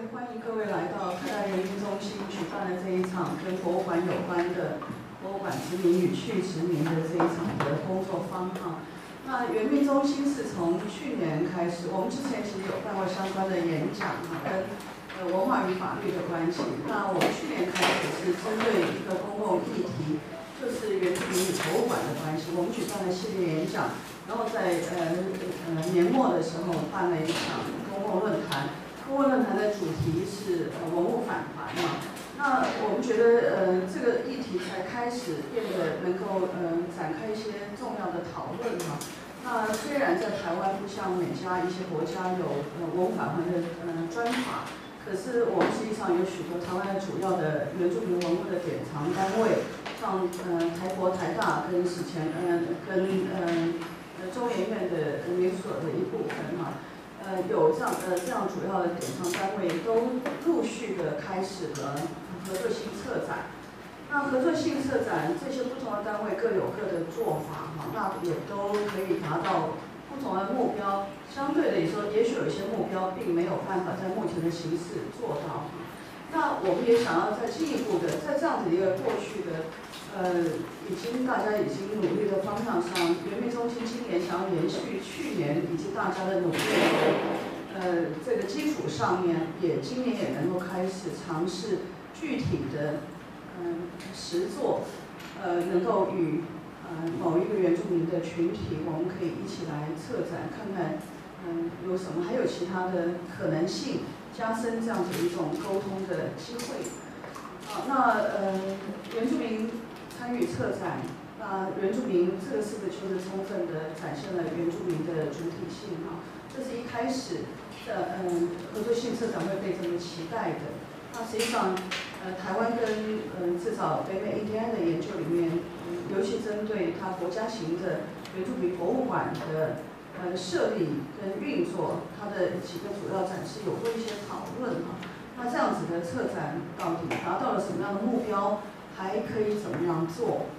欢迎各位来到台大人民中心举办的这一场跟博物馆有关的博物馆殖民与去殖民的这一场的工作坊哈。那人民中心是从去年开始，我们之前其实有办过相关的演讲哈，跟文化与法律的关系。那我们去年开始是针对一个公共议题，就是原住民与博物馆的关系，我们举办了系列演讲，然后在年末的时候办了一场公共论坛。公共论坛的主题是文物返还嘛。那我们觉得这个议题才开始变得能够展开一些重要的讨论哈。那虽然在台湾不像美加一些国家有文物返还的专法，可是我们实际上有许多台湾主要的原住民文物的典藏单位，像台博、台大跟史前跟中研院的研究所的一部分哈。有这样主要的典藏单位都陆续的开始了合作性策展。那合作性策展这些不同的单位各有各的做法哈，那也都可以达到不同的目标。相对的说，也许有一些目标并没有办法在目前的形势做到。那我们也想要再进一步的，在这样子一个过去的大家已经努力的方向上，原民中心今年想要延续去年以及大家的努力这个基础上面，今年也能够开始尝试具体的实作，能够与某一个原住民的群体，我们可以一起来策展，看看有什么，还有其他的可能性，加深这样子一种沟通的机会。那原住民参与策展，那原住民这个是不是就是充分的展现了原住民的主体性啊？这是一开始的合作性策展会被这么期待的。那实际上台湾跟至少北美印第安的研究里面，尤其针对它国家型的原住民博物馆的设立跟运作，它的几个主要展示有过一些讨论哈。那这样子的策展到底达到了什么样的目标？还可以怎么样做？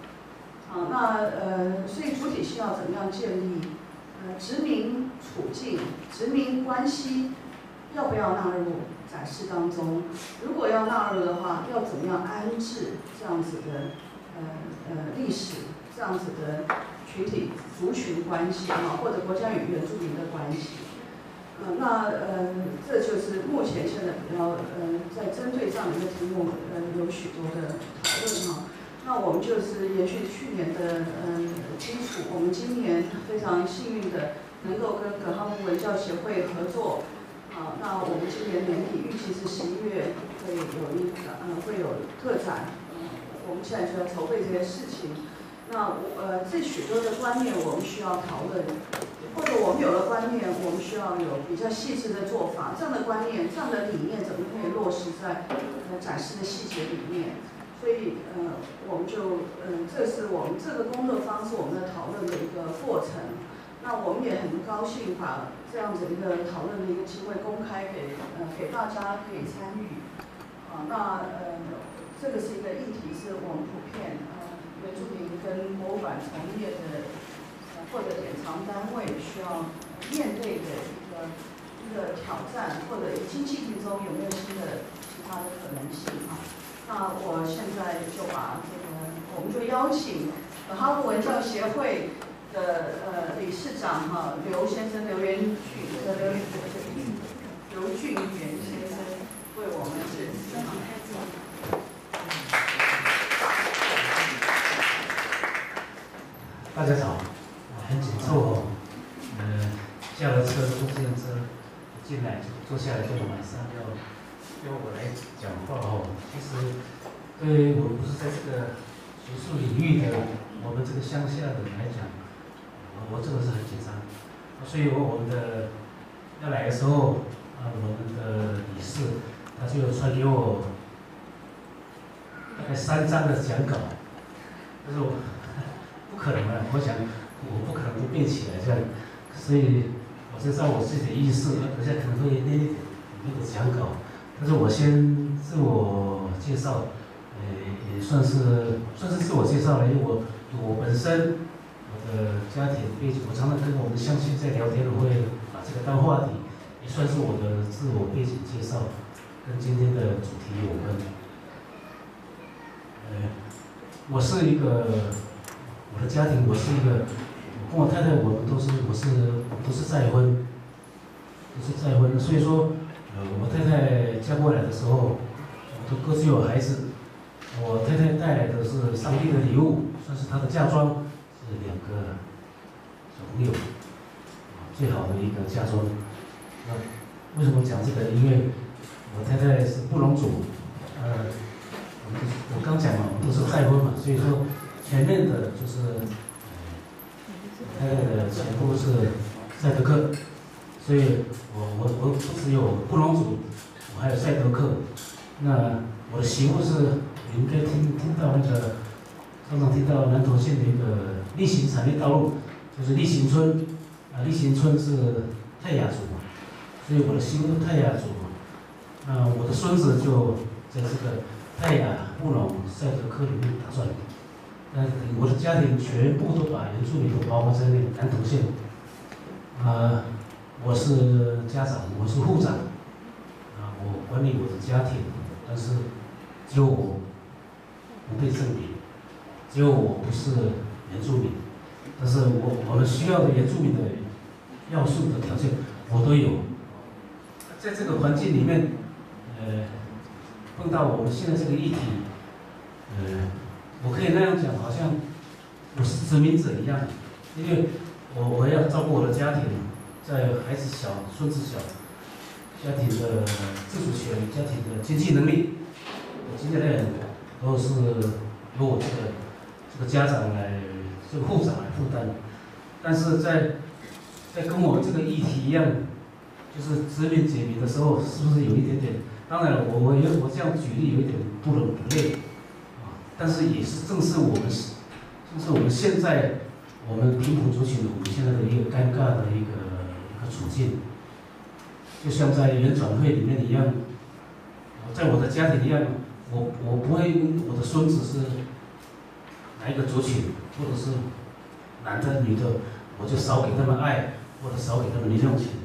所以主体性要怎么样建立？殖民处境、殖民关系要不要纳入展示当中？如果要纳入的话，要怎么样安置这样子的历史、这样子的群体族群关系啊，或者国家与原住民的关系？这就是目前现在比较在针对这样的一个题目有许多的讨论哈。那我们就是延续去年的基础，我们今年非常幸运的能够跟葛哈木文教协会合作。那我们今年年底预计是11月会有特展，我们现在就要筹备这些事情。那这许多的观念我们需要讨论。或者我们有了观念，我们需要有比较细致的做法。这样的观念、这样的理念，怎么可以落实在展示的细节里面？所以我们就这是我们这个工作方式，我们的讨论的一个过程。那我们也很高兴把这样子一个讨论的一个机会公开给大家可以参与。这个是一个议题，是我们普遍原住民跟博物馆从业的。或者典藏单位需要面对的一个挑战，或者已经进行中有没有新的其他的可能性啊？那我现在就把我们就邀请哈佛文教协会的理事长哈刘先生刘元先生为我们致辞。 大家好。很紧凑哦，下了车坐自行车进来就坐下来，就马上要我来讲话哦。其实对我不是在这个学术领域的我们这个乡下的人来讲，我真的是很紧张。所以我们的要来的时候，我们的理事他就传给我大概3张的讲稿，但是我不可能啊，我想。我不可能都背起来这样，所以我就照我自己的意思，等下可能会念一点那个讲稿。但是我先自我介绍，也算是自我介绍了，因为我本身我的家庭背景，我常常跟我们乡亲在聊天，我会把这个当话题，也算是我的自我背景介绍。 跟今天的主题有关。我是一个，我的家庭，我是一个，我跟我太太，我们都是再婚，所以说，我太太嫁过来的时候，我都各自有孩子。我太太带来的是上帝的礼物，算是她的嫁妆，是2个小朋友，最好的一个嫁妆。那为什么讲这个？因为我太太是布农族，我刚讲了，我们都是再婚嘛，所以说前面的就是太太的前夫是赛德克，所以我不只有布农族，我还有赛德克。那我的媳妇是，你应该听到那个，常常听到南投县的一个力行产业道路，就是力行村，力行村是泰雅族嘛，所以我的媳妇是泰雅族。那我的孙子就在这个泰雅、布农、赛德克里面打转。但是我的家庭全部都把原住民都包括在内，南投县。我是家长，我是户长，我管理我的家庭，但是只有我不被证明，只有我不是原住民，但是我们需要的原住民的要素的条件我都有。在这个环境里面，碰到我们现在这个议题，我可以那样讲，好像我是殖民者一样，因为我要照顾我的家庭，在孩子小、孙子小，家庭的自主权、家庭的经济能力，经济能力都是由我这个家长来，这个户长来负担。但是在跟我这个议题一样，就是殖民解民的时候，是不是有一点点？当然了，我这样举例有一点不伦不类，但是也是正是我们现在我们贫苦族群我们现在的一个尴尬的一个处境，就像在原转会里面一样，在我的家庭一样，我不会因我的孙子是哪一个族群，或者是男的女的，我就少给他们爱，或者少给他们零用钱。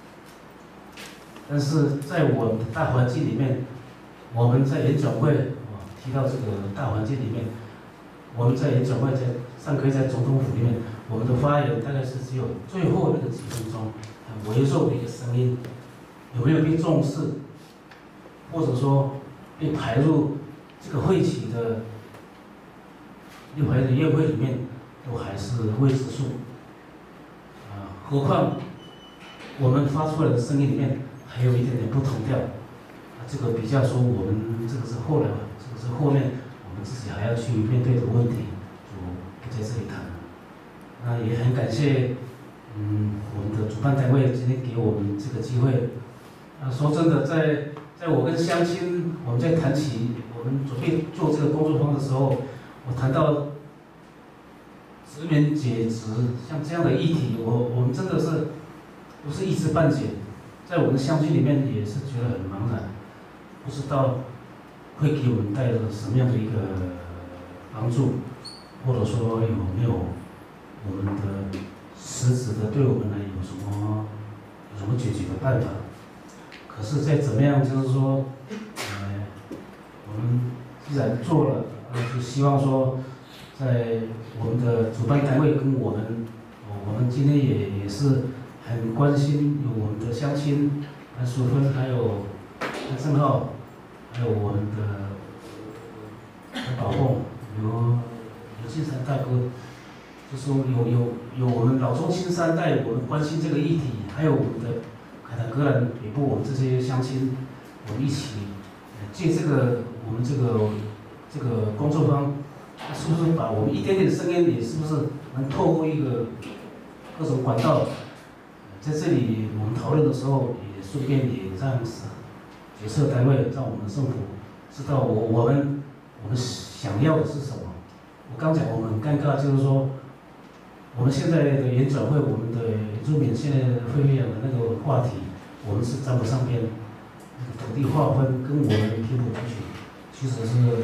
但是在我们的大环境里面，我们在研转会提到这个大环境里面，我们在研转会上可以在总统府里面，我们的发言大概是只有最后那个几分钟，很微弱的一个声音，有没有被重视，或者说被排入这个会期的六排的宴会里面，都还是未知数。何况我们发出来的声音里面还有一点点不同调，这个比较说我们这个是后来，这个是后面我们自己还要去面对的问题，就不在这里谈了。那也很感谢，我们的主办单位今天给我们这个机会。说真的，在我跟乡亲我们在谈起我们准备做这个工作坊的时候，我谈到殖民解殖像这样的议题，我们真的是不是一知半解，在我们乡亲里面也是觉得很茫然，不知道会给我们带来什么样的一个帮助，或者说有没有我们的实质的对我们来有什么解决的办法。可是再怎么样，就是说，我们既然做了，就希望说，在我们的主办单位跟我们今天也是很关心有我们的乡亲，淑芬，还有郑浩，还有我们的宝凤，有进山大哥，就说有我们老中青三代，我们关心这个议题，还有我们的凯达格兰北部，我们这些乡亲，我们一起借我们这个工作坊，是不是把我们一点点声音，也是不是能透过一个各种管道，在这里我们讨论的时候，也顺便也让决策单位，让我们的政府知道我们想要的是什么。我刚讲我们很尴尬，就是说，我们现在的研转会，我们的原住民现在会养的那个话题，我们是沾不上边。土地划分跟我们贫苦族群其实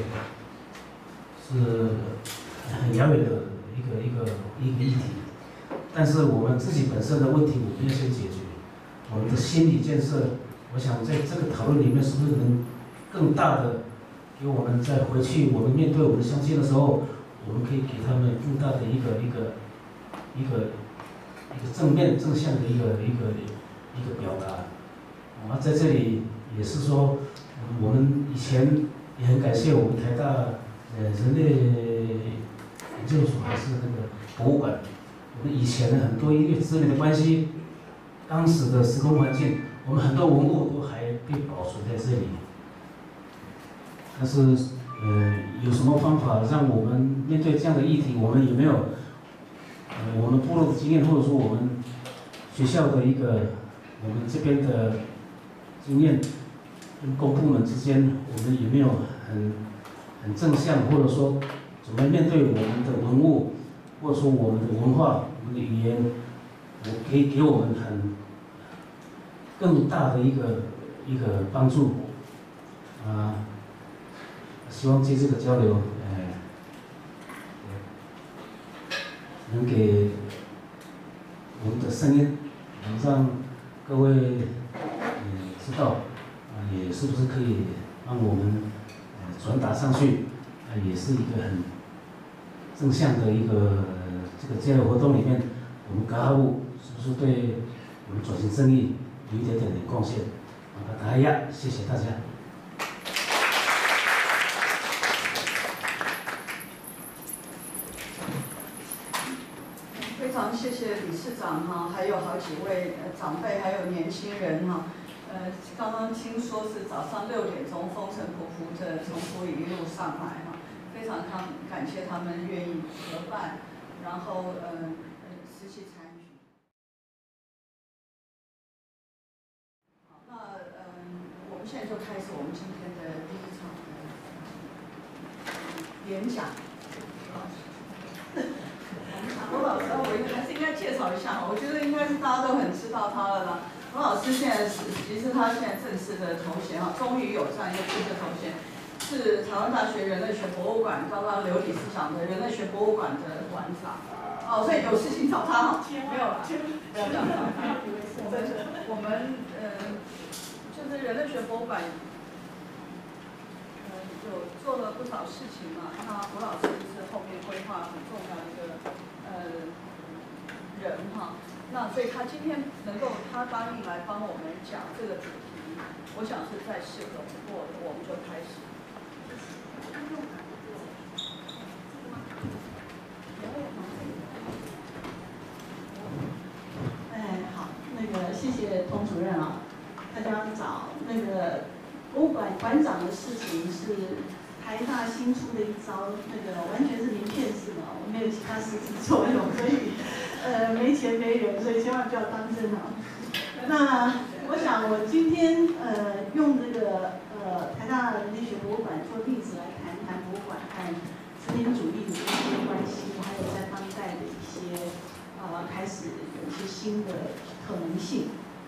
是很遥远的一个议题。但是我们自己本身的问题，我们要先解决。我们的心理建设， 我想在这个讨论里面，是不是能更大的给我们再回去，我们面对我们的乡亲的时候，我们可以给他们更大的一个正面正向的一个表达。在这里也是说，我们以前也很感谢我们台大人类研究所还是那个博物馆，我们以前的很多因为资源的关系，当时的时空环境，我们很多文物都还被保存在这里。但是有什么方法让我们面对这样的议题，我们有没有我们部落的经验，或者说我们学校的我们这边的经验，跟公部门之间，我们有没有很正向，或者说怎么面对我们的文物，或者说我们的文化、我们的语言，可以给我们更大的一个帮助希望借这个交流，能给我们的声音，能让各位知道，也是不是可以让我们传达上去，也是一个很正向的这个交流活动里面，我们嘎哈务是不是对我们转型正义有一点点的贡献？大家谢谢大家。 非常谢谢理事长哈，还有好几位长辈，还有年轻人哈。刚刚听说是早上6点钟风尘仆仆的从埔里一路上来哈，非常感谢他们愿意合办，然后实际参与。好，那我们现在就开始我们今天的第一场演讲。罗老师，我还是应该介绍一下，我觉得应该是大家都很知道他了啦。罗老师现在其实他现在正式的头衔终于有这样一个正式头衔，是台湾大学人类学博物馆刚刚刘理事长的人类学博物馆的馆长。所以有事情找他没有啦，不要这样找他。我们就是人类学博物馆。有做了不少事情嘛，那胡老师是后面规划很重要的一个人哈，那所以他今天能够他答应来帮我们讲这个主题，我想是再适合不过的，我们就开始。 好，谢谢童主任啊，大家早。博物馆馆长的事情是台大新出的一招，完全是名片式的，我没有其他实质作用，所以没钱没人，所以千万不要当真啊。那我想我今天用台大人类学博物馆做例子来谈谈博物馆和殖民主义的一些关系，还有在当代的一些开始有一些新的可能性。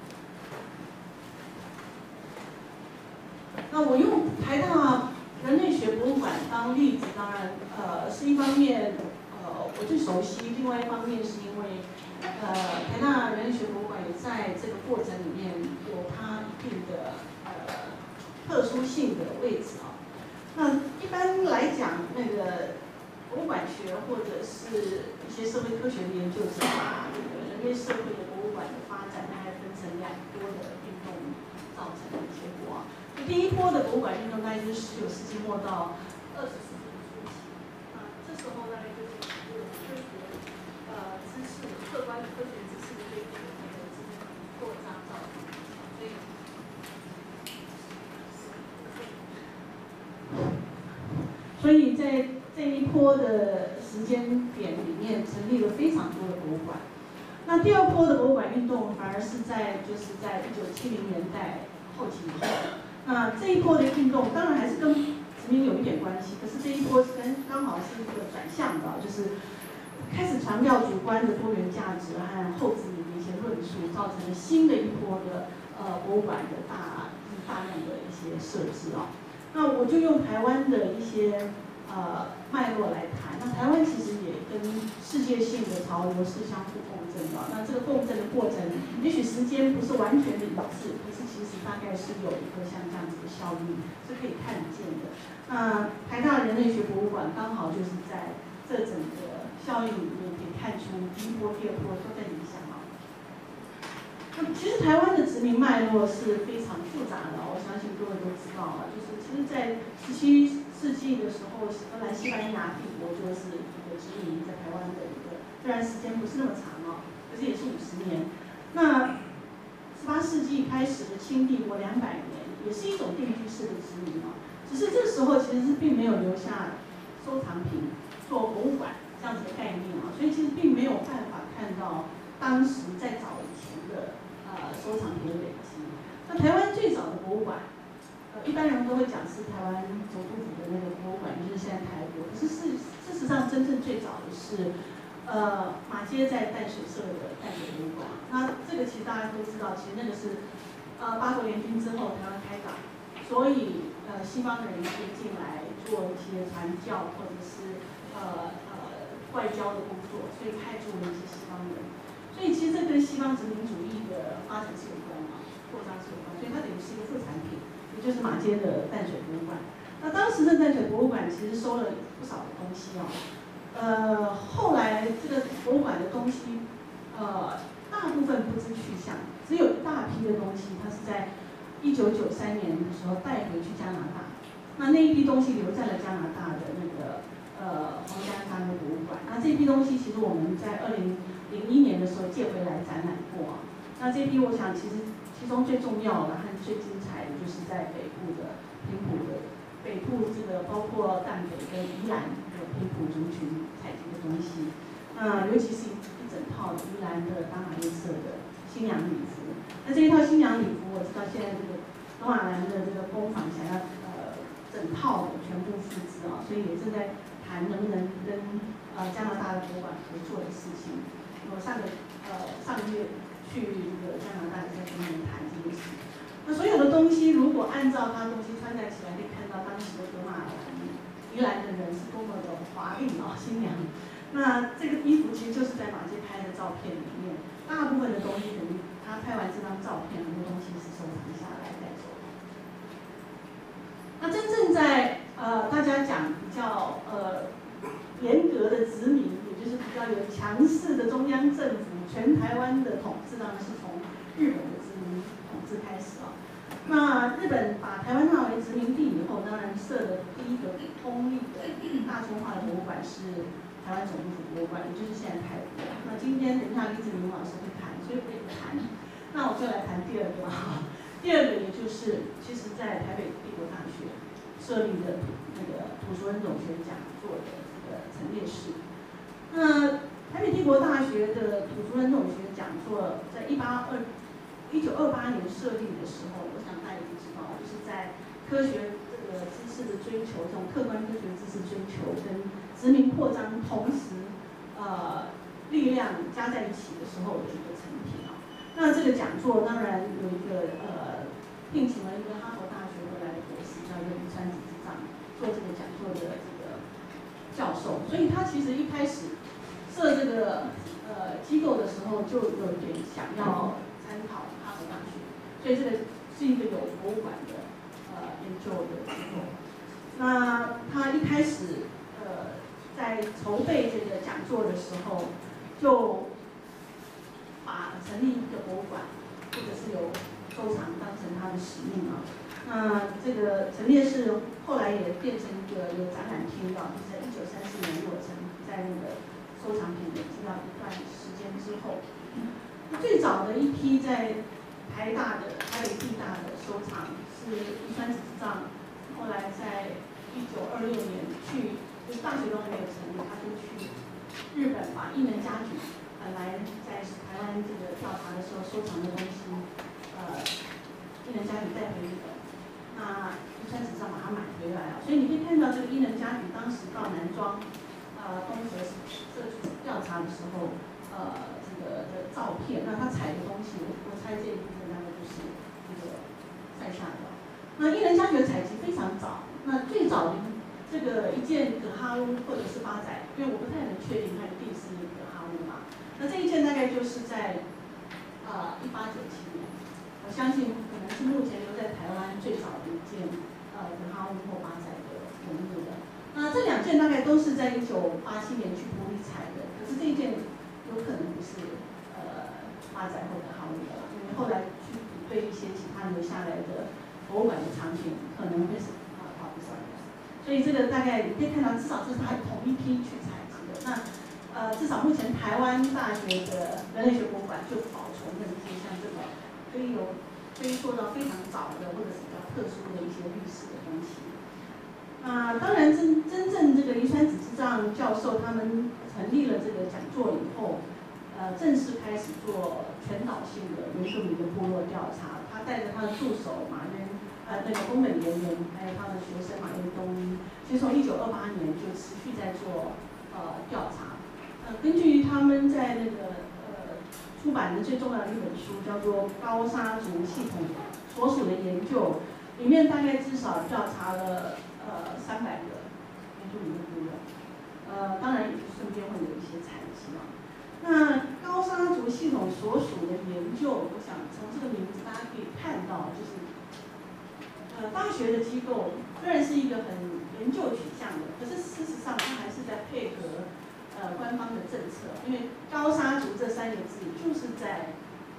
那我用台大人类学博物馆当例子，当然是一方面我最熟悉，另外一方面是因为台大人类学博物馆也在这个过程里面有它一定的特殊性的位置啊。那一般来讲，博物馆学或者是一些社会科学的研究者把人类社会的博物馆的发展大概分成2波的运动造成的结果啊。第一波的博物馆运动大概就是19世纪末到20世纪的初期，这时候大概就是科学知识、客观的科学知识的追求和知识扩张造成的，所以在这一波的时间点里面，成立了非常多的博物馆。那第2波的博物馆运动反而是在1970年代后期以后。那这一波的运动当然还是跟殖民有一点关系，可是这一波刚好是一个转向的，就是开始强调主观的多元价值和后殖民的一些论述，造成了新的一波的博物馆的大量的一些设置啊。那我就用台湾的一些脉络来谈。那台湾其实也跟世界性的潮流是相互共振的。那这个共振的过程，也许时间不是完全的一致，可是其实大概是有一个像这样子的效应是可以看见的。那台大人类学博物馆刚好就是在这整个效应里面可以看出第一波、第二波都在影响啊。那其实台湾的殖民脉络是非常复杂的，我相信各位都知道啊。就是其实，在17世纪的时候，荷兰西班牙帝国就是一个殖民在台湾的一个，虽然时间不是那么长哦，可是也是50年。那18世纪开始的清帝国200年，也是一种定居式的殖民啊。只是这时候其实是并没有留下收藏品做博物馆这样子的概念啊，所以其实并没有办法看到当时在早以前的收藏品的累积。那台湾最早的博物馆，一般人都会讲是台湾总督府的那个博物馆，就是现在台博。可是事实上，真正最早的是马偕在淡水设的淡水博物馆。那这个其实大家都知道，其实那个是8国联军之后台湾开港，所以西方人可以进来做一些传教或者是外交的工作，所以派驻了一些西方人。所以其实这跟西方殖民主义的发展是有关嘛，扩张是有关，所以它等于是一个副产品，也就是马偕的淡水博物馆。那当时的淡水博物馆其实收了不少的东西哦，后来这个博物馆的东西，大部分不知去向，只有一大批的东西，它是在1993年的时候带回去加拿大。那一批东西留在了加拿大的那个皇家大学博物馆。那这批东西其实我们在2001年的时候借回来展览过啊。那这批我想其中最重要的和最精彩的就是在北部的平埔的北部这个包括淡北跟宜兰的平埔族群采集的东西。尤其是一整套宜兰的达玛夜色的新娘礼服。那这一套新娘礼服，我知道现在这个东马兰的这个工坊想要整套的全部复制啊，所以也正在谈能不能跟加拿大的博物馆合作的事情。我上个月去这个加拿大也在跟他们谈这个事。那所有的东西如果按照它东西穿戴起来，可以看到当时的格马兰宜兰的人是多么的华丽啊，新娘。那这个衣服其实就是在马偕拍的照片里面，大部分的东西等于他拍完这张照片，很多东西是收藏下来带走的。那真正在大家讲比较严格的殖民，也就是比较有强势的中央政府全台湾的统治，当然是从日本的殖民统治开始啊。那日本把台湾纳为殖民地以后，当然设的第一个公立的大众化的博物馆是台湾总督府博物馆，也就是现在台博。那今天等一下李子明老师会谈，所以不谈。那我就来谈第二个啊。第二个也就是其实在台北帝国大学设立的那个土族人种学讲座的这个陈烈士。那台北帝国大学的土族人种学讲座在1928年设立的时候，我想大家也知道，就是在科学这个知识的追求，这种客观科学知识追求跟殖民扩张同时力量加在一起的时候的一个成品啊。那这个讲座当然有一个聘请了一个哈佛大学回来的博士，叫伊川子之藏，做这个讲座的这个教授。所以他其实一开始设这个机构的时候，就有一点想要参考哈佛大学，所以这个是一个有博物馆的研究的机构。那他一开始在筹备这个讲座的时候，就把成立一个博物馆或者是有收藏当成他的使命啊。那这个陈烈士后来也变成一个有展览厅的，就是在1934年落成，在那个收藏品累积到一段时间之后，最早的一批在台北地大的收藏是伊川子之藏，后来在1926年就是大学都还没有成立，他就去日本把艺能家具本来在台湾这个调查的时候收藏的东西，艺能家具带回日本，那伊川子藏把它买回来了，所以你可以看到这个艺能家具当时到南庄东河社区调查的时候，这个的照片，那他采的东西，我猜这一部分大概就是这个塞下的。那艺能家具的采集非常早，那最早的这个一件葛哈乌或者是八仔，因为我不太能确定它一定是葛哈乌嘛。那这一件大概就是在1897年，我相信可能是目前留在台湾最早的一件葛哈乌或八仔的文物的。那这2件大概都是在1987年去埔里采的，可是这一件有可能不是八仔或葛哈乌的啦，因为后来去比对一些其他留下来的博物馆的藏品，可能会是划不上的。所以这个大概你可以看到，至少这是它同一批去采集的。那至少目前台湾大学的人类学博物馆就保存了一些像这个可以有追溯到非常早的或者是比较特殊的一些历史的东西。当然真正这个林川子之丈教授他们成立了这个讲座以后，正式开始做全岛性的原住民的部落调查。他带着他的助手马渊，那个宫本研人，还有他的学生马渊东一，其实从1928年就持续在做调查。根据他们在那个出版的最重要的一本书，叫做《高沙族系统所属的研究》，里面大概至少调查了300个原住民的部落。当然也顺便会有一些采集啊。那高沙族系统所属的研究，我想从这个名字大家可以看到，就是大学的机构虽然是一个很研究取向的，可是事实上它还是在配合官方的政策。因为高沙族这3个字就是在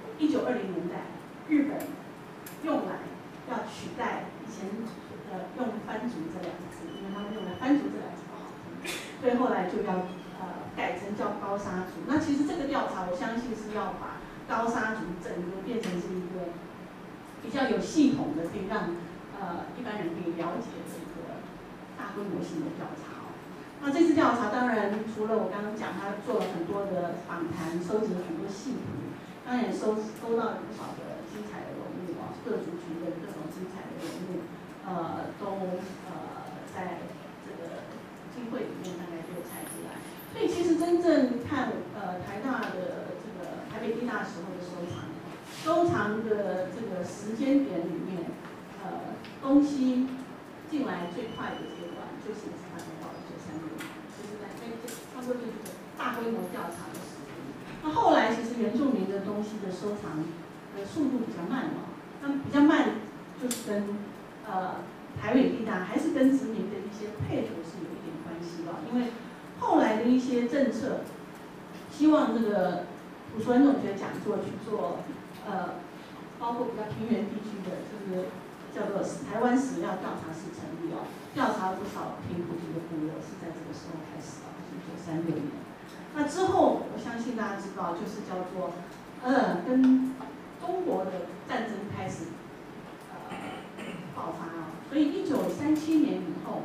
1920年代日本用来要取代以前用番族这2个字，因为他们用来番族这2个字不好听，所以后来就要改成叫高沙族。那其实这个调查，我相信是要把高沙族整个变成是一个比较有系统的，可以让一般人可以了解的一个大规模性的调查。那这次调查当然除了我刚刚讲，他做了很多的访谈，收集了很多细图，当然也收到了不少的精彩的文物啊，各族群的各种精彩的文物，都在这个经会里面大概就采集来。所以其实真正看台大的这个台北地大时候的收藏的这个时间点里面，东西进来最快的阶段，就是大概到1936年，就是在差不多就是大规模调查的时间。那后来其实原住民的东西的收藏的速度比较慢嘛，那比较慢就是跟台北地大还是跟殖民的一些配合是有一点关系的，因为后来的一些政策，希望这个土著人种学讲座去做，包括比较平原地区的，就是叫做台湾史料调查室成立哦，调查不少平埔族的部落，是在这个时候开始的，1936年。那之后，我相信大家知道，就是叫做跟中国的战争开始爆发啊，所以1937年以后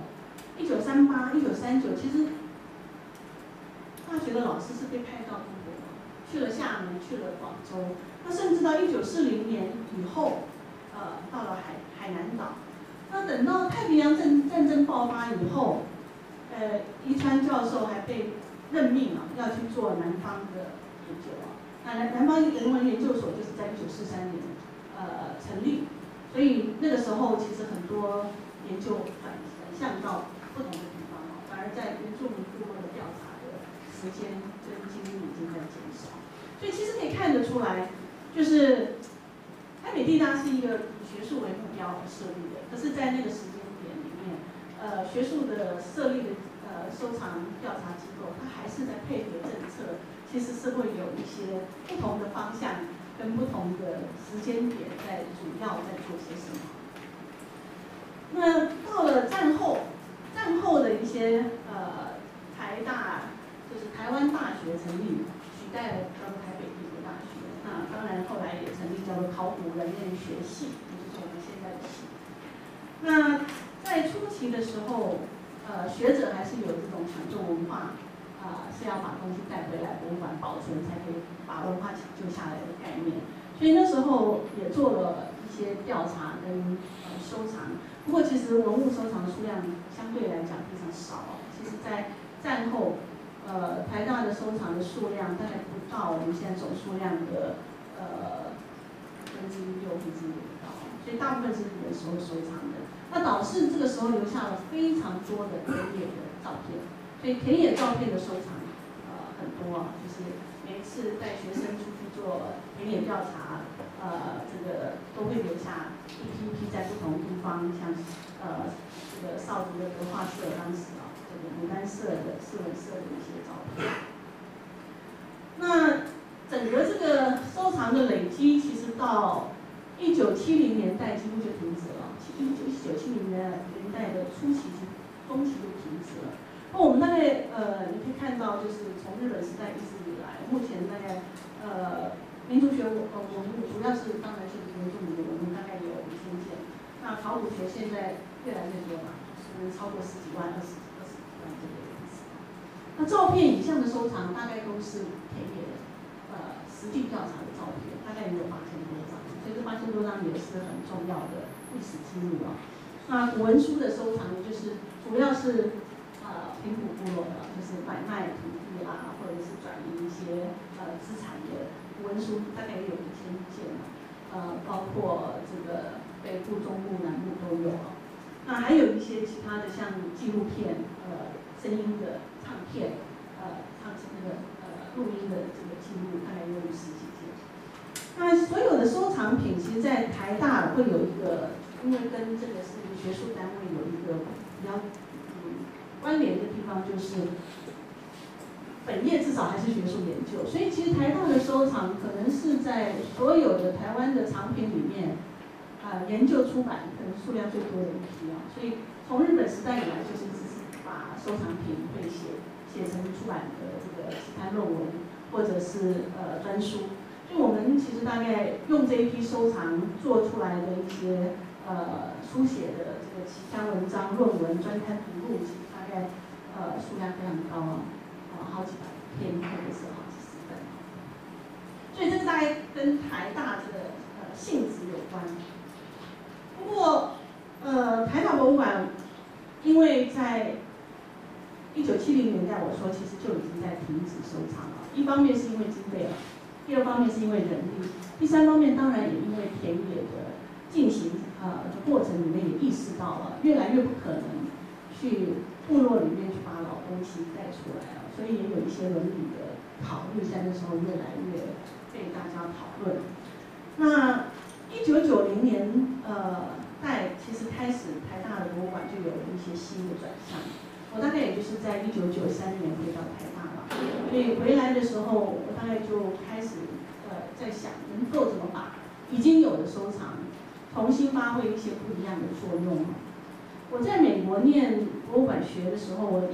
，1938、1939，其实大学的老师是被派到中国的，去了厦门，去了广州，那甚至到1940年以后，到了海南岛。那等到太平洋战争爆发以后，宜川教授还被任命啊，要去做南方的研究啊。那南方人文研究所就是在1943年成立，所以那个时候其实很多研究转向到不同的地方啊，反而在原住民部落的调查的时间跟精力已经在减少。所以其实可以看得出来，就是台北地大是一个以学术为目标而设立的，可是，在那个时间点里面，学术的设立的收藏调查机构，它还是在配合政策，其实是会有一些不同的方向跟不同的时间点在主要在做些什么。那到了战后的一些台大就是台湾大学成立，取代了叫做台北帝国大学。那当然后来也成立叫做考古人类学系，也就是我们现在的系。那在初期的时候，学者还是有这种抢救文化，是要把东西带回来博物馆保存，才可以把文化抢救下来的概念。所以那时候也做了一些调查跟收藏。不过其实文物收藏数量相对来讲非常少。其实，在战后，台大的收藏的数量大概不到我们现在总数量的6/5%不到。 所以大部分是日本时候收藏的。那导致这个时候留下了非常多的田野的照片，所以田野照片的收藏很多啊，就是每一次带学生出去做田野调查，这个都会留下一批一批在不同地方，像这个少族的德化社当时啊，这个牡丹社的诗文社的一些照片。那整个这个收藏的累积，其实到1970年代几乎就停止了，1970年代的初期、中期就停止了。那我们大概你可以看到，就是从日本时代一直以来，目前大概民族学文物主要是当然是原住民的文物，大概有5000件。那考古学现在越来越多了，是超过10几万、20几万这个样子。那照片影像的收藏大概都是田野的实地调查的照片，大概也有8000多张，所以这8000多张也是很重要的历史记录啊。那古文书的收藏，就是主要是平埔部落的，就是买卖土地啦，或者是转移一些资产的古文书，大概也有1000件包括这个北部、中部、南部都有。那还有一些其他的，像纪录片、声音的唱片、录音的这个记录，大概也有10几件。那所有的收藏品，其实在台大会有一个，因为跟这个是一个学术单位有一个比较关联的地方，就是本业至少还是学术研究，所以其实台大的收藏可能是在所有的台湾的藏品里面，研究出版可能数量最多的一批啊。所以从日本时代以来，就是一直是把收藏品会写成出版的这个期刊论文，或者是专书。所以我们其实大概用这一批收藏做出来的一些书写的这个期刊文章、论文、专刊图录，其实大概数量非常高啊，好几百篇或者是好几十本。所以这个大概跟台大这个性质有关。不过台大博物馆因为在1970年代，我说其实就已经在停止收藏了。一方面是因为经费了，第二方面是因为人力，第三方面当然也因为田野的进行的过程里面也意识到了，越来越不可能去部落里面去把老东西带出来了，所以也有一些伦理的考虑，在那时候越来越被大家讨论。那1990年代，其实开始台大的博物馆就有了一些新的转向。我大概也就是在1993年回到台大了，所以回来的时候，我大概就开始在想，能够怎么把已经有的收藏重新发挥一些不一样的作用。我在美国念博物馆学的时候，我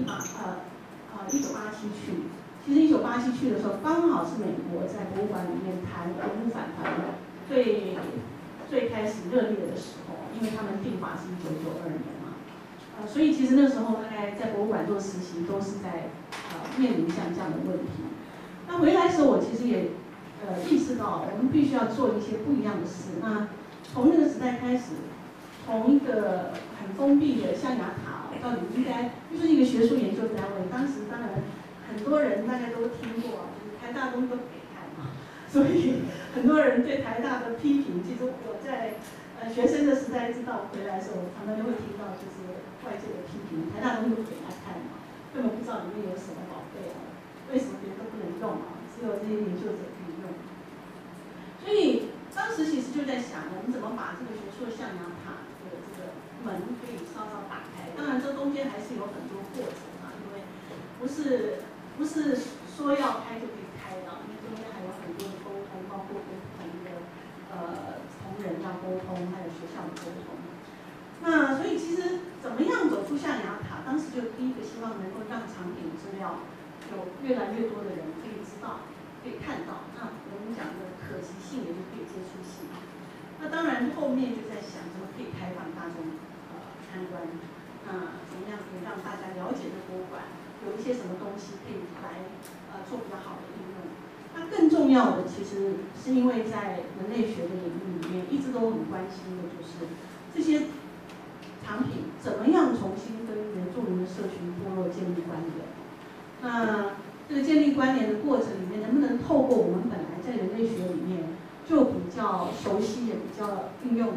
1987去，其实1987去的时候，刚好是美国在博物馆里面谈文物返还最开始热烈的时候，因为他们定法是1992年嘛。所以其实那时候大概在博物馆做实习，都是在面临像这样的问题。那回来的时候，我其实也意识到，我们必须要做一些不一样的事。那从那个时代开始，从一个很封闭的象牙塔，到底应该就是一个学术研究单位。当时当然很多人大家都听过，就是台大东西都不给看嘛，所以很多人对台大的批评，其实我在学生的时代，直到回来的时候，我常常就会听到就是外界的批评，台大东西都不给他看嘛，根本不知道里面有什么宝贝啊，为什么别人都不能用啊，只有这些研究者可以用。所以当时其实就在想，我们怎么把这个学术的象牙塔的这个门可以稍稍打开。当然这中间还是有很多过程啊，因为不是说要开就可以开的，因为中间还有很多的沟通，包括跟不同的同仁要沟通，还有学校的沟通。那所以其实怎么样走出象牙塔？当时就第一个希望能够让藏品资料有越来越多的人可以知道，可以看到。那我们讲的可及性也就可以接触性。那当然后面就在想怎么可以开放大众参观，怎么样可以让大家了解这博物馆有一些什么东西可以来做比较好的应用。那更重要的其实是因为在人类学的领域里面一直都很关心的就是这些藏品怎么样重新跟原住民的社群部落建立关联。那这个建立关联的过程里面，能不能透过我们本来在人类学里面就比较熟悉也比较运用的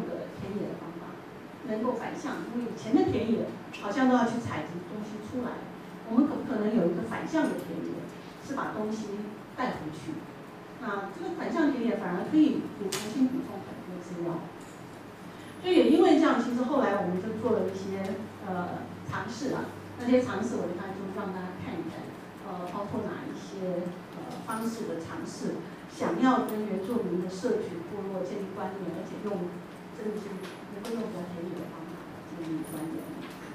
田野的方法，能够反向，因为以前的田野好像都要去采集东西出来，我们可不可能有一个反向的田野，是把东西带回去？那这个反向田野反而可以也重新补充很多资料。所以也因为这样，其实后来我们就做了一些尝试啊，那些尝试我就让大家看一看，包括哪一些方式的尝试，想要跟原住民的社群部落建立关联，而且用真的是能够用比较便宜的方法建立关联。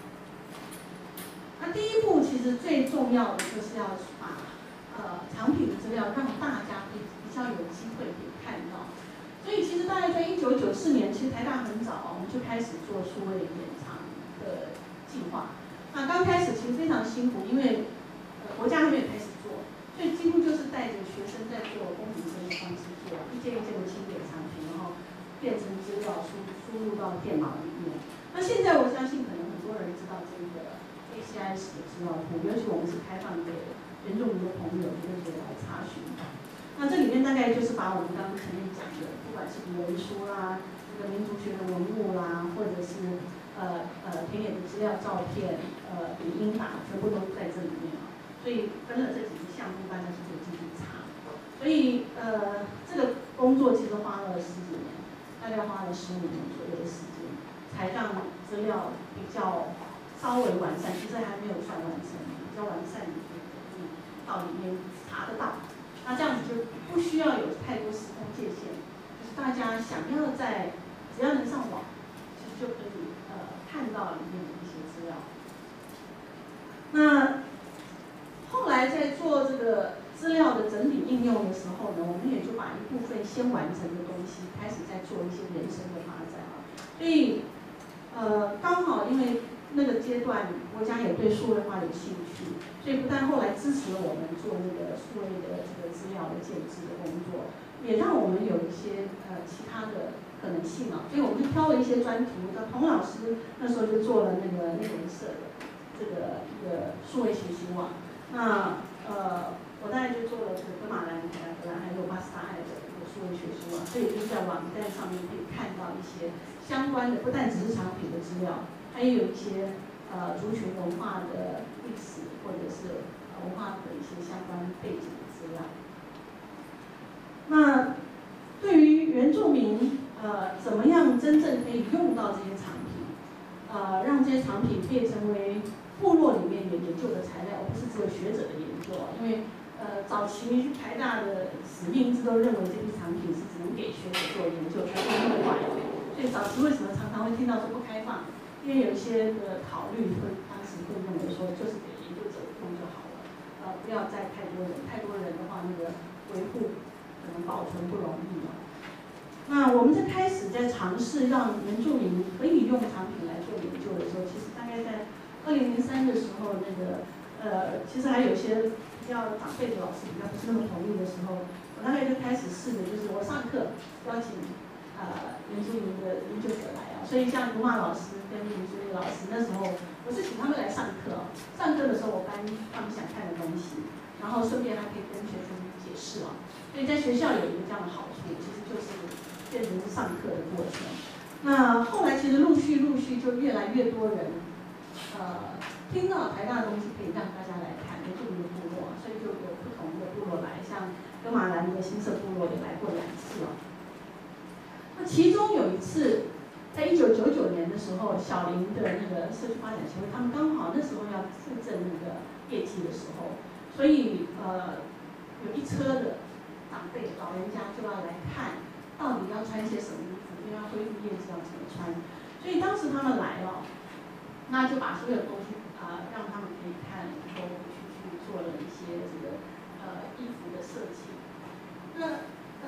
那第一步其实最重要的就是要把产品的资料让大家比较有机会可以看到。所以其实大概在1994年，其实台大很早我们就开始做数位典藏的计划。那刚开始其实非常辛苦，因为国家还没有开始做，所以几乎就是带着学生在做公平生的方式做，一件一件的清点产品，然后变成资料输入到电脑里面。那现在我相信可能很多人知道这个 ACIS 的资料库，尤其我们是开放给原住民的朋友就可以来查询。那这里面大概就是把我们刚刚前面讲的，不管是古文书啦、这个民族学的文物啦，或者是田野的资料、照片、语音档，全部都在这里面啊。所以分了这几个项目，大家就可以进去查。所以这个工作其实花了10几年，大概花了15年左右的时间，才让资料比较稍微完善，其实还没有算完成，比较完善一点，可以到里面查得到。那这样子就不需要有太多时空界限，就是大家想要只要能上网，其实就可以看到里面的一些资料。那后来在做这个资料的整理应用的时候呢，我们也就把一部分先完成的东西开始在做一些延伸的发展啊。所以刚好因为那个阶段国家也对数位化有兴趣，所以不但后来支持了我们做那个数位的这个资料的建制的工作，也让我们有一些其他的可能性啊。所以我们就挑了一些专题，童老师那时候就做了那个内容社的这个一个数位学习网。那我大概就做了这个格马兰、凯达格兰还有巴斯达爱的一个数位学习网，所以就是在网站上面可以看到一些相关的，不但只是产品的资料，还有一些族群文化的历史或者是文化的一些相关背景的资料。那对于原住民怎么样真正可以用到这些产品，让这些产品可以成为部落里面研究的材料，而不是只有学者的研究。因为早期台大的使命一直都认为这批产品是只能给学者做研究才会用坏，所以早期为什么常常会听到说不开放？因为有一些的考虑当时会认为说就是给研究者用就好了，不要再太多人，太多人的话那个维护可能保存不容易了。那我们在开始在尝试让原住民可以用产品来做研究的时候，其实大概在2003的时候，那个其实还有一些比较长辈的老师比较不是那么同意的时候，我大概就开始试着就是我上课邀请原住民的研究者来啊，所以像卢马老师跟林淑丽老师那时候，我是请他们来上课，上课的时候我搬他们想看的东西，然后顺便还可以跟学生解释啊，所以在学校有一个这样的好处，其实就是变成上课的过程。那后来其实陆续就越来越多人听到台大的东西可以让大家来看原住民的部落，所以就有不同的部落来，像格马兰的新社部落也来过2次了。那其中有一次，在1999年的时候，小林的那个社区发展协会，他们刚好那时候要复振那个业绩的时候，所以有一车的长辈老人家就要来看，到底要穿些什么衣服，因为要恢复业绩要怎么穿。所以当时他们来了，那就把所有的东西让他们可以看，然后去做了一些这个衣服的设计。那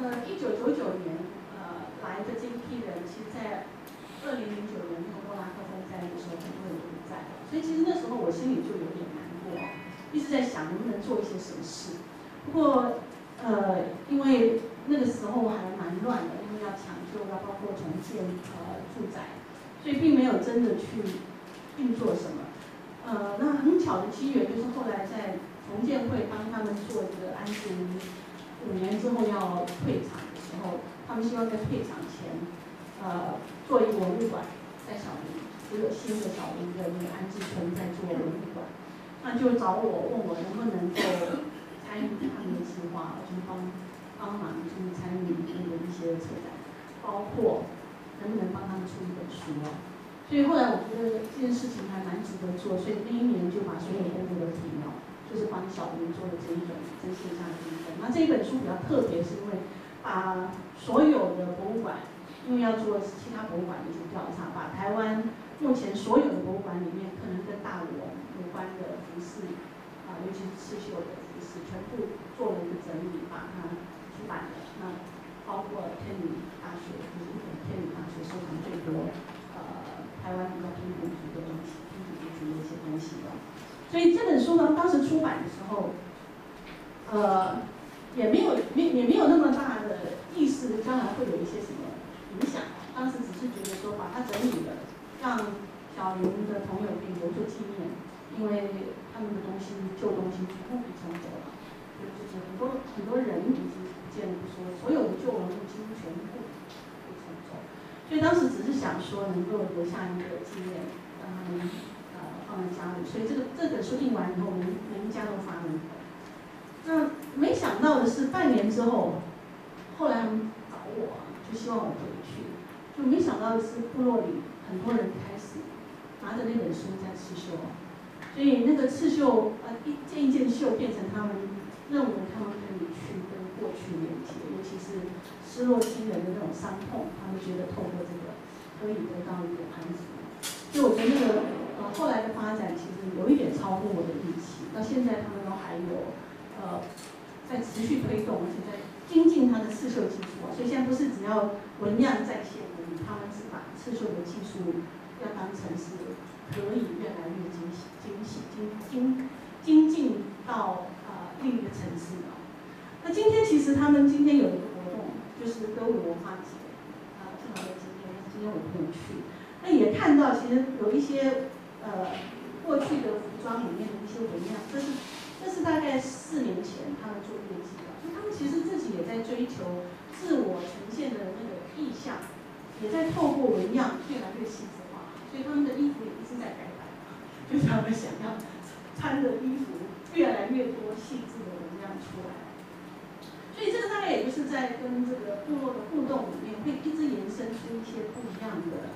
1999年来的这一批人，其实在2009年那个莫拉克风灾的时候，很多人都不在了，所以其实那时候我心里就有点难过，一直在想能不能做一些什么事。不过因为那个时候还蛮乱的，因为要抢救，要包括重建住宅，所以并没有真的去运作什么。那很巧的机缘就是后来在重建会帮他们做这个安置屋，5年之后要退场的时候，他们希望在退场前做一个文物馆，在小林，只有新的小林的那个安置村在做文物馆，那就找我问我能不能够参与他们的计划，就是帮忙就是参与里面的一些策展，包括能不能帮他们出一本书哦。所以后来我觉得这件事情还蛮值得做，所以那一年就把所有公布的题目，就是帮小林做的这一本在线下的一本。那这一本书比较特别，是因为把所有的博物馆，因为要做其他博物馆的一些调查，把台湾目前所有的博物馆里面可能跟大文有关的服饰，尤其是刺绣的服饰，全部做了一个整理，把它出版了。那包括天理大学，就是日本天理大学收藏最多。台湾比较偏古族的东西，偏古族的一些东西的，所以这本书呢，当时出版的时候，也没有那么大的意识，将来会有一些什么影响。当时只是觉得说把它整理了，让小林的朋友可以留作纪念，因为他们的东西旧东西不比重走了，就是很多人已经不见得说所有的旧文物几乎全部被重走。所以当时只是想说能够留下一个纪念，让他们放在家里。所以这本书印完以后，每一家都发了一本。那没想到的是，半年之后，后来他们找我，就希望我回去。就没想到的是，部落里很多人开始拿着那本书在刺绣，所以那个刺绣一件一件绣变成他们认为他们可以去跟过去连接，尤其是失落亲人的那种伤痛，他们觉得透过这个可以得到一个安抚。所以我觉得那个后来的发展其实有一点超乎我的预期，到现在他们都还有在持续推动，而且在精进它的刺绣技术啊。所以现在不是只要纹样在线而已，他们是把刺绣的技术要当成是可以越来越精进到另一个层次的。那今天其实他们今天有一个活动，就是歌舞文化节，正好在今天我没有去，那也看到其实有一些过去的服装里面的一些纹样，这是大概4年前他们做业绩的，所以他们其实自己也在追求自我呈现的那个意象，也在透过纹样越来越细致化，所以他们的衣服也一直在改版，就是他们想要穿的衣服越来越多细致的纹样出来。所以这个大概也就是在跟这个部落的互动里面，会一直延伸出一些不一样的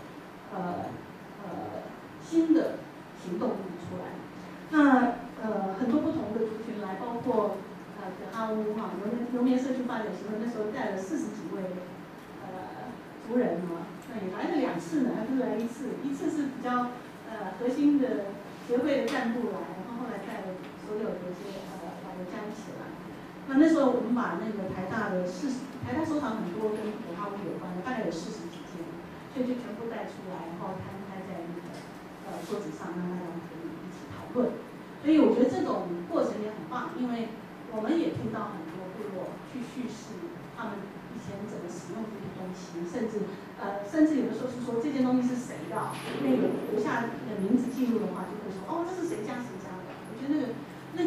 新的行动力出来。那很多不同的族群来，包括葛哈乌农业社区发展协会那时候带了40几位族人嘛，那也来了2次呢，还不是来1次，一次是比较核心的协会的干部来，然后后来带了所有的这些老人家一起来。那时候我们把那个台大收藏很多跟葛哈乌有关的，大概有40几件，所以就全部带出来，然后摊开在那个桌子上，让大家可以一起讨论。所以我觉得这种过程也很棒，因为我们也听到很多部落去叙事他们以前怎么使用这些东西，甚至有的时候是说这件东西是谁的，那个留下的名字记录的话，就会说这是谁家的。我觉得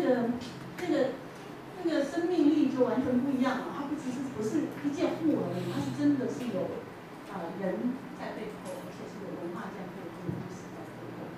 那个生命力就完全不一样了，它不是一件物而已，它是真的是有人在背后，而且是有文化在背后，历史在背后。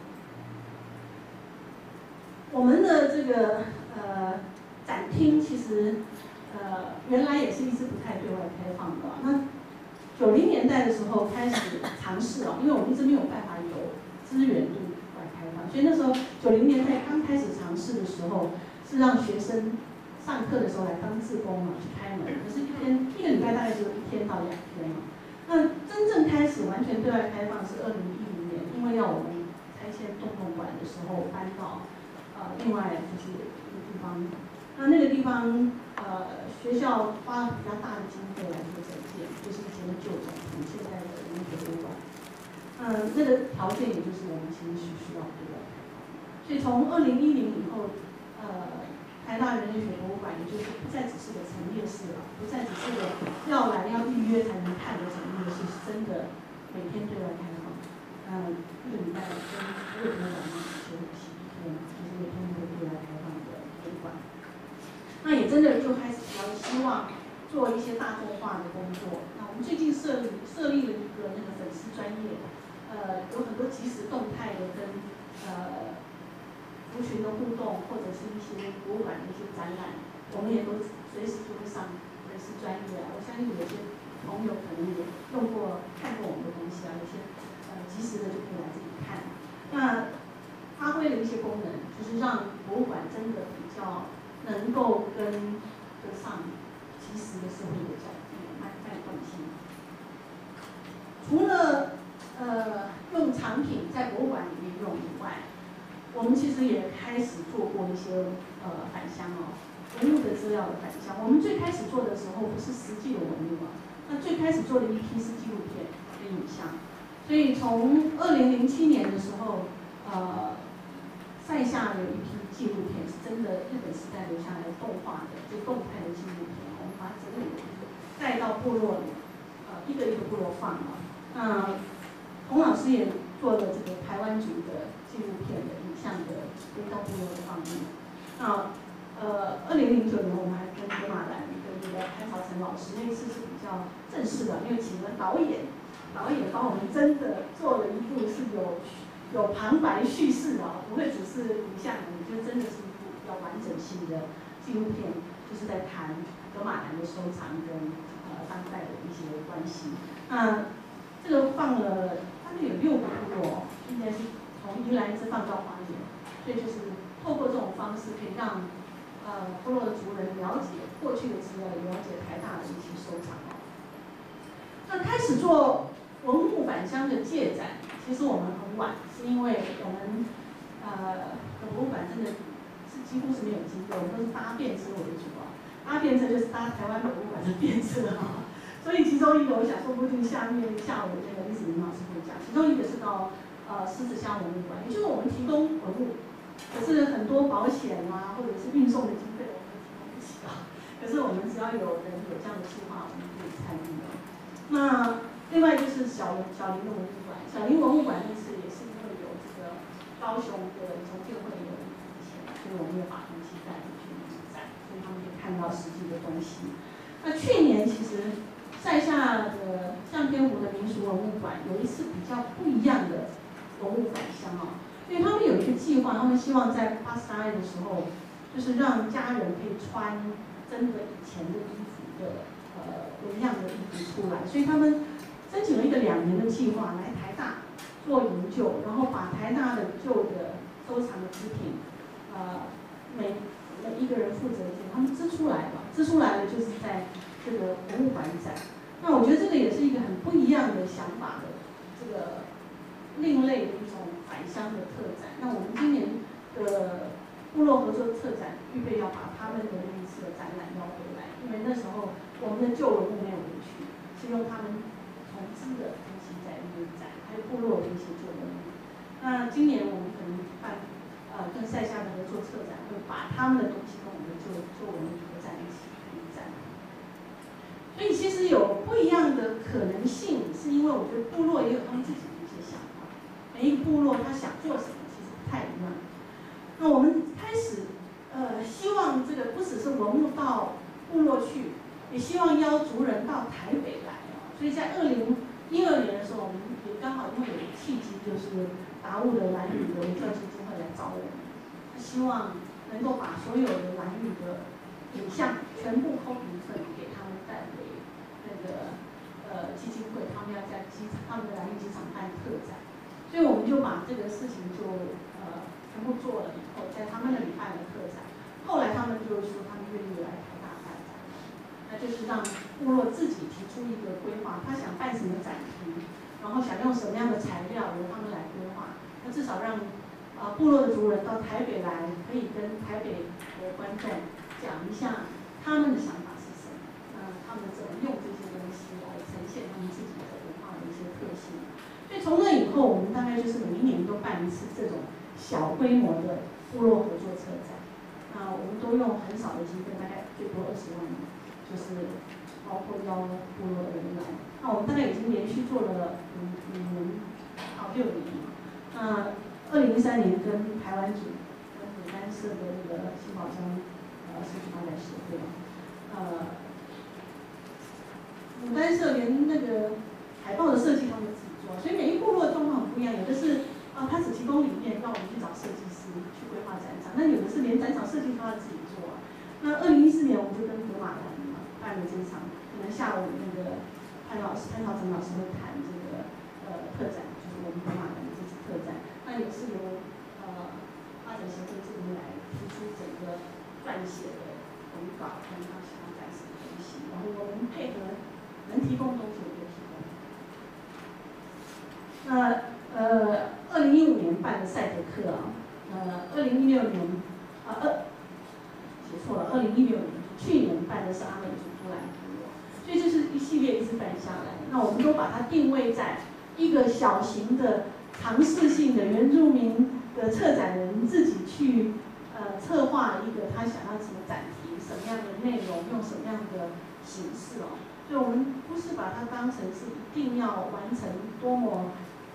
我们的这个展厅其实原来也是一直不太对外开放的。那90年代的时候开始尝试因为我们一直没有办法有资源对外开放，所以那时候90年代刚开始尝试的时候，是让学生上课的时候来当志工去开门，可是一个礼拜大概只有1天到2天那真正开始完全对外开放是2010年，因为要我们拆迁洞洞馆的时候搬到另外就是一个地方。那个地方学校花了比较大的经费来做整建，就是以前的旧总图，现在的人民博物馆。那个条件也就是我们其实是需要对外开放。所以从2010以后，台大人类学博物馆也就是不再只是个陈列室了，不再只是个要预约才能看的陈列室，是真的每天对外开放。一个礼拜跟6天晚上休息1天，就是每天都对外开放的博物馆。那也真的就开始比较希望做一些大众化的工作。那我们最近设立了一个那个粉丝专页，有很多即时动态的跟族群的互动，或者是一些博物馆的一些展览，我们也都随时就会上粉丝专页啊。我相信有些朋友可能也看过我们的东西啊，有些及时的就可以来这里看。那发挥了一些功能，就是让博物馆真的比较能够跟得上及时的社会的脉动性。除了用藏品在博物馆里面用以外，我们其实也开始做过一些返乡文物的资料的返乡。我们最开始做的时候不是实际的文物那最开始做的一批是纪录片跟影像。所以从2007年的时候，塞下有一批纪录片，是真的日本时代留下来的动画的，就动态的纪录片，我们把整个带到部落里，一个一个部落放那洪老师也做了这个台湾族的纪录片的影像的归到部落的放映。2009年我们还跟格马兰跟这个潘朝成老师，那一次是比较正式的，因为请了导演帮我们真的做了一部是有旁白叙事不会只是影像，就真的是一部比较完整性的纪录片，就是在谈格马兰的收藏跟当代的一些关系。这个放了大概有6个部落，现在是从宜兰一直放到花莲，所以就是透过这种方式，可以让部落的族人了解过去的资料，了解台大的一些收藏那开始做文物返乡的借展，其实我们很晚，是因为我们博物馆真的是几乎是没有机会，我们都是搭便车为主搭便车就是搭台湾博物馆的便车所以其中一个我想说不定下午那个历史林老师会讲，其中一个是到狮子乡文物馆，也就是我们提供文物，可是很多保险或者是运送的经费我们提供不起可是我们只要有人有这样的计划，我们可以参与那另外就是小林的文物馆，小林文物馆那次也是因为有这个高雄的重建会有钱，所以我们也把东西带回去展，所以他们可以看到实际的东西。那去年其实塞下的象天湖的民俗文物馆有一次比较不一样的文物返乡因为他们有一个计划，他们希望在8·8的时候，就是让家人可以穿真的以前的衣服的纹样的衣服出来，所以他们申请了一个2年的计划来台大做研究，然后把台大的旧的收藏的织品，每一个人负责一件，他们织出来了就是在这个文物馆展。那我觉得这个也是一个很不一样的想法的这个另类的一种返乡的特展。那我们今年的部落合作策展预备要把他们的那一次的展览要回来，因为那时候我们的旧文物没有回去，是用他们重织的东西在那边展，还有部落的一些旧文物。那今年我们可能跟塞下的合作策展会把他们的东西跟我们的旧文物合在一起展。所以其实有不一样的可能性，是因为我觉得部落也有他们自己的一些想法，每一个部落他想做什么其实不太一样。那我们开始希望这个不只是文物到部落去，也希望邀族人到台北来所以在2012年的时候，我们也刚好因为有契机，就是达悟的兰屿的文教基金会来找我们，希望能够把所有的兰屿的影像全部抠一份给他们带回那个基金会，他们要在他们的兰屿机场办特展，所以我们就把这个事情就全部做了以后，在他们那里办了特展。后来他们就说他们愿意来台大办展，那就是让部落自己提出一个规划，他想办什么展厅，然后想用什么样的材料，由他们来规划。那至少让部落的族人到台北来，可以跟台北的观众讲一下他们的想法是什么，他们怎么用这些东西来呈现他们自己的文化的一些特性。所以从那以后，我们大概就是每一年都办一次这种小规模的部落合作车展。我们都用很少的经费，大概最多20万，就是包括邀部落的人来。那我们大概已经连续做了6年2013年跟台湾组跟牡丹社的那个新宝乡社区发展协会牡丹社连那个海报的设计他们自己做，所以每一部落的状况很不一样，有的是他只提供理念，让我们去找设计师去规划展场，那有的是连展场设计都要自己做。那2014年我们就跟格马兰办了这一场，可能下午那个潘朝成老师会谈这个特展，就是我们格马兰的这次特展，那也是由发展协会这边来提出整个撰写的文稿跟他想要展示的东西，然后我们配合能提供的东西我就提供。那2015年办的赛德克2016年写错了，2016年去年办的是阿美族布兰部落，所以这是一系列一直办下来。那我们都把它定位在一个小型的尝试性的原住民的策展人自己去策划一个他想要什么展题，什么样的内容，用什么样的形式哦。所以我们不是把它当成是一定要完成多么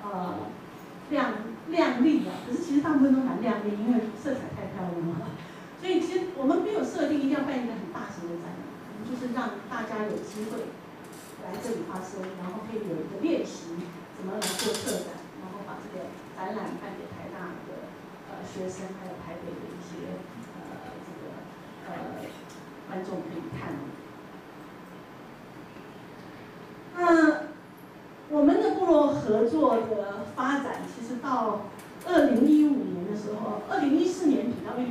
亮丽啊，可是其实大部分都蛮亮丽，因为色彩太漂亮了。所以其实我们没有设定一定要办一个很大型的展览，我们就是让大家有机会来这里发声，然后可以有一个练习怎么来做策展，然后把这个展览办给台大的学生，还有台北的一些观众可以看。那我们的部落合作的发展，其实到2015年的时候，2014年底到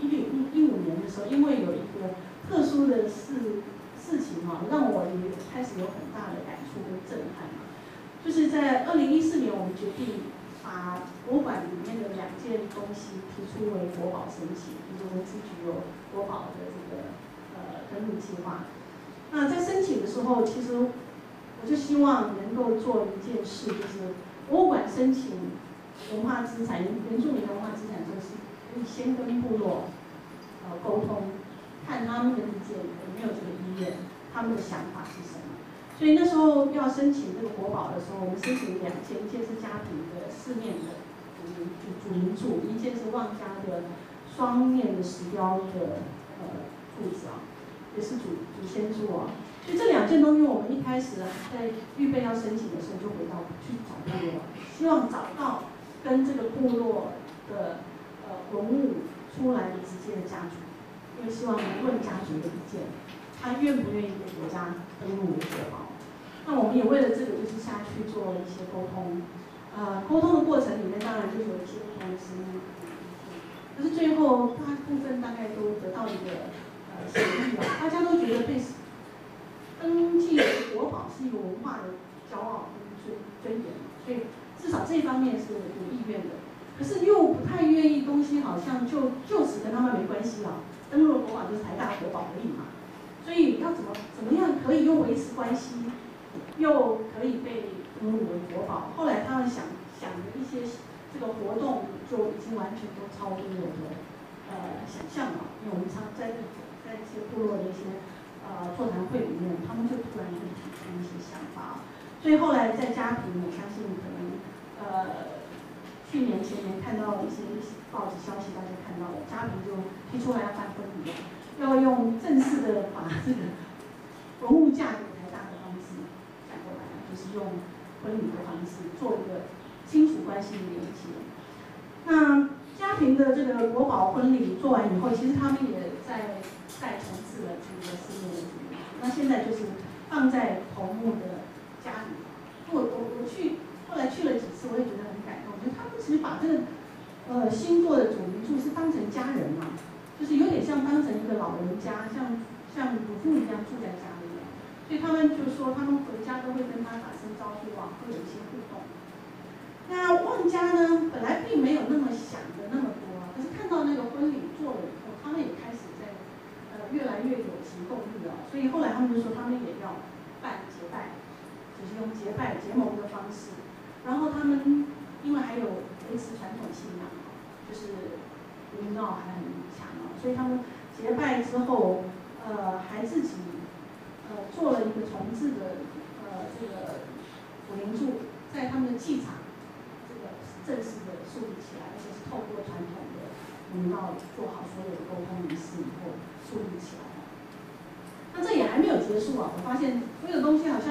2015年的时候，因为有一个特殊的事情让我也开始有很大的感触跟震撼就是在2014年，我们决定把博物馆里面的2件东西提出为国宝申请，就是文资局有国宝的这个登录计划。那在申请的时候，其实我就希望能够做一件事，就是博物馆申请文化资产、原住民的文化资产，就是可以先跟部落沟通，看他们的意见有没有这个意愿，他们的想法是什么。所以那时候要申请这个国宝的时候，我们申请2件，一件是家庭的4面的主名柱，一件是望家的双面的石雕的柱子也是祖先柱所以这2件东西，我们一开始在预备要申请的时候，就去找部落，希望找到跟这个部落的文物出来的直接的家族，因为希望能问家族的意见，他愿不愿意被国家登录为国宝。那我们也为了这个，就是下去做了一些沟通。沟通的过程里面，当然就有一些不同的声音，可是最后大部分大概都得到一个协议大家都觉得被登记为国宝是一个文化的骄傲跟尊严，所以至少这一方面是有意愿的。可是又不太愿意东西好像就此跟他们没关系登录国宝就是台大国宝而已嘛，所以要怎么样可以又维持关系，又可以被登录为国宝？后来他们想的一些这个活动就已经完全都超出我的想象了，因为我们常在一些部落的一些座谈会里面，他们就突然会提出一些想法，所以后来在家庭，我相信可能去年前年看到一些报纸消息，大家看到了，家庭就提出来要办婚礼，要用正式的把这个文物嫁给台大的方式嫁过来，就是用婚礼的方式做一个亲属关系的连接。那家庭的这个国宝婚礼做完以后，其实他们也再重置了这个4面的主名柱，那现在就是放在头目的家里。我后来去了几次，我也觉得很感动，就他们其实把这个新做的主名柱是当成家人嘛，就是有点像当成一个老人家，像祖父一样住在家里。所以他们就说，他们回家都会跟他打声招呼会有一些互动。那望家呢，本来并没有那么想的那么多可是看到那个婚礼做了以后，他们也开始在越来越有行动力所以后来他们就说，他们也要办结拜，就是用结拜结盟的方式。然后他们因为还有维持传统信仰就是灵道还很强所以他们结拜之后，还自己做了一个重置的这个古灵柱，在他们的祭场这个正式的树立起来，而且是透过传统的灵道做好所有的沟通仪式以后树立起来。那这也还没有结束我发现所有的东西好像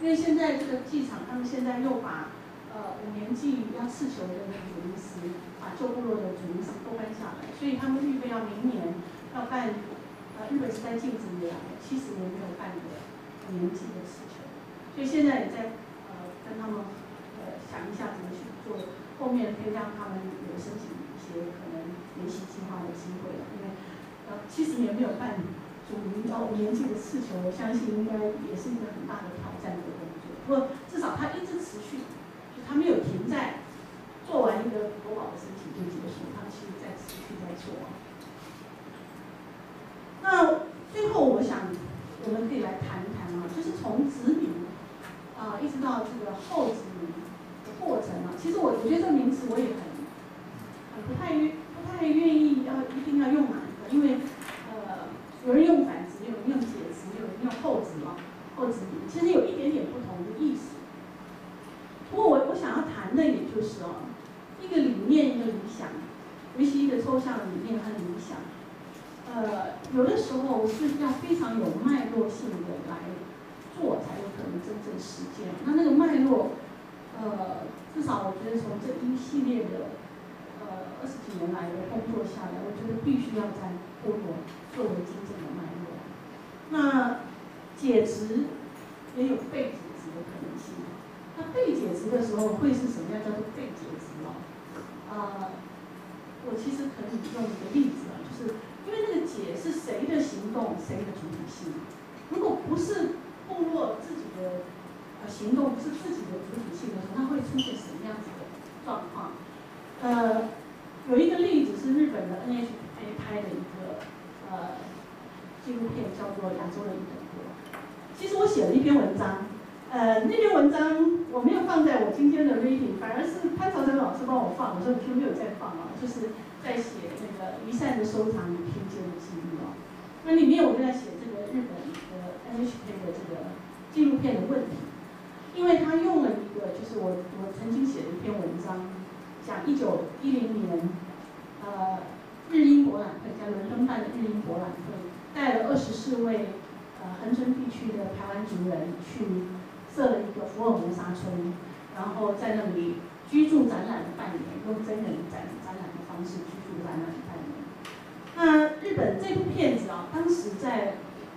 因为现在这个机场，他们现在又把5年级要刺球的那个主医师，把旧部落的主医师都搬下来，所以他们预备要明年要办，日本是在禁止以来70年没有办的5年级的刺球，所以现在也在跟他们想一下怎么去做，后面可以让他们有申请一些可能研习计划的机会了，因为70年没有办5年级的刺球，我相信应该也是一个很大的挑战的工作。不过至少它一直持续，就它没有停在做完一个国保的申请就结束，它其实在持续在做。那最后我想我们可以来谈一谈啊，就是从殖民一直到这个后殖民的过程啊，其实我觉得这个名词我也很不太愿意一定要用哪一个，因为有人用反殖，有人用解殖，有人用后殖后殖民，其实有一点点不同的意思。不过我想要谈的也就是一个理念一个理想，尤其一个抽象的理念和理想，有的时候是要非常有脉络性的来做，才有可能真正实践。那个脉络，至少我觉得从这一系列的20几年来的工作下来，我觉得必须要在部落作为真正的脉络。那解殖也有被解殖的可能性。那被解殖的时候会是什么样叫做被解殖我其实可以用一个例子就是因为那个解是谁的行动，谁的主体性。如果不是部落自己的行动，不是自己的主体性的时候，它会出现什么样子的状况？有一个例子是日本的 NHK 拍的一个纪录片，叫做《亚洲的一等国》。其实我写了一篇文章，那篇文章我没有放在我今天的 reading， 反而是潘朝成老师帮我放，我说你就没有再放就是在写那个离散的收藏与拼接的记录那里面我就在写这个日本的 NHK 的这个纪录片的问题，因为他用了一个就是我曾经写的一篇文章，讲1910年日英博览会，在伦敦办的日英博览会，带了24位恒春地区的台湾族人去设了一个福尔摩沙村，然后在那里居住展览了半年，用真人展览的方式居住展览了半年。那日本这部片子当时在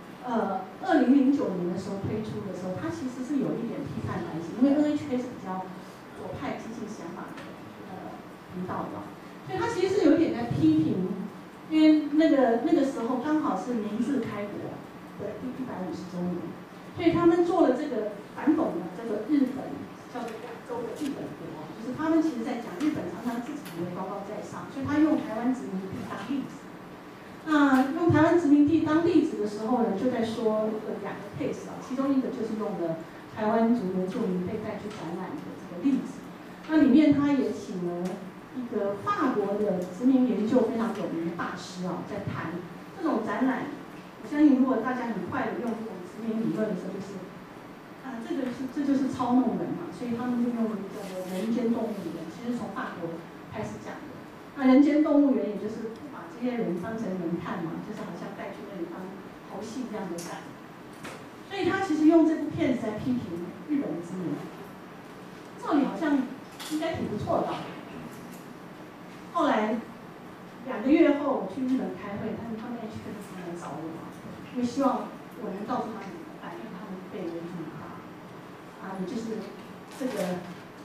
2009年的时候推出的时候，它其实是有一点批判来袭，因为 NHK 是比较左派激进想法的频道所以它其实是有点在批评，因为那个时候刚好是明治开国的第150周年，所以他们做了这个反讽的这个日本叫做亚洲的一等国，就是他们其实在讲日本常常自己以为高高在上，所以他用台湾殖民地当例子。那用台湾殖民地当例子的时候呢，就在说2个 case 其中一个就是用了台湾族原住民被带去展览的这个例子。那里面他也请了一个法国的殖民研究非常有名的大师在谈这种展览。我相信如果大家很快的用这种殖民理论的时候，就是这就是操弄人嘛，所以他们就用一个人间动物园，其实从法国开始讲的。那人间动物园也就是不把这些人当成人看嘛，就是好像带去那里当猴戏一样的感。所以他其实用这部片子在批评日本的殖民，照理好像应该挺不错的。后来2个月后我去日本开会，他们 HK 就来找我因为希望我能告诉他们怎么办，因为他们被原住民打也就是这个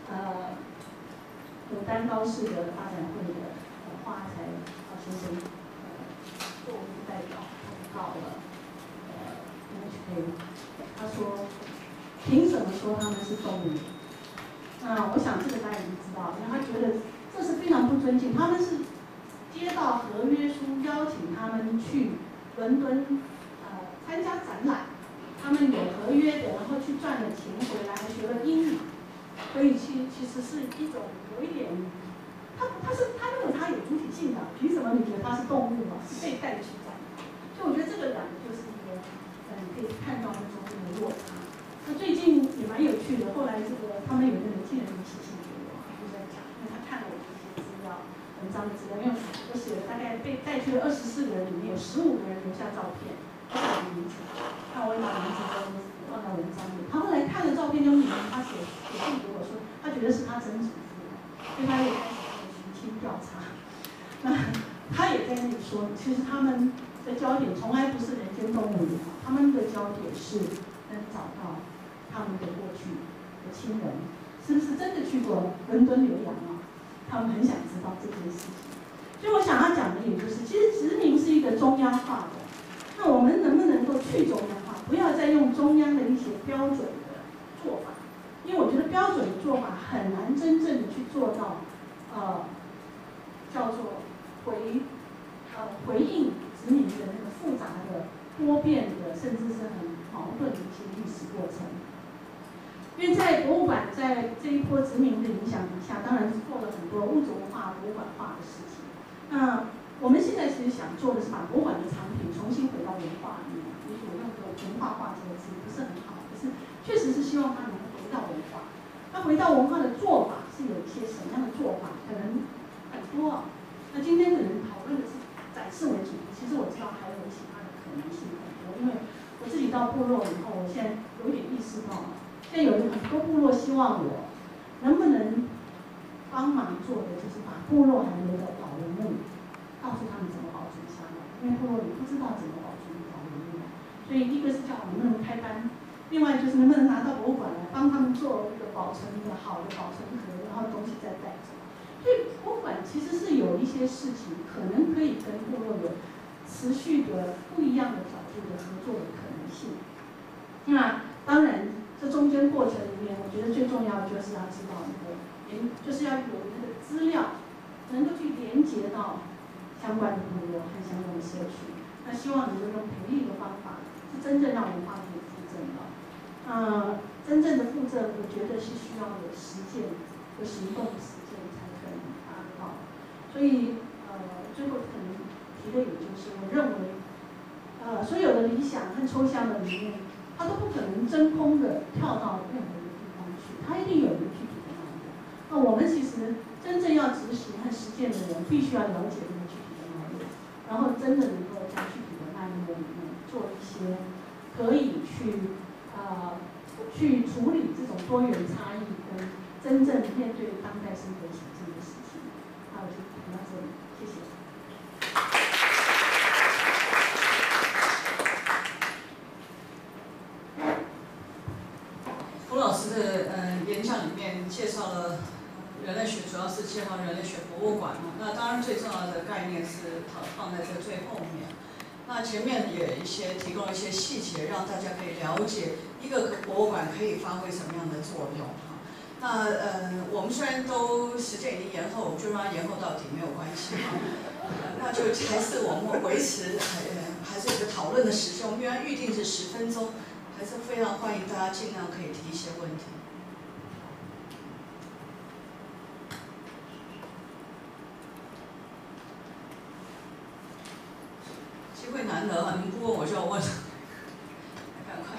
牡丹高市的发展会的花才先生作为代表，他告了NHK， 他说凭什么说他们是动物？那我想这个大家已经知道，因为他觉得这是非常不尊敬，他们是接到合约书邀请他们去伦敦参加展览，他们有合约的，然后去赚了钱回来，还学了英语，所以其实是一种有一点，他认为他有主体性的，凭什么你觉得他是动物是被带去展览？所以我觉得这个2个就是一个可以看到那中间的落差。那最近也蛮有趣的，后来这个他们有那个寄人篱写信给我，就在讲，因为他看了我的一些资料。文章的资料，因为我写了大概被带去的24个人里面，有15个人留下照片，都是我的名字，那我也把名字都放在文章里。他后来看了照片说，其实他们的焦点从来不是人间动物园，他们的焦点是能找到他们的过去的亲人，是不是真的去过伦敦留洋啊？他们很想知道这件事情。所以我想要讲的也就是，其实殖民是一个中央化的，那我们能不能够去中央化，不要再用中央的一些标准的做法，因为我觉得标准的做法很难真正的去做到，叫做回应殖民的那个复杂的、多变的，甚至是很矛盾的一些历史过程。因为在博物馆在这一波殖民的影响底下，当然是做了很多物质文化博物馆化的事情。那我们现在其实想做的是把博物馆的藏品重新回到文化里面。也许我用的文化化这个字不是很好，可是确实是希望它能够回到文化。那回到文化的做法是有一些什么样的做法？可能很多啊。那今天可能讨论的是展示为主题，其实我知道还有其他的可能性很多。因为我自己到部落以后，我现在有点意识到了。现在有很多部落希望我能不能帮忙做的，就是把部落还留的老人物告诉他们怎么保存下来，因为部落里不知道怎么保存老人物，所以一个是叫能不能开班，另外就是能不能拿到博物馆来帮他们做一个保存的好的保存盒，然后东西再带走。所以博物馆其实是有一些事情可能可以跟部落有持续的不一样的角度的合作的可能性。那当然。这中间过程里面，我觉得最重要的就是要知道就是要有那个资料，能够去连接到相关的部落和相关的社区。那希望能够用培力的方法，是真正让文化可以复振的。真正的复振，我觉得是需要有实践、有行动的实践才可能达得到。所以最后可能提的也就是，我认为所有的理想和抽象的理念。它都不可能真空的跳到任何一个地方去，它一定有一个具体的脉络。那我们其实真正要执行和实践的人，必须要了解这个具体的脉络，然后真的能够在具体的脉络里面做一些可以去处理这种多元差异跟真正面对当代生活情境的事情。那我就谈到这里，谢谢。 胡老师的演讲里面介绍了人类学，主要是介绍人类学博物馆。那当然最重要的概念是放在这最后面。那前面也提供了一些细节，让大家可以了解一个博物馆可以发挥什么样的作用哈。那我们虽然都时间已经延后，就让它延后到底没有关系哈。那就还是我们维持还是有个讨论的时间，我们原来预定是10分钟。还是非常欢迎大家尽量可以提一些问题。机会难得啊，你们不问我就要问，赶快。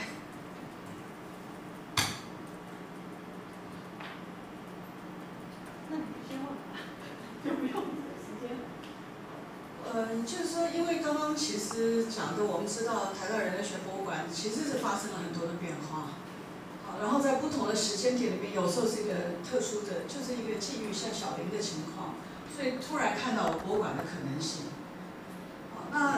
那你先问吧，就不用时间。 就是说，因为刚刚其实讲的，我们知道台大人类学博物馆其实是发生了很多的变化，然后在不同的时间点里面，有时候是一个特殊的，就是一个际遇像小林的情况，所以突然看到博物馆的可能性。那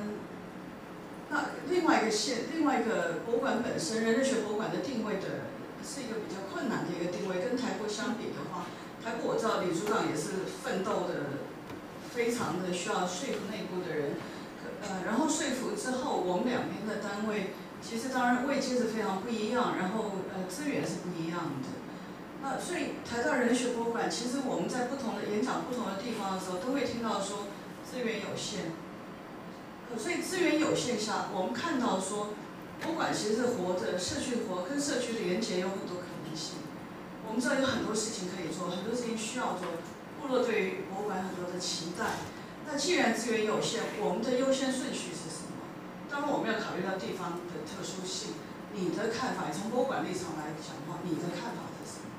另外一个博物馆本身，人类学博物馆的定位是一个比较困难的一个定位，跟台博相比的话，台博我知道李组长也是奋斗的。非常的需要说服内部的人，然后说服之后，我们两边的单位其实当然位阶是非常不一样，然后资源是不一样的。那所以台大人类学博物馆，其实我们在不同的演讲、不同的地方的时候，都会听到说资源有限。所以资源有限下，我们看到说博物馆其实是活着，社区活，跟社区的连结有很多可能性。我们知道有很多事情可以做，很多事情需要做。部落对于博物馆很多的期待，那既然资源有限，我们的优先顺序是什么？当然我们要考虑到地方的特殊性。你的看法，从博物馆立场来讲的话，你的看法是什么？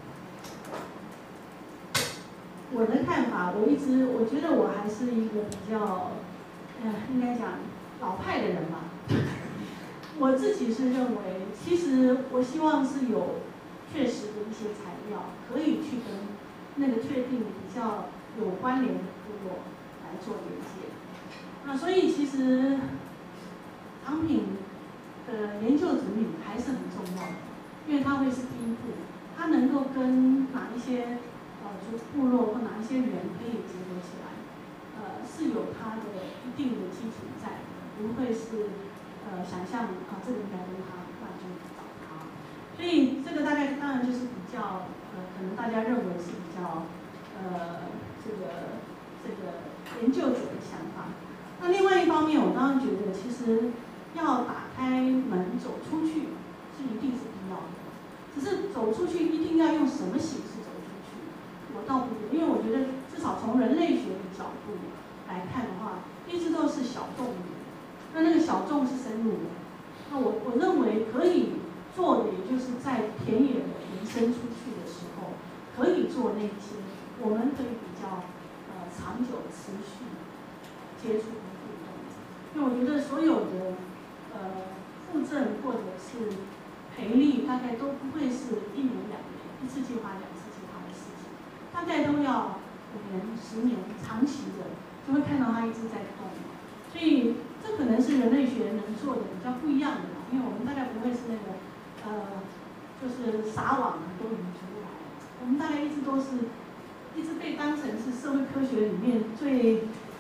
我的看法，我觉得我还是一个比较，应该讲老派的人吧。我自己是认为，其实我希望是有确实的一些材料，可以去跟那个确定比较有关联的部落来做连接。 那所以其实藏品的研究整理还是很重要的，因为它会是第一步，它能够跟哪一些就部落或哪一些人可以结合起来，是有它的一定的基础在的，不会是想象这个应该跟他，那就找他。所以这个大概当然就是比较可能大家认为是比较这个研究者的想法。那另外一方面，我当然觉得其实要打开门走出去是一定是必要的，只是走出去一定要用什么形式走出去，我倒不觉得，因为我觉得至少从人类学的角度来看的话，一直都是小众的，那个小众是深入的。那我认为可以做的，也就是在田野的延伸出去的时候，可以做那些我们可以比较长久持续接触和互动。因为我觉得所有的复振或者是培力，大概都不会是1年2年1次计划2次计划的事情，大概都要5年10年长期的，就会看到它一直在动。所以这可能是人类学能做的比较不一样的，因为我们大概不会是那个就是撒网很多鱼出来，我们大概一直都是一直被当成是社会科学里面最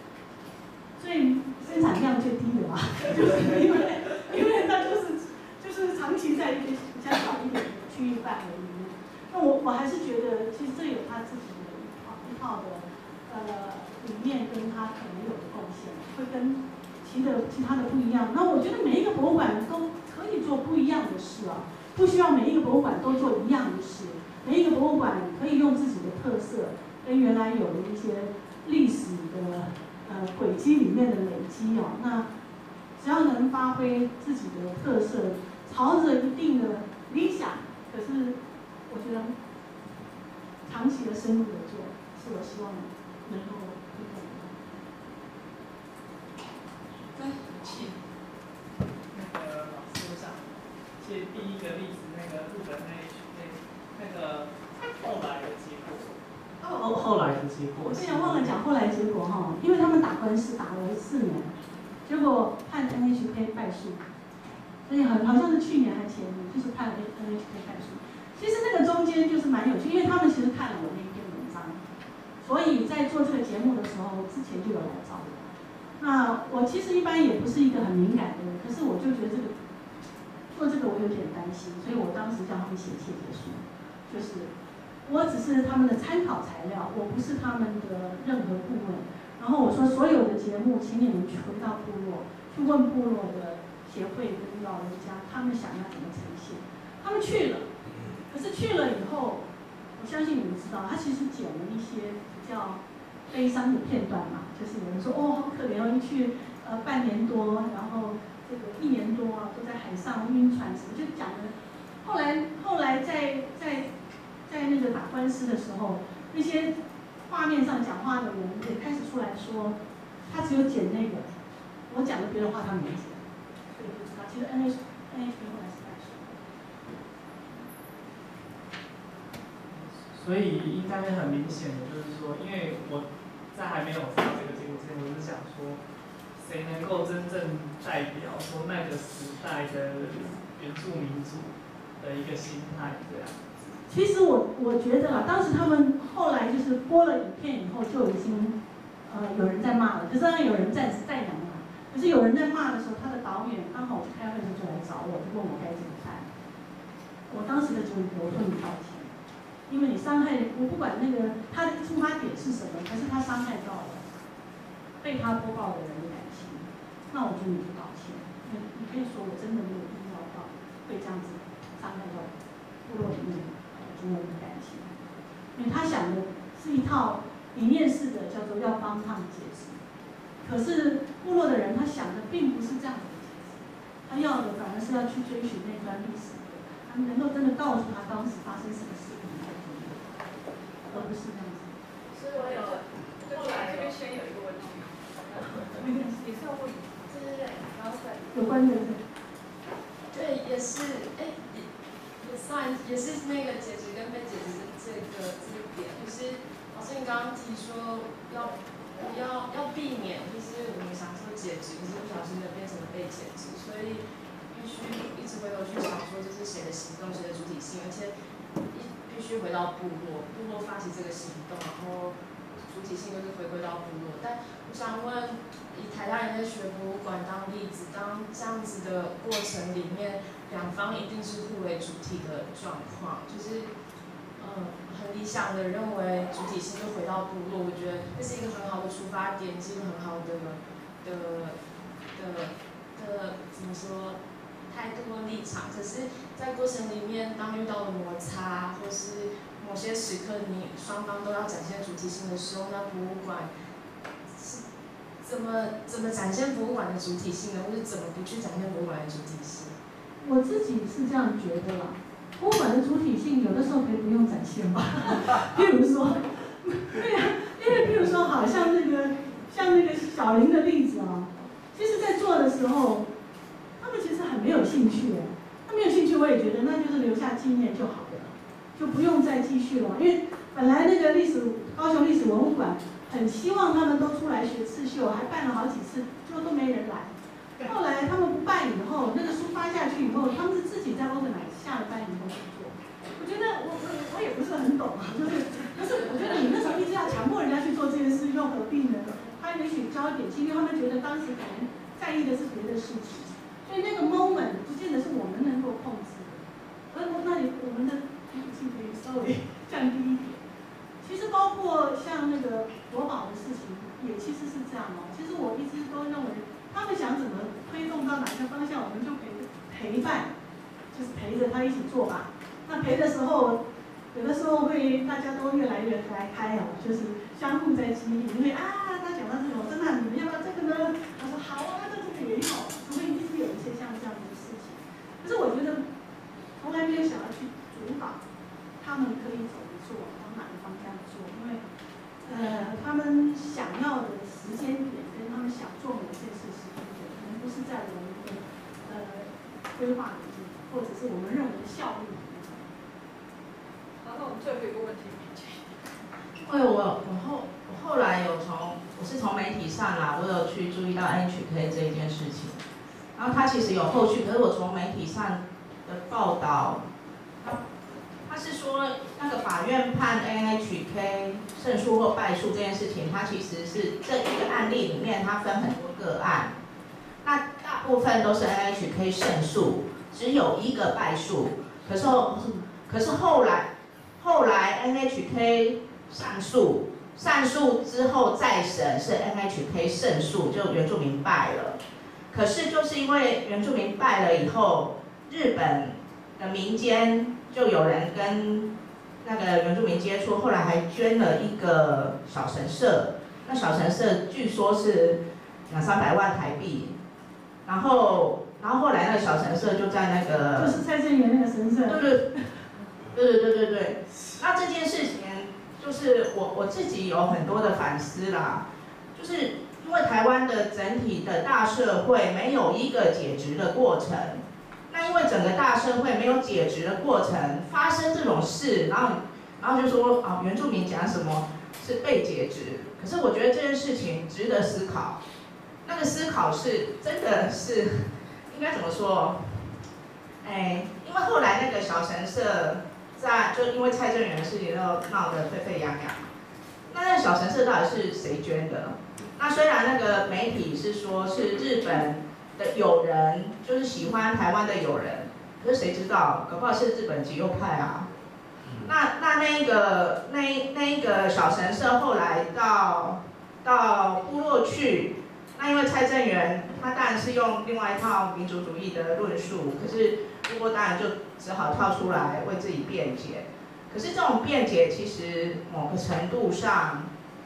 生产量最低的吧，就是因为它就是长期在一个比较小一点的区域范围里面。那我还是觉得，其实这有他自己的一套的理念跟他可能有的贡献，会跟其他的不一样。那我觉得每一个博物馆都可以做不一样的事啊，不需要每一个博物馆都做一样的事。每一个博物馆可以用自己的特色，跟原来有的一些历史的轨迹里面的累积哦，那只要能发挥自己的特色，朝着一定的理想，可是我觉得长期的深入的做，是我希望能够推动的。 那个老师，我想借第一个例子，那个日本那个后来的结果。后来的结果。 我之前忘了讲后来结果哈，因为他们打官司打了4年，结果判 NHK 败诉，所以好像是去年还前年，就是判 NHK 败诉。其实那个中间就是蛮有趣，因为他们其实看了我那篇文章，所以在做这个节目的时候，之前就有来找我。那我其实一般也不是一个很敏感的人，可是我就觉得做这个我有点担心，所以我当时叫他们写切结书，就是我只是他们的参考材料，我不是他们的任何顾问。然后我说所有的节目，请你们去回到部落，去问部落的协会跟老人家，他们想要怎么呈现。他们去了，可是去了以后，我相信你们知道，他其实剪了一些比较悲伤的片段嘛，就是有人说哦好可怜哦，一去半年多，然后这个1年多啊都在海上晕船什么，就讲的。后来在那个打官司的时候，那些画面上讲话的人也开始出来说，他只有剪那个，我讲的别的话他没剪，所以不知道。其实 NHK 后来是败诉。 所以应该很明显的就是说，因为我在还没有知道这个结果之前，我是想说，谁能够真正代表说那个时代的原住民族的一个心态这样。 其实我觉得啊，当时他们后来就是播了影片以后，就已经有人在骂了，可是当然有人在扬了。可是有人在骂的时候，他的导演刚好我去开会的时候就来找我，就问我该怎么办。我当时的主意，我说你道歉，因为你伤害我，不管那个他的出发点是什么，可是他伤害到了被他播报的人的感情，那我觉得你就道歉。你可以说我真的没有意料到会这样子伤害到部落里面族人的感情，因为他想的是一套理念式的，叫做要帮他们解释。可是部落的人他想的并不是这样的解释，他要的反而是要去追寻那段历史的，他们能够真的告诉他当时发生什么事情才可以，而不是这样子。 所以我有后来这边先有一个问题，也是要问，对，然后再有关的。 对，也是，也算也是那个解职跟被解职的这个点，就是老师你刚刚提说要要避免，就是我们想说解职，可是不小心的变成了被解职，所以必须一直回头去想说这是谁的行动，谁的主体性，而且必须回到部落发起这个行动，然后主体性就是回归到部落。但我想问，以台大人类学博物馆当例子，当这样子的过程里面，两方一定是互为主体的状况，就是很理想的认为主体性就回到部落，我觉得这是一个很好的出发点，是一个很好的怎么说态度和立场。可是，在过程里面，当遇到了摩擦，或是某些时刻你双方都要展现主体性的时候，那博物馆是怎么展现博物馆的主体性呢？或是怎么不去展现博物馆的主体性？ 我自己是这样觉得啦。博物馆的主体性有的时候可以不用展现吧，譬如说，对呀，因为譬如说，好像那个小林的例子啊，其实在做的时候，他们其实很没有兴趣的。他没有兴趣，我也觉得那就是留下纪念就好了，就不用再继续了。因为本来那个高雄历史文物馆很希望他们都出来学刺绣，还办了好几次，就都没人来。后来他们不办以后，那个书发下去以后，他们是自己在organize下了班以后去做。我觉得我也不是很懂啊，可是我觉得你那时候一直要强迫人家去做这件事，又何必呢？他也许交一点心，因为他们觉得当时可能在意的是别的事情，所以那个 moment 不见得是我们能够控制的。那我们的主体性可以稍微降低一点。其实包括像那个国宝的事情，也其实是这样哦。其实我一直都认为。他们想怎么推动到哪个方向，我们就陪伴，就是陪着他一起做吧。那陪的时候，有的时候会大家都越来越开哦，就是相互在激励。因为他讲到这个，我说那你们要不要这个呢？他说好啊，那这个也好。所以一直有一些像这样的事情。可是我觉得从来没有想要去主导他们可以怎么做，往哪个方向做，因为他们想要的时间点跟他们想做某件事情。可能不是在我们的规划里面，或者是我们认为的效率里面。 好，那我们最后一个问题， 因为我后来我是从媒体上啦，我有去注意到 NHK 这一件事情，然后它其实有后续，可是我从媒体上的报道，他是说那个法院判 NHK 胜诉或败诉这件事情，它其实是这一个案例里面它分很多个案。那大部分都是 NHK 胜诉，只有一个败诉。可是后来 NHK 上诉之后再审是 NHK 胜诉，就原住民败了。可是就是因为原住民败了以后，日本的民间就有人跟那个原住民接触，后来还捐了一个小神社。那小神社据说是200-300万台币。然后后来那个小神社就在那个， 就是蔡正元那个神社。 对。那这件事情就是我自己有很多的反思啦，就是因为台湾的整体的大社会没有一个解职的过程，那因为整个大社会没有解职的过程，发生这种事，然后就说啊原住民讲什么是被解职，可是我觉得这件事情值得思考。那个思考是真的是应该怎么说？因为后来那个小神社就因为蔡正元的事情都闹得沸沸扬扬。那个小神社到底是谁捐的？那虽然那个媒体是说是日本的友人，就是喜欢台湾的友人，可是谁知道，搞不好是日本极右派啊。那一个小神社后来到部落去。那因为蔡正元他当然是用另外一套民族主义的论述，可是部落当然就只好跳出来为自己辩解。可是这种辩解其实某个程度上，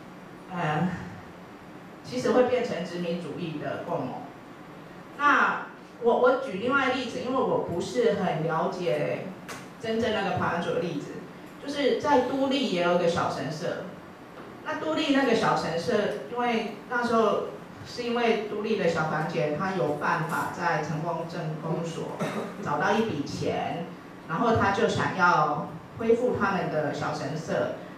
其实会变成殖民主义的共谋。那我举另外一个例子，因为我不是很了解真正那个排湾族的例子，就是在都历也有一个小神社。那都历那个小神社，因为那时候。是因为都历的小房姐她有办法在成功镇公所找到一笔钱，然后她就想要恢复他们的小神社，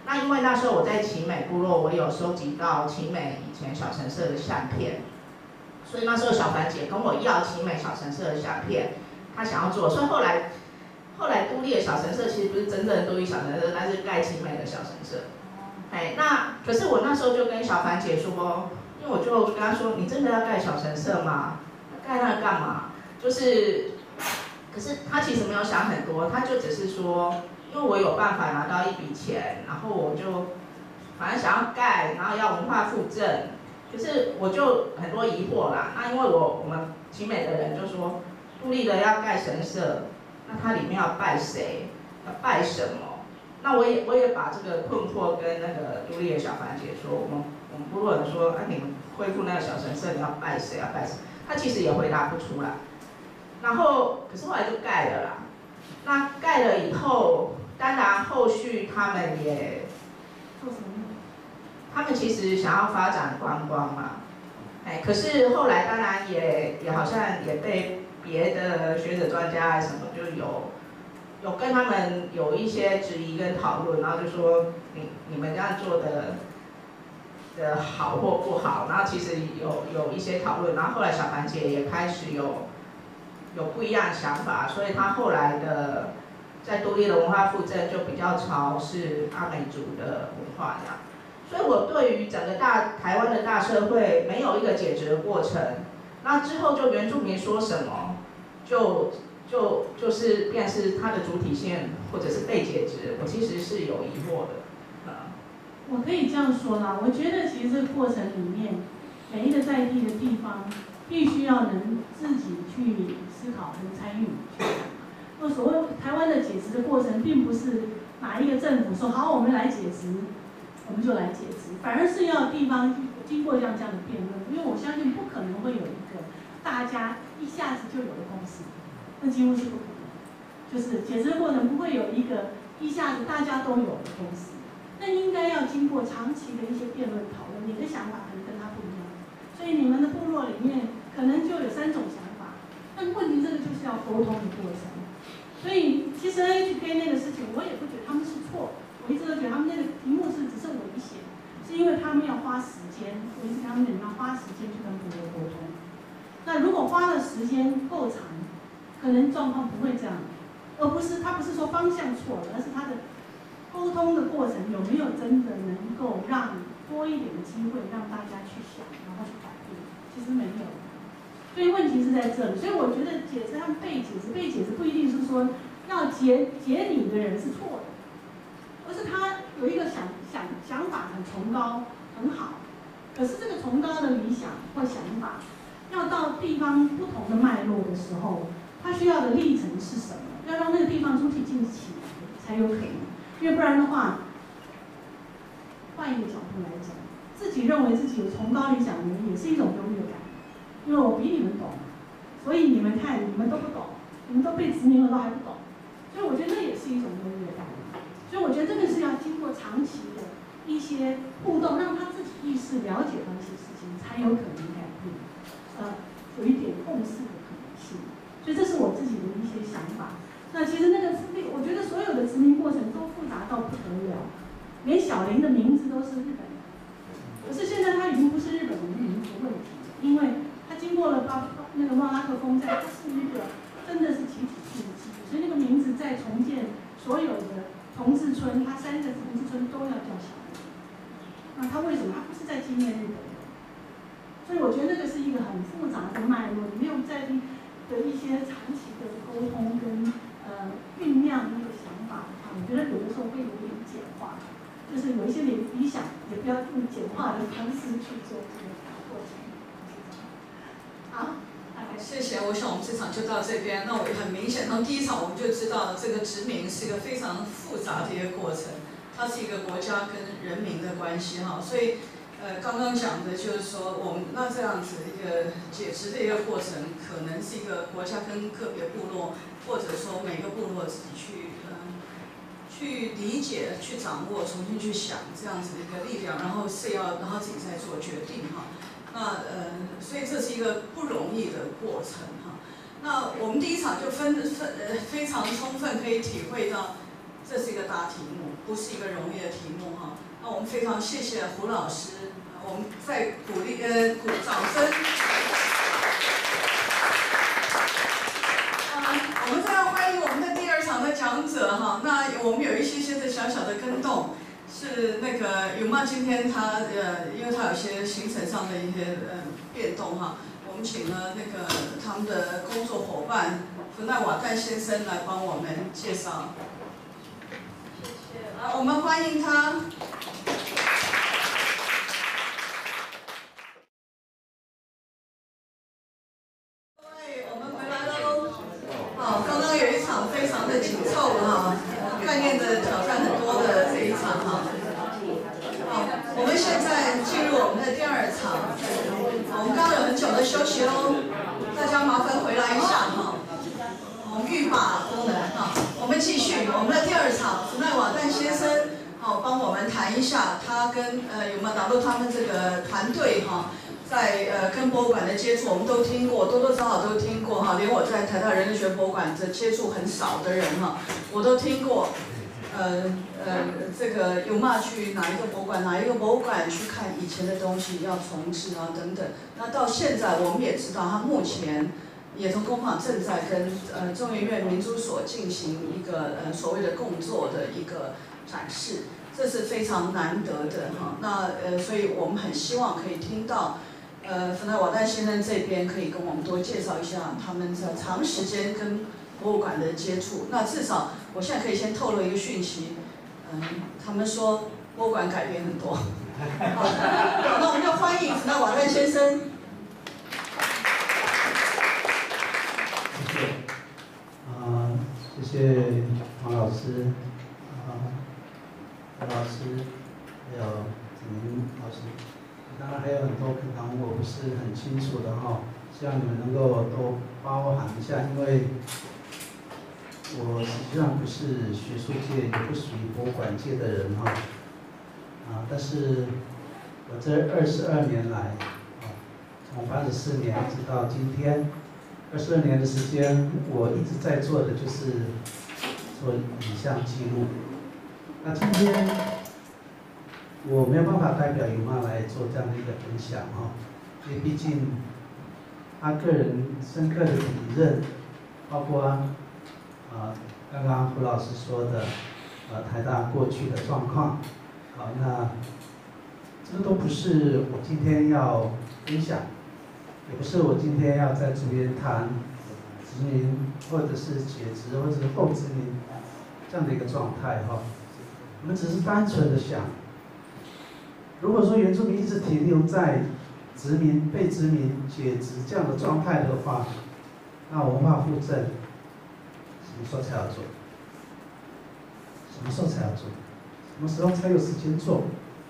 那因为那时候我在奇美部落，我有收集到奇美以前小神社的相片，所以那时候小凡姐跟我要奇美小神社的相片，她想要做，所以后来都立的小神社其实不是真正的都立小神社，那是盖奇美的小神社。哎，那可是我那时候就跟小凡姐说，因为我就跟她说，你真的要盖小神社吗？盖那干嘛？就是，可是她其实没有想很多，她就只是说，因为我有办法拿到一笔钱，然后我就反正想要盖，然后要文化复振，可是我就很多疑惑啦。那因为我们奇美的人就说，都立的要盖神社，那它里面要拜谁？要拜什么？那我也把这个困惑跟那个都立的小凡姐说，我们部落人说，你们恢复那个小神社，你要拜谁？要拜谁？她其实也回答不出来。然后，可是后来就盖了啦。那盖了以后，当然后续他们也做什么？ 他们其实想要发展观光嘛，可是后来当然也好像也被别的学者专家什么就有跟他们有一些质疑跟讨论，然后就说你们这样做的好或不好，然后其实有一些讨论，然后后来小凡姐也开始有不一样的想法，所以她后来的在都立的文化复振就比较朝是阿美族的文化这样。所以我对于整个台湾的大社会没有一个解职的过程，那之后就原住民说什么，就是便是它的主体性或者是被解职，我其实是有疑惑的。 我可以这样说啦，我觉得其实这个过程里面，每一个在地的地方，必须要能自己去思考跟参与。那所谓台湾的解职的过程，并不是哪一个政府说好我们来解职，我们就来解职，反而是要地方经过这样的辩论，因为我相信不可能会有一个大家一下子就有的共识，那几乎是不可能。就是解职的过程不会有一个一下子大家都有的共识。那应该要经过长期的一些辩论讨论，你的想法可能跟他不一样，所以你们的部落里面可能就有3种想法。但问题这个就是要沟通的过程，所以其实 NHK 那个事情，我也不觉得他们是错，我一直都觉得他们那个题目是只是危险，是因为他们要花时间，我一直他们要花时间去跟部落沟通。那如果花的时间够长，可能状况不会这样，而不是他不是说方向错了，而是他的沟通的过程有没有真的能够让多一点的机会让大家去想，然后去改变？其实没有，所以问题是在这里。所以我觉得解职和被解职不一定是说要解你的人是错的，而是他有一个想法很崇高很好，可是这个崇高的理想或想法，要到地方不同的脉络的时候，他需要的历程是什么？要让那个地方主体进起来才有可能。因为不然的话，换一个角度来讲，自己认为自己有崇高理想的人也是一种优越感，因为我比你们懂，所以你们看你们都不懂，你们都被殖民了都还不懂，所以我觉得那也是一种优越感。所以我觉得这个是要经过长期的一些互动，让他自己意识了解到一些事情，才有可能改变，有一点共识的可能性。所以这是我自己的一些想法。那其实我觉得所有的殖民过程都复杂到不得了，连小林的名字都是日本的，可是现在它已经不是日本人的名字问题，因为它经过了那个莫拉克风灾，它是一个真的是集体性的记忆，所以那个名字在重建所有的同志村，它3个同志村都要叫小林。那它为什么？它不是在纪念日本人，所以我觉得这个是一个很复杂的脉络，没有在地的一些长期的沟通跟酝酿那个想法的话，我觉得有的时候会有点简化，就是有一些理想也不要用简化的方式去做这个过程。好， 谢谢。我想我们这场就到这边。那我很明显，从第1场我们就知道，这个殖民是一个非常复杂的一个过程，它是一个国家跟人民的关系哈。所以，刚刚讲的就是说，我们那这样子一个解职的一个过程，可能是一个国家跟个别部落。或者说每个部落自己去理解、去掌握、重新去想这样子的一个力量，然后自己再做决定哈。那所以这是一个不容易的过程哈。那我们第1场就非常充分可以体会到这是一个大题目，不是一个容易的题目哈。那我们非常谢谢胡老师，我们再掌声。我们非常欢迎我们的第2场的讲者哈。那我们有一些的小小的更动，是那个有妈今天他因为他有些行程上的一些变动哈，我们请了那个他们的工作伙伴弗奈瓦旦先生来帮我们介绍。谢谢。我们欢迎他。刚刚有一场非常的紧凑哈，概念的挑战很多的这一场哈。好，我们现在进入我们的第2场。我们刚刚有很久的休息喽，大家麻烦回来一下哈。我们欲罢不能哈，我们继续我们的第2场，弗奈瓦旦先生帮我们谈一下他跟有没有导入他们这个团队哈。在跟博物馆的接触，我们都听过，多多少少都听过哈。连我在台大人类学博物馆这接触很少的人哈，我都听过。这个有嘛去哪一个博物馆去看以前的东西，要重置啊等等。那到现在我们也知道，他目前也从工坊正在跟中研院民族所进行一个所谓的共作的一个展示，这是非常难得的哈。那所以我们很希望可以听到。弗奈瓦旦先生这边可以跟我们多介绍一下他们在长时间跟博物馆的接触。那至少我现在可以先透露一个讯息，他们说博物馆改变很多。好，那我们就欢迎弗奈瓦旦先生。 谢谢。谢谢王老师，何老师，还有子明老师。当然还有很多可能我不是很清楚的哈，希望你们能够多包涵一下，因为我实际上不是学术界，也不属于博物馆界的人哈，但是我这22年来，从84年一直到今天，22年的时间，我一直在做的就是做影像记录。那今天我没有办法代表有妈来做这样的一个分享哈，因为毕竟他个人深刻的体认，包括刚刚胡老师说的台大过去的状况，好，那这个都不是我今天要分享，也不是我今天要在这边谈殖民或者是解殖或者是后殖民这样的一个状态哈，我们只是单纯的想。如果说原住民一直停留在殖民、被殖民、解殖这样的状态的话，那文化复振什么时候才要做？什么时候才要做？什么时候才有时间做？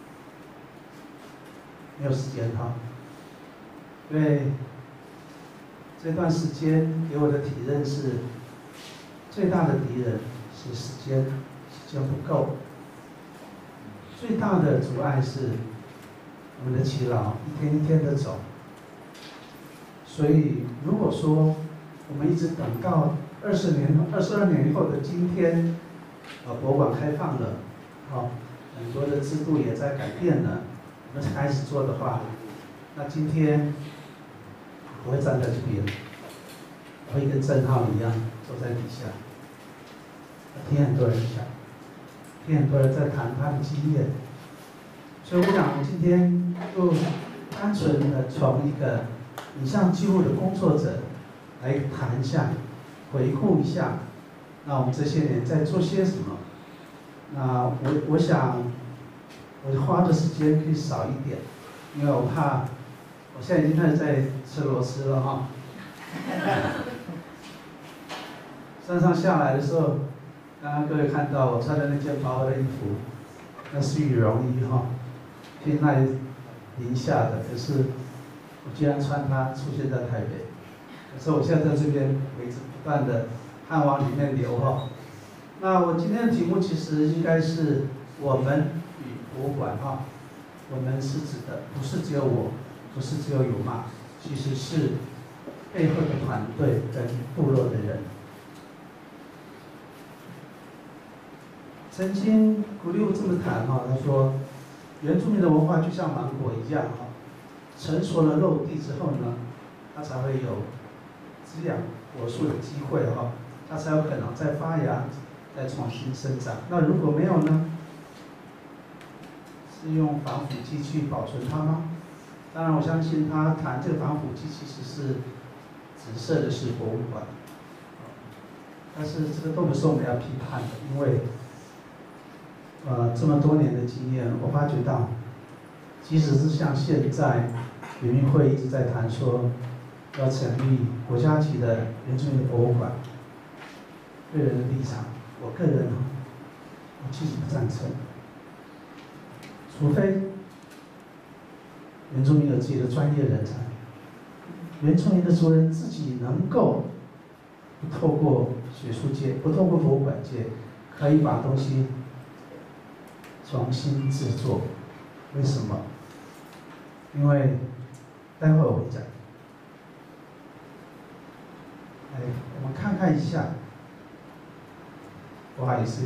没有时间哈，因为这段时间给我的体认是，最大的敌人是时间，时间不够。最大的阻碍是我们的耆老一天一天的走，所以如果说我们一直等到22年后的今天，博物馆开放了，很多的制度也在改变了，我们才开始做的话，那今天我会站在这边，我会跟郑浩一样坐在底下，听很多人讲。听很多人在谈他的经验，所以我想，我今天就单纯的从一个影像记录的工作者来谈一下，回顾一下，那我们这些年在做些什么。那我想，我花的时间可以少一点，因为我怕，我现在已经开始在吃螺丝了哈。山上下来的时候。刚刚各位看到我穿的那件薄的衣服，那是羽绒衣哈，现在零下的，可是我居然穿它出现在台北，所以我现在在这边一直不断的汗往里面流哈。那我今天的题目其实应该是我们与博物馆哈，我们是指的不是只有我，不是只有有妈，其实是背后的团队跟部落的人。 曾经古利乌这么谈哈，他说，原住民的文化就像芒果一样哈，成熟了落地之后呢，它才会有滋养果树的机会哈，它才有可能再发芽，再重新生长。那如果没有呢？是用防腐剂去保存它吗？当然，我相信他谈这个防腐剂其实是指涉的是博物馆，但是这个都不是我们要批判的，因为这么多年的经验，我发觉到，即使是像现在原民会一直在谈说要成立国家级的原住民博物馆，个人的立场，我个人我其实不赞成。除非原住民有自己的专业人才，原住民的族人自己能够不透过学术界，不透过博物馆界，可以把东西重新制作。为什么？因为待会我会讲。我们看看一下，不好意思。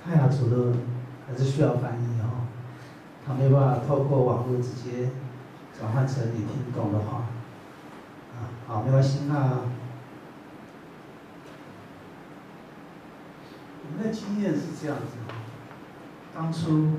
泰雅族的还是需要翻译哦，他没办法透过网络直接转换成你听懂的话。好，没关系。那我们的经验是这样子的，当初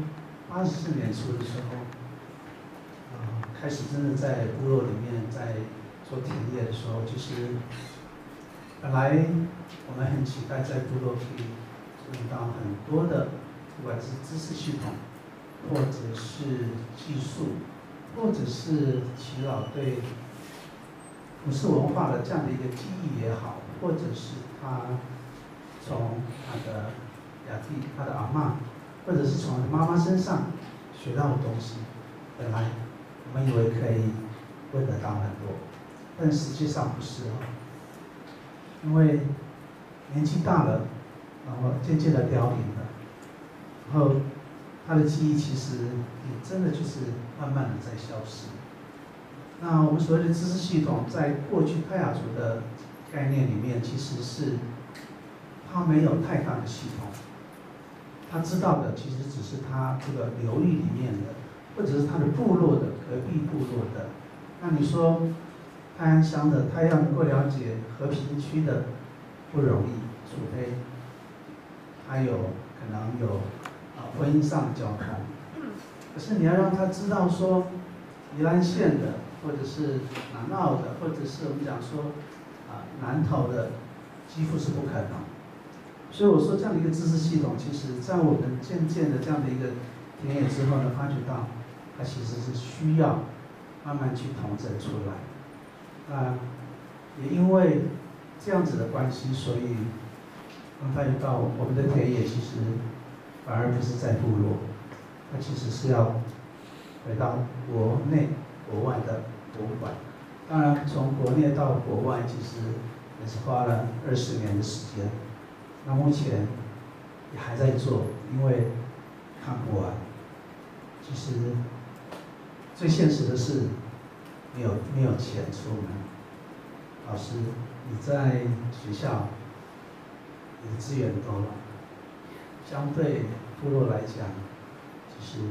84年初的时候，开始真的在部落里面在做田野的时候，就是本来我们很期待在部落可以用到很多的，不管是知识系统，或者是技术，或者是耆老对古式文化的这样的一个记忆也好，或者是他从他的雅蒂、他的阿嬷，或者是从妈妈身上学到的东西，本来我们以为可以问得到很多，但实际上不是哦。因为年纪大了，然后渐渐的凋零了，然后他的记忆其实也真的就是慢慢的在消失。那我们所谓的知识系统，在过去泰雅族的概念里面，其实是它没有太大的系统，他知道的其实只是他这个流域里面的，或者是他的部落的隔壁部落的。那你说泰安乡的，他要能够了解和平区的不容易，除非他可能有婚姻上的交通。可是你要让他知道说宜兰县的，或者是南澳的，或者是我们讲说南投的，几乎是不可能。所以我说这样的一个知识系统，其实在我们渐渐的这样的一个田野之后呢，发觉到它其实是需要慢慢去统整出来。也因为这样子的关系，所以我们发觉到我们的田野其实反而不是在部落，它其实是要回到国内国外的博物馆。当然，从国内到国外，其实也是花了20年的时间。那目前也还在做，因为看不完。其实最现实的是没有钱出门。老师，你在学校，你的资源多了，相对部落来讲，其实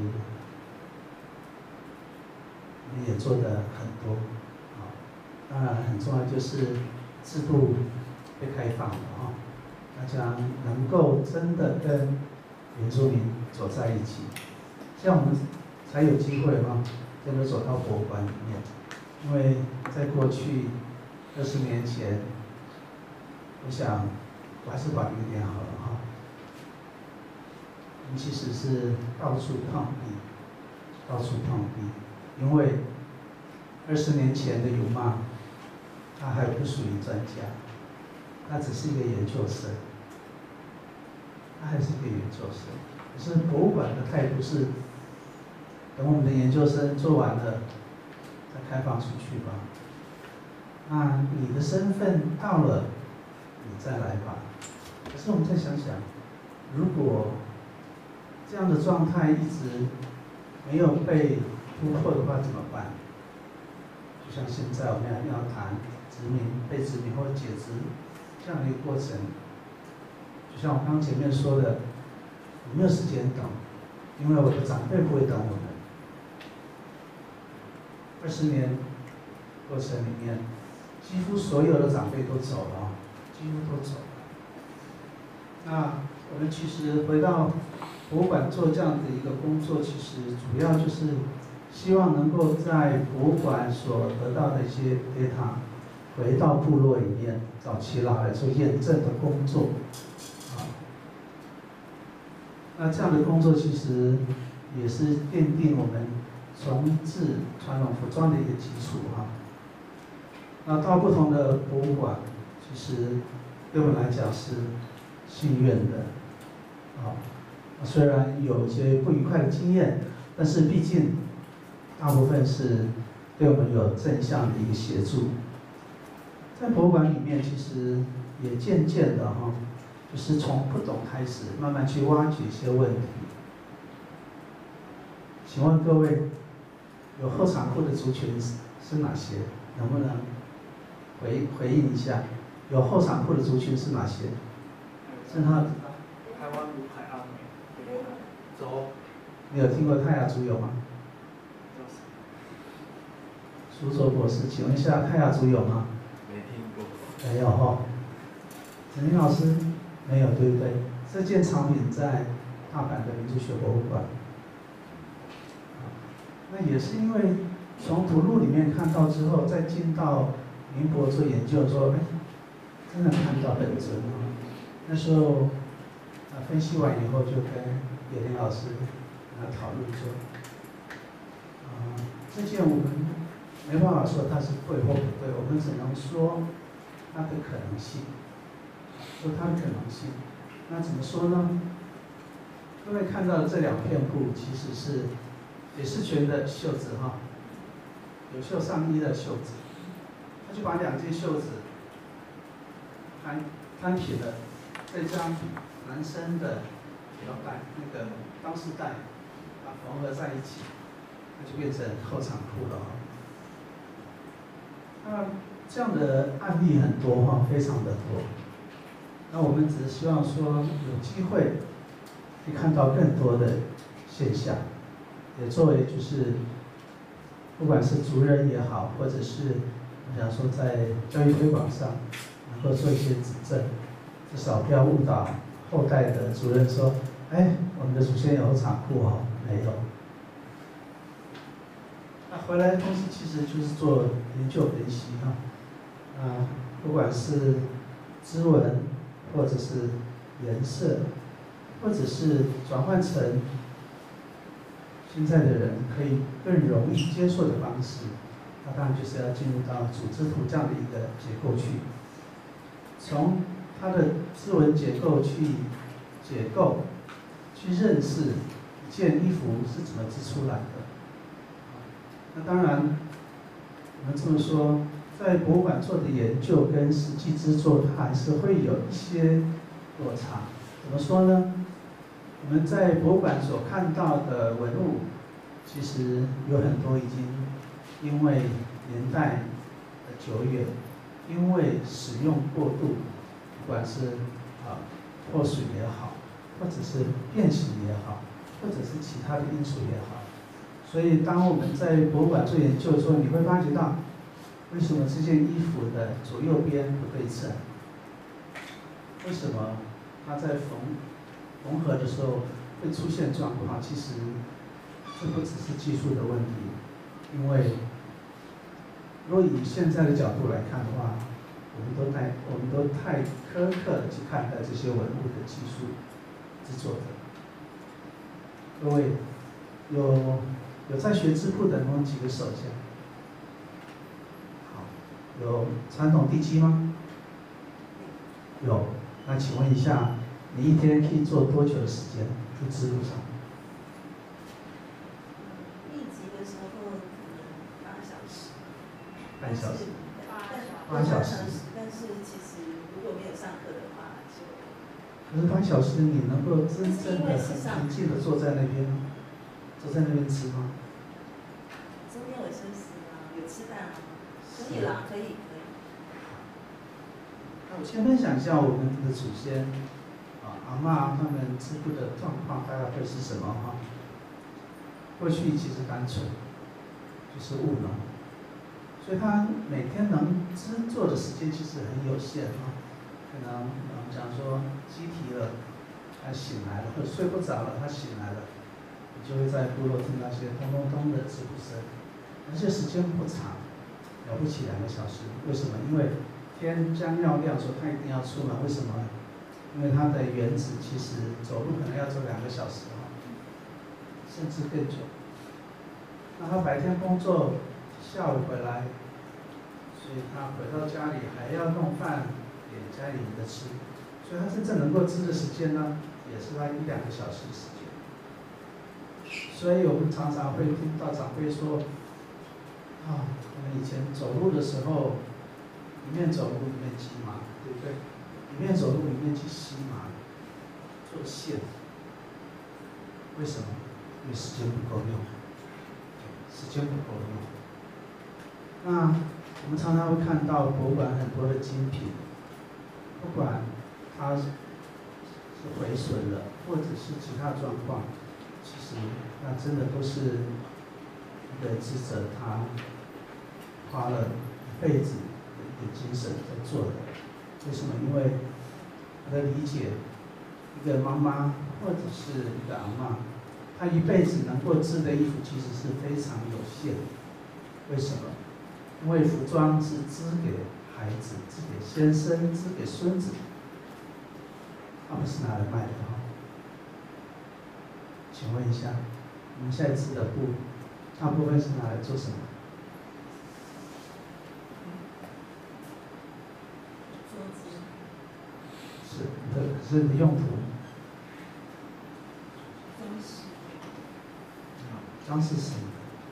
你也做得很多。当然很重要就是制度被开放了啊。大家能够真的跟原住民走在一起，这样我们才有机会真的走到博物馆里面。因为在过去20年前，我想我还是把一点好了哈。我们其实是到处碰壁，因为20年前的勇妈，他还不属于专家，他只是一个研究生。他还是一个研究生，可是博物馆的态度是，等我们的研究生做完了，再开放出去吧。那你的身份到了，你再来吧。可是我们再想想，如果这样的状态一直没有被突破的话，怎么办？就像现在我们要谈殖民、被殖民或者解殖这样的一个过程。就像我刚前面说的，我没有时间等，因为我的长辈不会等我们。20年过程里面，几乎所有的长辈都走了，几乎都走了。那我们其实回到博物馆做这样的一个工作，其实主要就是希望能够在博物馆所得到的一些 data， 回到部落里面找耆老来做验证的工作。那这样的工作其实也是奠定我们重置传统服装的一个基础哈。那到不同的博物馆，其实对我们来讲是幸运的，虽然有一些不愉快的经验，但是毕竟大部分是对我们有正向的一个协助。在博物馆里面，其实也渐渐的就是从不懂开始，慢慢去挖掘一些问题。请问各位，有后场库的族群是哪些？能不能回应一下？有后场库的族群是哪些？是他台湾卢凯阿美。 走。你有听过泰雅族有吗？苏卓博士，请问一下，泰雅族有吗？ 没听过。 没有哈。陈明老师没有，对不对？这件藏品在大阪的民族学博物馆。那也是因为从图录里面看到之后，再进到民博做研究，说，哎，真的看到本尊啊。那时候，分析完以后，就跟野林老师讨论说，这件我们没办法说它是对或不对，我们只能说它的可能性，说它的可能性。那怎么说呢？各位看到的这2片布其实是解释权的袖子哈，有袖上衣的袖子，他就把2件袖子摊平了，再将男生的腰带那个钢丝带缝合在一起，那就变成后长裤了那这样的案例很多哈，非常的多。那我们只是希望说有机会可以看到更多的现象，也作为就是不管是族人也好，或者是我想说在教育推广上能够做一些指正，至少不要误导后代的族人说，哎，我们的祖先有后长裤哦，没有。那回来的东西其实就是做研究分析哈，不管是织纹，或者是颜色，或者是转换成现在的人可以更容易接受的方式，那当然就是要进入到组织图这样的一个结构去，从它的织纹结构去解构，去认识一件衣服是怎么织出来的。那当然，我们这么说，在博物馆做的研究跟实际制作，它还是会有一些落差。怎么说呢？我们在博物馆所看到的文物，其实有很多已经因为年代的久远，因为使用过度，不管是破损也好，或者是变形也好，或者是其他的因素也好。所以，当我们在博物馆做研究的时候，你会发觉到，为什么这件衣服的左右边不对称？为什么它在缝合的时候会出现状况？其实，这不只是技术的问题，因为如果以现在的角度来看的话，我们都太苛刻的去看待这些文物的技术制作的。各位有在学织布的，能不能举个手一下？好，有传统地基吗？有。那请问一下，你一天可以做多久的时间在织布上？ 密集的时候可能8小时。 半小时。 8小时。但是其实如果没有上课的话，就。 可是8小时你能够真正的很平静的坐在那边吗？坐在那边吃吗？ 中间有休息吗？有吃饭吗？可以啦，可以。 那我先分享一下我们的祖先，阿嬷他们织布的状况大概会是什么哈？过去其实单纯，就是务农，所以他每天能织作的时间其实很有限哈。可能我们讲说鸡啼了，他醒来了，或者睡不着了，他醒来了。你就会在部落听到些咚咚咚的织布声，而且时间不长，了不起2个小时。为什么？因为天将要亮，说他一定要出门。为什么？因为他的原子其实走路可能要走2个小时甚至更久。那他白天工作，下午回来，所以他回到家里还要弄饭给家里人的吃，所以他真正能够织的时间呢，也是他1-2个小时的时间。所以我们常常会听到长辈说，我们以前走路的时候，一面走路一面骑马，对不对？一面走路一面去吸麻，做线。为什么？因为时间不够用，时间不够用。那我们常常会看到博物馆很多的精品，不管它是毁损了，或者是其他状况。 其实那真的都是一个智者他花了一辈子的一个精神在做的。为什么？因为我的理解，一个妈妈或者是一个阿嬷，她一辈子能够织的衣服其实是非常有限的。为什么？因为服装是织给孩子、织给先生、织给孙子，它不是拿来卖的哈。请问一下，我们现在织的布，大部分是拿来做什么？是你的用途。装饰什么？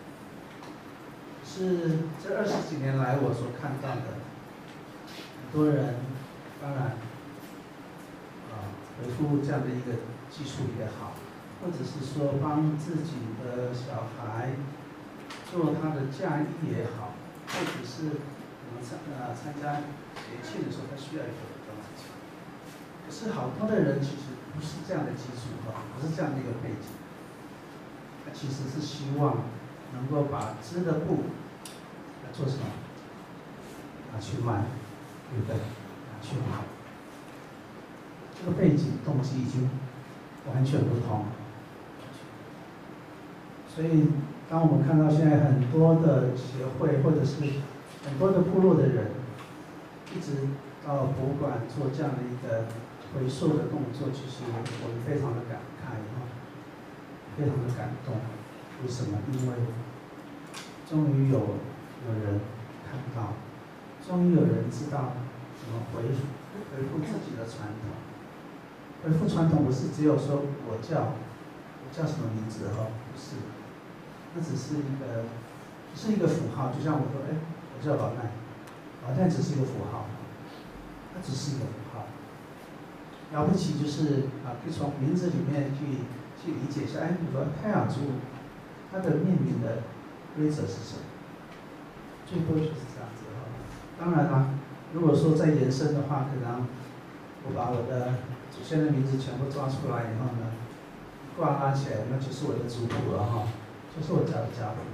是这20几年来我所看到的，很多人当然回复这样的一个技术也好，或者是说帮自己的小孩做他的嫁衣也好，或者是我们参加节庆的时候，他需要一个装饰品。可是好多的人其实不是这样的基础不是这样的一个背景，他其实是希望能够把织的布来做什么？拿去卖，对不对？拿去卖。这个背景动机已经完全不同。所以，当我们看到现在很多的协会或者是很多的部落的人，一直到博物馆做这样的一个回溯的动作，其实我们非常的感慨非常的感动。为什么？因为终于有人看到，终于有人知道怎么回复自己的传统。回复传统不是只有说我叫什么名字不是，那只是一个符号。就像我说，我叫老奈，老奈只是一个符号，它只是一个符号。了不起就是可以从名字里面去理解一下。比如说泰雅族，它的命名的规则是什么？最多就是这样子当然啦，如果说再延伸的话，可能我把我的祖先的名字全部抓出来以后呢，挂拉起来，那就是我的族谱了就是我家的家谱。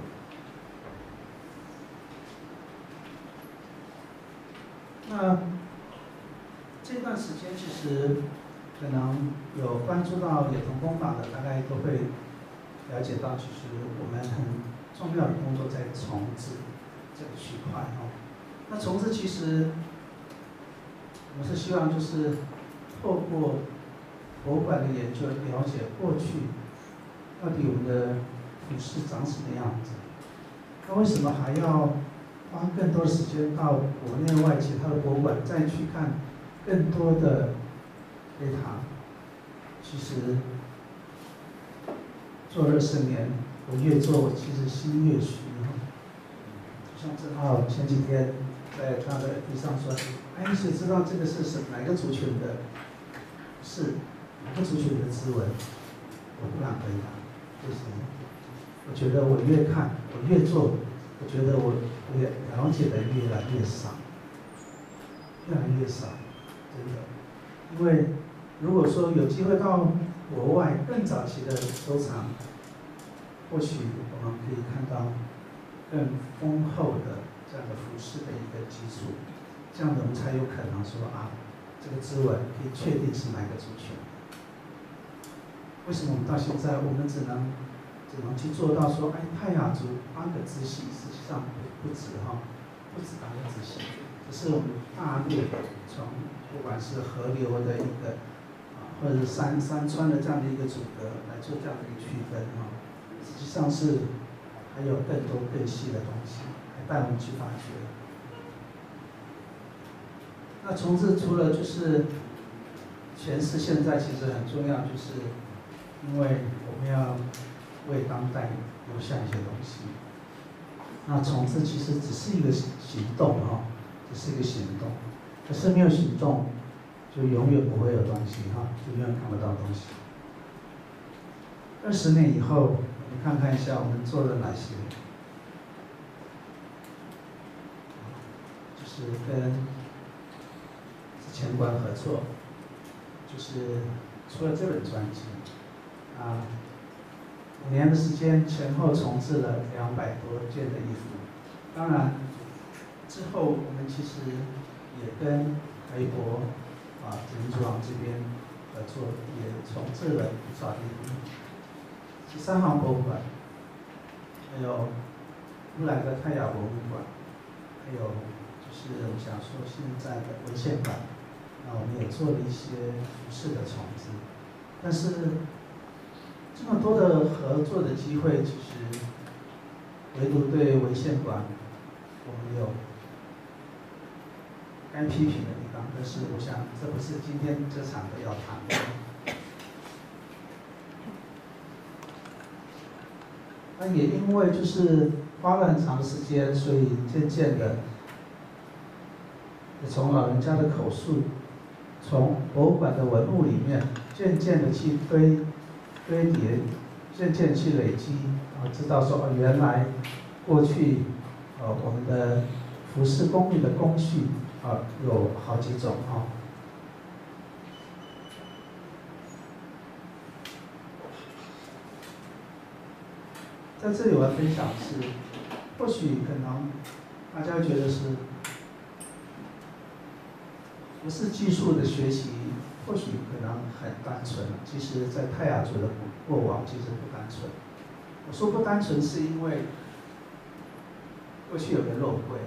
那这段时间其实可能有关注到野同工坊的，大概都会了解到，其实我们很重要的工作在重置这个区块那重置其实我们是希望就是透过博物馆的研究，了解过去到底我们的服饰长什么样子。那为什么还要花更多的时间到国内外其他的博物馆再去看更多的碑塔？其实做20年，我越做我其实心越虚就像正好前几天在他的 FB 上说，你谁知道这个是哪个族群的？是哪个族群的织纹？我不敢回答，为什么？我觉得我越看，我越做，我觉得我也了解的越来越少，越来越少，真的。因为如果说有机会到国外更早期的收藏，或许我们可以看到更丰厚的这样的服饰的一个基础，这样我们才有可能说这个织纹可以确定是哪个族群。为什么我们到现在我们只能去做到说，泰雅族8个支系，实际上不止不止8个支系，只是我们大略从不管是河流的一个或者是山川的这样的一个阻隔来做这样的一个区分实际上是还有更多更细的东西，还带我们去发掘。那重置除了就是诠释现在，其实很重要，就是因为我们要为当代留下一些东西。那重置其实只是一个行动只是一个行动。可是没有行动，就永远不会有东西就永远看不到东西。20年以后，我们看看一下我们做了哪些，就是跟前馆合作，就是出了这本专辑 5年的时间前后重制了200多件的衣服。当然，之后我们其实也跟台博子明组长这边合作，也重制了不少的衣服。13行博物馆，还有乌来的泰雅博物馆，还有就是我们想说现在的文献馆，那我们也做了一些服饰的重制。但是这么多的合作的机会，其实唯独对文献馆，我们有该批评的地方，但是我想这不是今天这场的要谈的。那也因为就是花了很长的时间，所以渐渐的，也从老人家的口述，从博物馆的文物里面，渐渐的去堆叠，渐渐去累积，知道说原来过去我们的服饰工艺的工序有好几种在这里我要分享是，或许可能大家觉得是不是技术的学习，或许可能很单纯，其实在泰雅族的过往其实不单纯。我说不单纯是因为过去有个肉桂，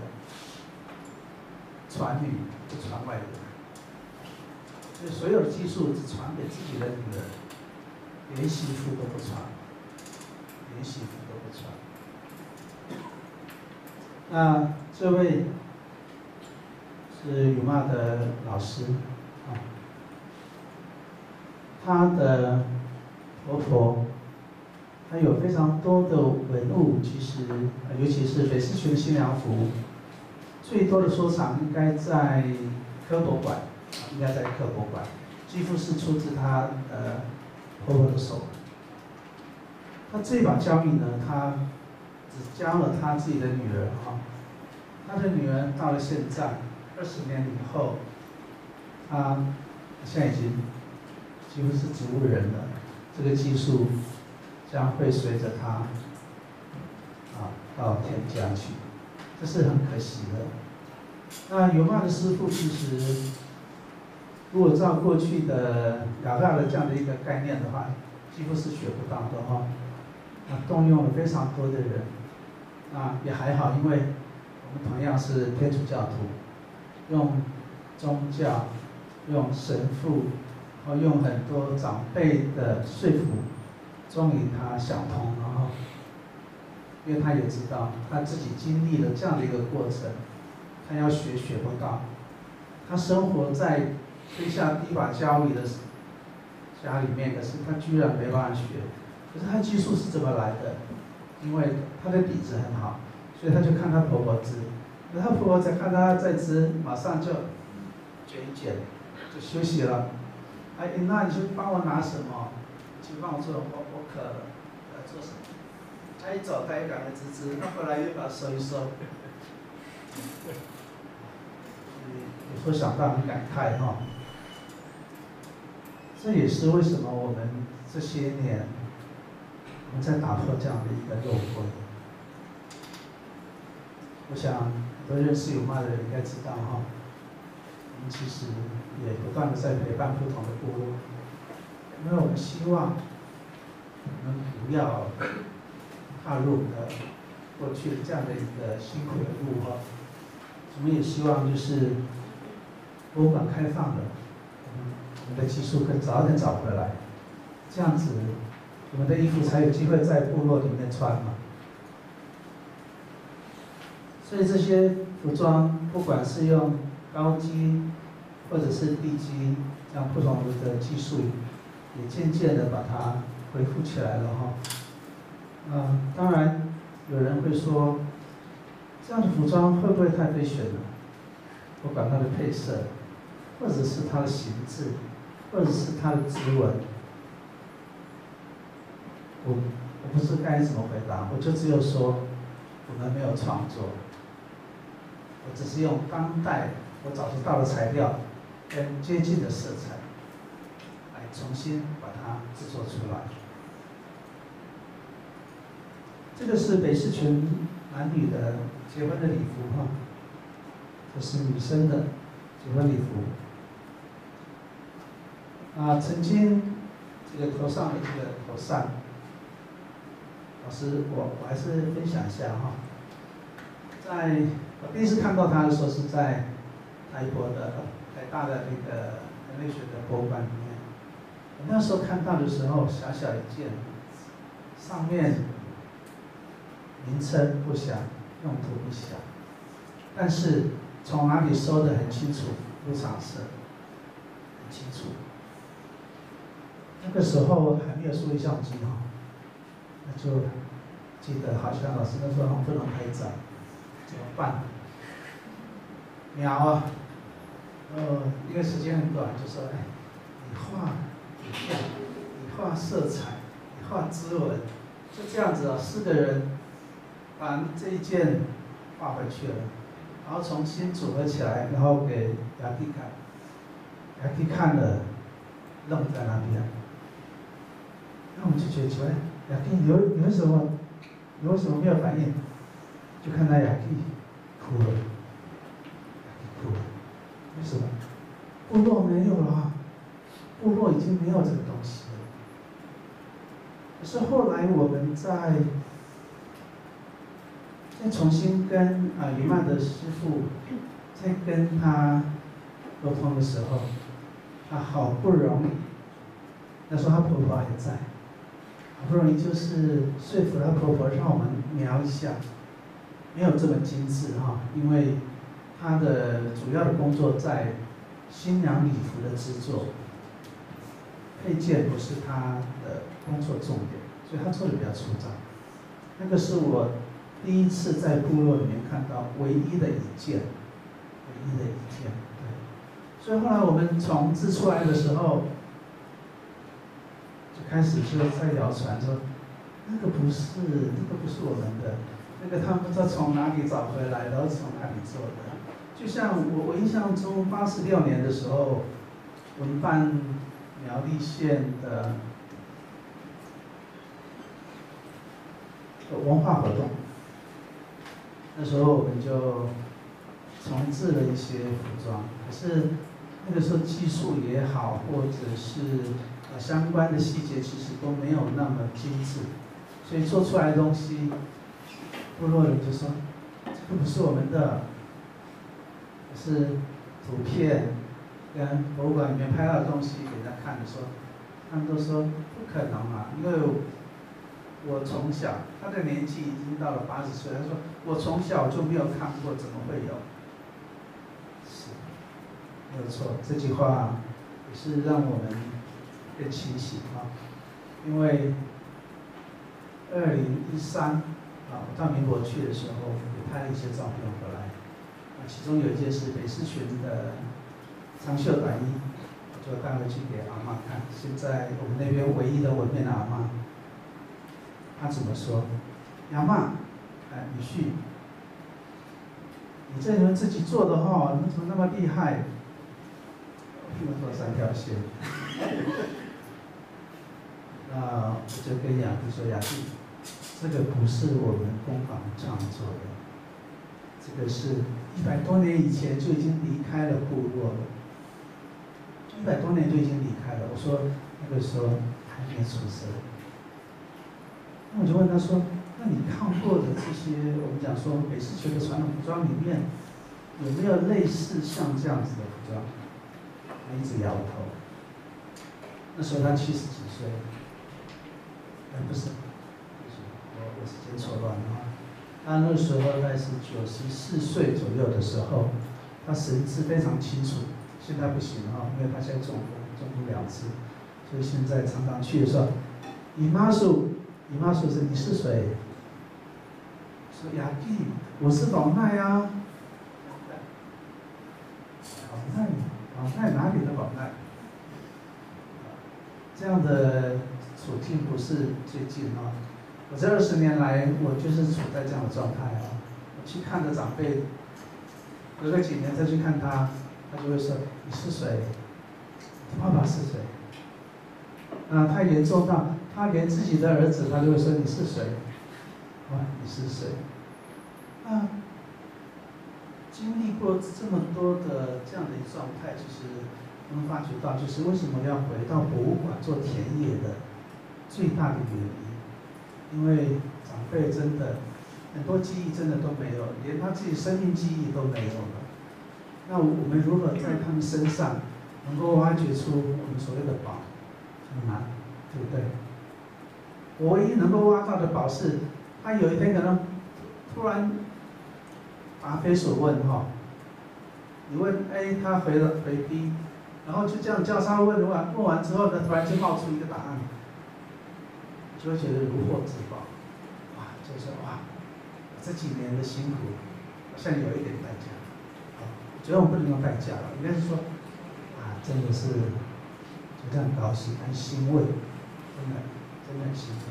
传女不传外人，所以所有的技术只传给自己的女儿，连媳妇都不传，连媳妇都不传。那这位是UMA的老师她的婆婆，她有非常多的文物，其实尤其是北市区的新娘服，最多的收藏应该在科博馆，应该在科博馆，几乎是出自她婆婆的手。她这把交椅呢，她只教了她自己的女儿她的女儿到了现在20年以后，她现在已经几乎是植物人了。这个技术将会随着她到天家去，这是很可惜的。那UMA的师傅其实，如果照过去的雅大的这样的一个概念的话，几乎是学不到的动用了非常多的人，也还好，因为我们同样是天主教徒，用宗教、用神父，用很多长辈的说服，终于他想通了因为他也知道他自己经历了这样的一个过程，他要学不到，他生活在推下第一把交椅的家里面，可是他居然没办法学。可是他技术是怎么来的？因为他的底子很好，所以他就看他婆婆织，那他婆婆在看他在织，马上就卷一卷，就休息了。那你去帮我拿什么？去帮我做，我渴了，做什么？他一走，他又赶快织，他后来又把它收一收。有时候想到很感慨这也是为什么我们这些年我们在打破这样的一个漏规。我想很多认识UMA的人应该知道我们其实也不断的在陪伴不同的部落，因为我们希望我们不要踏入过去这样的一个辛苦的路我们也希望就是博物馆开放了，我们的技术更早点找回来，这样子我们的衣服才有机会在部落里面穿嘛。所以这些服装，不管是用高机或者是低机，这样不同的技术，也渐渐的把它恢复起来了当然有人会说，这样的服装会不会太被选了？不管它的配色，或者是它的形制，或者是它的织纹，我不知该怎么回答，我就只有说我们没有创作，我只是用当代我找得到的材料跟接近的色彩，来重新把它制作出来。 这个是北市全男女的结婚的礼服哈，这是女生的结婚礼服。曾经这个头上的这个头扇，老师我还是分享一下哈。在我第一次看到它的时候是在台大的那个人类学的博物馆里面。我那时候看到的时候，小小一件，上面名称不详，用途不详，但是从哪里收的很清楚，入场色很清楚。那个时候还没有数位相机哈，那就记得好像老师那时候不能拍照，怎么办？描啊，因为时间很短，就说哎，你画影像，你画色彩，你画织纹，就这样子啊，4个人把这一件画回去了，然后重新组合起来，然后给雅蒂看，雅蒂看了，愣在那边。那我们就觉得奇怪，雅蒂你为什么没有反应？就看到雅蒂哭了，哭了，为什么？部落没有了，部落已经没有这个东西了。可是后来我们再重新跟李曼的师傅在跟他沟通的时候，他好不容易，那时候他婆婆还在，好不容易就是说服他婆婆让我们描一下，没有这么精致哈，因为他的主要的工作在新娘礼服的制作，配件不是他的工作重点，所以他做的比较粗糙。那个是我第一次在部落里面看到唯一的一件，对。所以后来我们从制出来的时候，就开始就在谣传说，那个不是我们的，那个他们不知道从哪里找回来，然后从哪里做的。就像我印象中86年的时候，我们办苗栗县的文化活动，那时候我们就重制了一些服装，可是那个时候技术也好，或者是相关的细节其实都没有那么精致，所以做出来的东西，部落人就说这个不是我们的，是图片跟博物馆里面拍到的东西给他看的时候，他们都说不可能啊，因为我从小，他的年纪已经到了80岁，他说我从小就没有看过，怎么会有？是，没有错，这句话也是让我们更清醒啊，因为2013我到民国去的时候，也拍了一些照片回来，其中有一件是北市群的长袖短衣，我就带回去给阿嬷看。现在我们那边唯一的文面的阿嬷，她怎么说？阿嬷，女婿，你这人自己做的哈，你怎么那么厉害？我做3条线。那我就跟雅蒂说，雅蒂，这个不是我们工坊创作的，这个是100多年以前就已经离开了部落了，100多年就已经离开了。我说那个时候还没出生。那我就问他说，那你看过的这些我们讲说北市群的传统服装里面，有没有类似像这样子的服装？他一直摇头。那时候他70几岁，不是，我时间错乱了。他那时候大概是94岁左右的时候，他神志非常清楚。现在不行了，因为他现在中风2次，所以现在常常去的时候，姨妈说是你是谁？说雅蒂，我是老奈啊。老奈哪里的老奈？这样的处境不是最近啊。我这20年来，我就是处在这样的状态啊。我去看的长辈，隔个几年再去看他，他就会说你是谁？爸爸是谁？他严重到他连自己的儿子他都会说你是谁？ 哇，你是谁？那经历过这么多的这样的一个状态，其实我们发觉到，就是为什么要回到博物馆做田野的最大的原因，因为长辈真的很多记忆真的都没有，连他自己生命记忆都没有了。那我们如何在他们身上能够挖掘出我们所谓的宝，很难，对不对？我唯一能够挖到的宝是，他有一天可能突然答非所问哈，你问 A， 他回 B， 然后就这样交叉问完之后呢，突然就冒出一个答案，就会觉得如获至宝，哇，就是哇，这几年的辛苦好像有一点代价，我觉得我不能用代价了，应该是说啊，真的是觉得很高兴，很欣慰，真的很欣慰。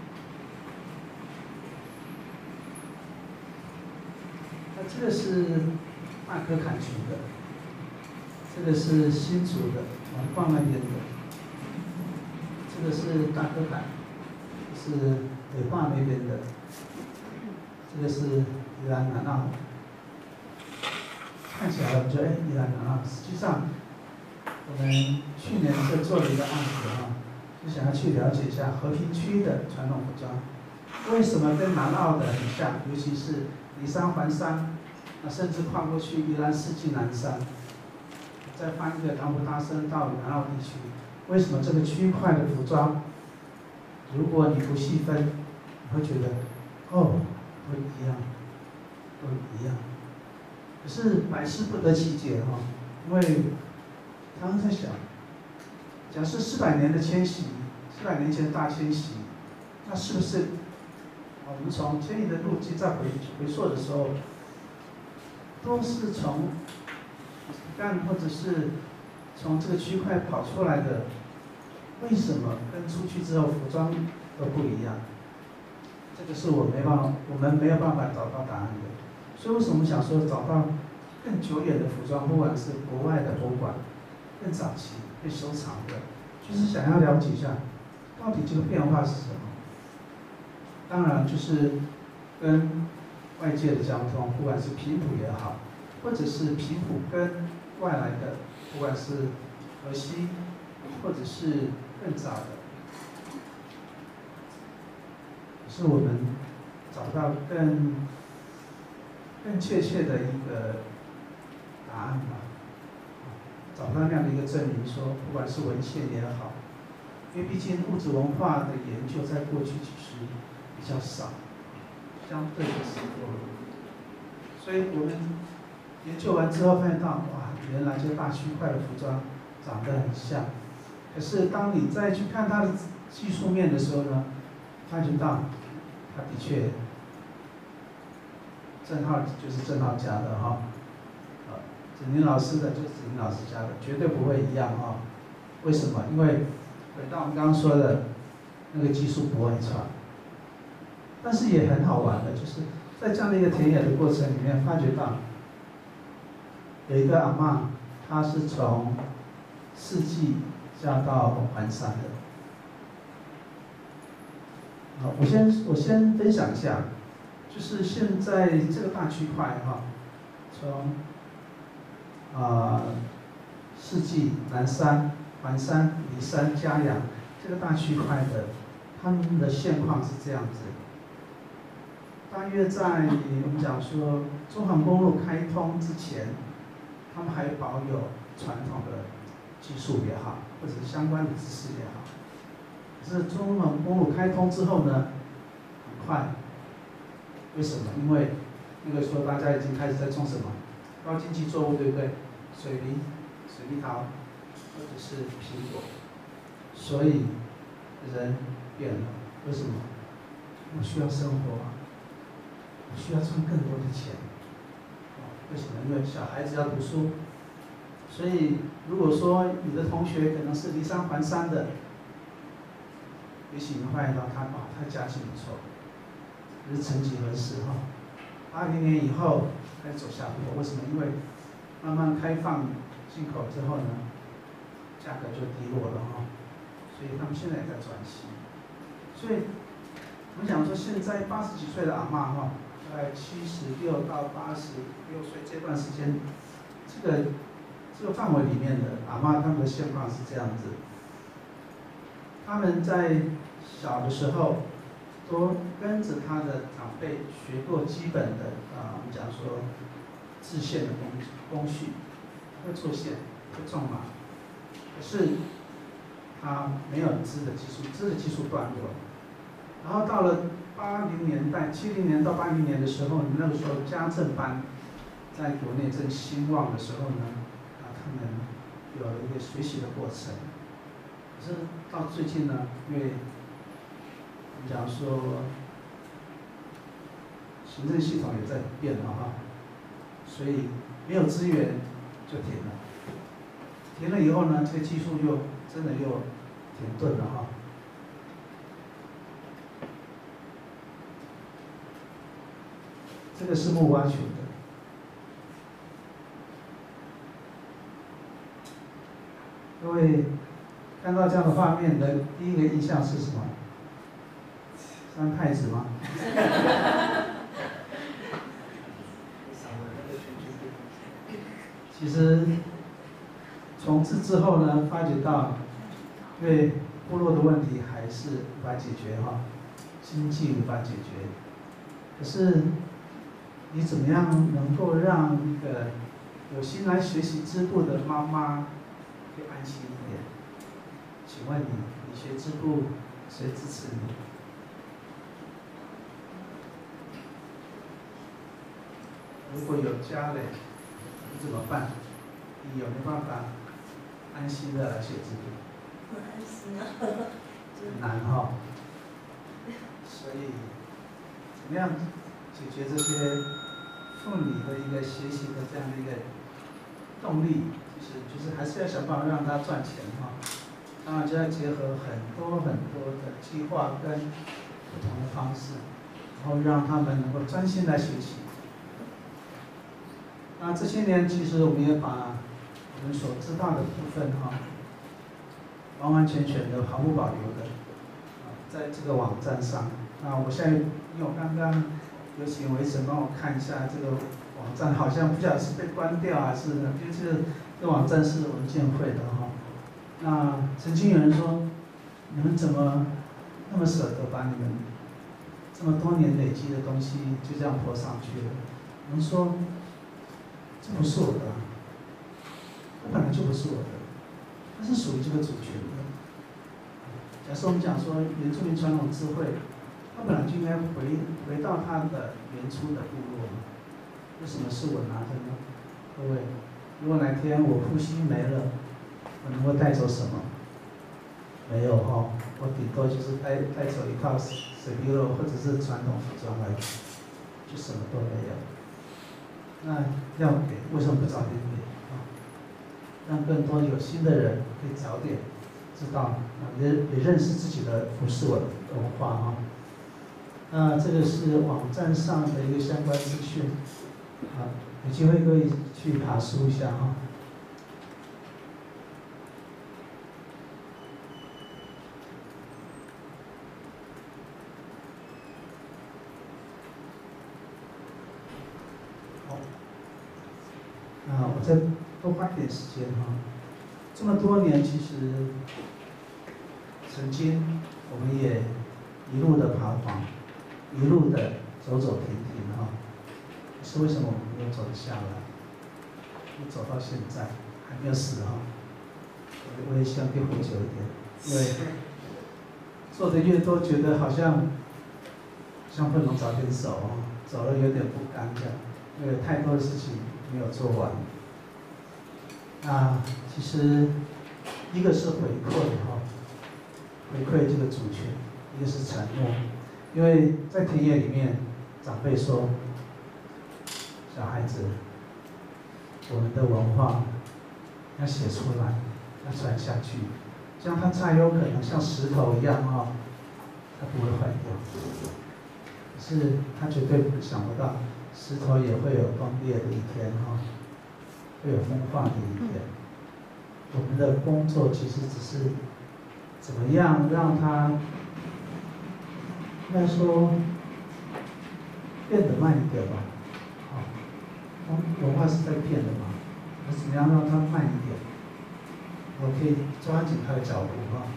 那这个是大科坎群的，这个是新竹的，环放那边的，这个是大科坎，是北坝那边的，这个是宜兰南澳。看起来我们觉得宜兰南澳，实际上我们去年就做了一个案子啊，就想要去了解一下和平区的传统服装，为什么跟南澳的很像，尤其是梨山环山，甚至跨过去宜兰四季南山，再翻一个唐湖大sơn到南澳地区，为什么这个区块的服装，如果你不细分，你会觉得哦，都一样，都一样。可是百思不得其解哈，因为常常在想，假设400年的迁徙，400年前的大迁徙，那是不是我们从迁移的路径在回溯的时候，都是从干或者是从这个区块跑出来的？为什么跟出去之后服装都不一样？这个是我们没有办法找到答案的。所以为什么我们想说找到更久远的服装，不管是国外的博物馆，更早期被收藏的，就是想要了解一下，到底这个变化是什么？当然就是跟外界的交通，不管是平埔也好，或者是平埔跟外来的，不管是河西，或者是更早的，是我们找到更确切的一个答案吧，找到那样的一个证明说，不管是文献也好，因为毕竟物质文化的研究在过去其实比较少，相对的是多，所以我们研究完之后发现到，哇，原来这大区块的服装长得很像，可是当你再去看它的技术面的时候呢，发觉到它的确。郑浩就是郑浩家的哈，子宁老师的就是子宁老师家的，绝对不会一样哈。为什么？因为回到我们刚刚说的那个技术不会传，但是也很好玩的，就是在这样的一个田野的过程里面，发觉到有一个阿嬷，她是从四季嫁到环山的。好，我先分享一下。就是现在这个大区块哈，从四季、南山、环山、梨山、嘉阳这个大区块的，他们的现况是这样子。大约在我们讲说中横公路开通之前，他们还保有传统的技术也好，或者是相关的知识也好。可是中横公路开通之后呢，很快。为什么？因为那个时候大家已经开始在种什么高经济作物，对不对？水蜜桃，或者是苹果，所以人变了。为什么？我需要生活啊，我需要赚更多的钱。为什么？因为小孩子要读书，所以如果说你的同学可能是梨山环山的，也许你会发现到他家境不错。只是曾几何时哈，80年以后开始走下坡，为什么？因为慢慢开放进口之后呢，价格就低落了哈，所以他们现在也在转型。所以我们讲说现在80几岁的阿嬷哈，在76到86岁这段时间，这个范围里面的阿嬷他们的现况是这样子，他们在小的时候都跟着他的长辈学过基本的我们讲说制线的工序，会做线，会种麻，可是他没有织的技术，织的技术断掉了。然后到了80年代，70年到80年的时候，那个时候家政班在国内正兴旺的时候呢，他们有了一个学习的过程。可是到最近呢，因为我们讲说行政系统也在变了哈，所以没有资源就停了。停了以后呢，这个技术又真的又停顿了哈。这个是木蛙球的，各位看到这样的画面的第一个印象是什么？三太子吗？其实从此之后呢，发觉到，因为部落的问题还是无法解决哈，经济无法解决，可是你怎么样能够让一个有心来学习织布的妈妈可以安心一点？请问你学织布，谁支持你？如果有家人，你怎么办？你有没有办法安心的来学织布？ 不安心啊， 很难哈。所以怎么样解决这些妇女的一个学习的这样的一个动力？就是还是要想办法让她赚钱哈。当然就要结合很多的计划跟不同的方式，然后让他们能够专心来学习。那这些年，其实我们也把我们所知道的部分哈，完完全全的毫不保留的，在这个网站上。那我现在因为我刚刚有请维晨帮我看一下这个网站，好像不晓得是被关掉还是呢？就是这个网站是文建会的哈。那曾经有人说，你们怎么那么舍得把你们这么多年累积的东西就这样泼上去了？我们说，这不是我的，它本来就不是我的，它是属于这个主权的。假设我们讲说原住民传统智慧，它本来就应该回到它的原初的部落嘛。为什么是我拿着呢？各位，如果哪天我呼吸没了，我能够带走什么？没有哈，我顶多就是带走一套水滴肉或者是传统服装而已，就什么都没有。那要给，为什么不早点给啊？让更多有心的人可以早点知道，也认识自己的服饰文化哈。那这个是网站上的一个相关资讯，好，有机会各位去爬梳一下哈。我再多花点时间哈。这么多年，其实曾经我们也一路的彷徨，一路的走走停停哈。可是为什么我们没有走得下来？又走到现在还没有死哈。我也希望可以活久一点，因为做的越多，觉得好像不能早点走哦，走了有点不甘这样，因为太多的事情没有做完。那其实一个是回馈哈，回馈这个主权，一个是承诺。因为在田野里面，长辈说，小孩子，我们的文化要写出来，要传下去，这样它才有可能像石头一样哈，它不会坏掉。可是他绝对想不到，石头也会有崩裂的一天哈，会有风化的一天。我们的工作其实只是怎么样让它应该说变得慢一点吧。文化是在变的嘛，我怎么样让它慢一点？我可以抓紧它的脚步哈。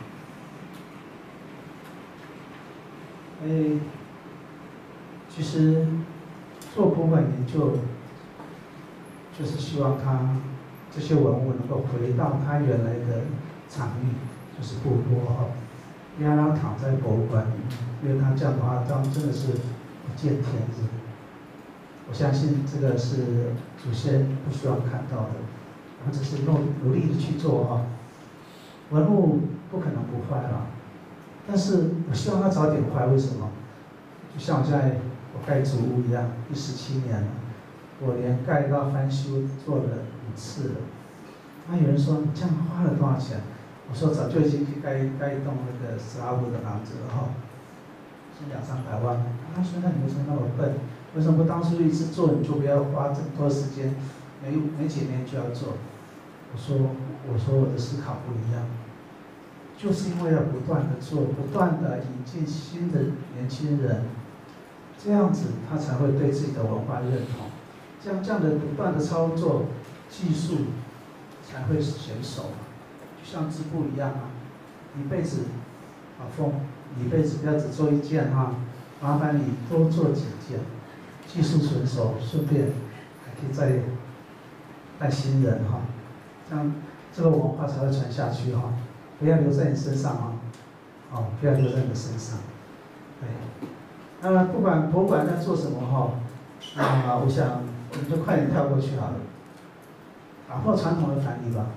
其实做博物馆研究，就是希望它这些文物能够回到它原来的场域，就是部落哈，不要让它躺在博物馆里面，因为它这样的话，当真的是不见天日。我相信这个是祖先不希望看到的，我们只是努力的去做哈。文物不可能不坏了，但是我希望它早点坏，为什么？就像我盖祖屋一样，第17年了，我连盖到翻修做了5次了。那有人说你这样花了多少钱？我说早就已经去盖一栋那个12户的房子了哈，是200-300万。他说那你为什么那么笨？为什么当初一次做你就不要花这么多时间，没几年就要做？我说我的思考不一样，就是因为要不断的做，不断的引进新的年轻人，这样子他才会对自己的文化认同。这样的不断的操作，技术才会娴熟。就像织布一样啊，一辈子风，你一辈子不要只做一件哈，麻烦你多做几件。技术成熟，顺便还可以再带新人哈，这样这个文化才会传下去哈，不要留在你身上啊，不要留在你的身上。对，不管博物馆在做什么哈，我想我们就快点跳过去好了，打破传统的藩篱吧，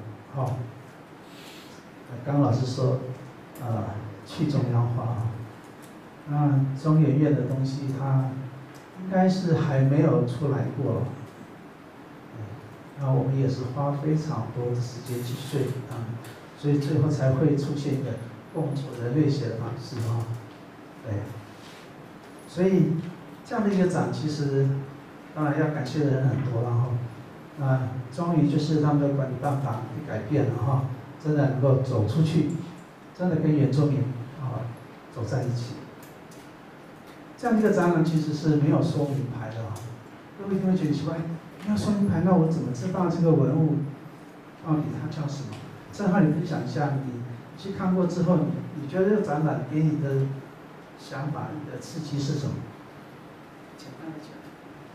刚刚老师说，去中央化啊，中研院的东西它。应该是还没有出来过，那我们也是花非常多的时间去说服他们，所以最后才会出现一个共处人类学的方式哈，对，所以这样的一个展，其实当然要感谢的人很多了哈，终于就是他们的管理办法改变了哈，真的能够走出去，真的跟原住民走在一起。这样一个展览其实是没有说明牌的啊，各位一定会觉得奇怪，没有说明牌，那我怎么知道这个文物到底它叫什么？正好你分享一下，你去看过之后，你觉得这个展览给你的想法、你的刺激是什么？简单的讲。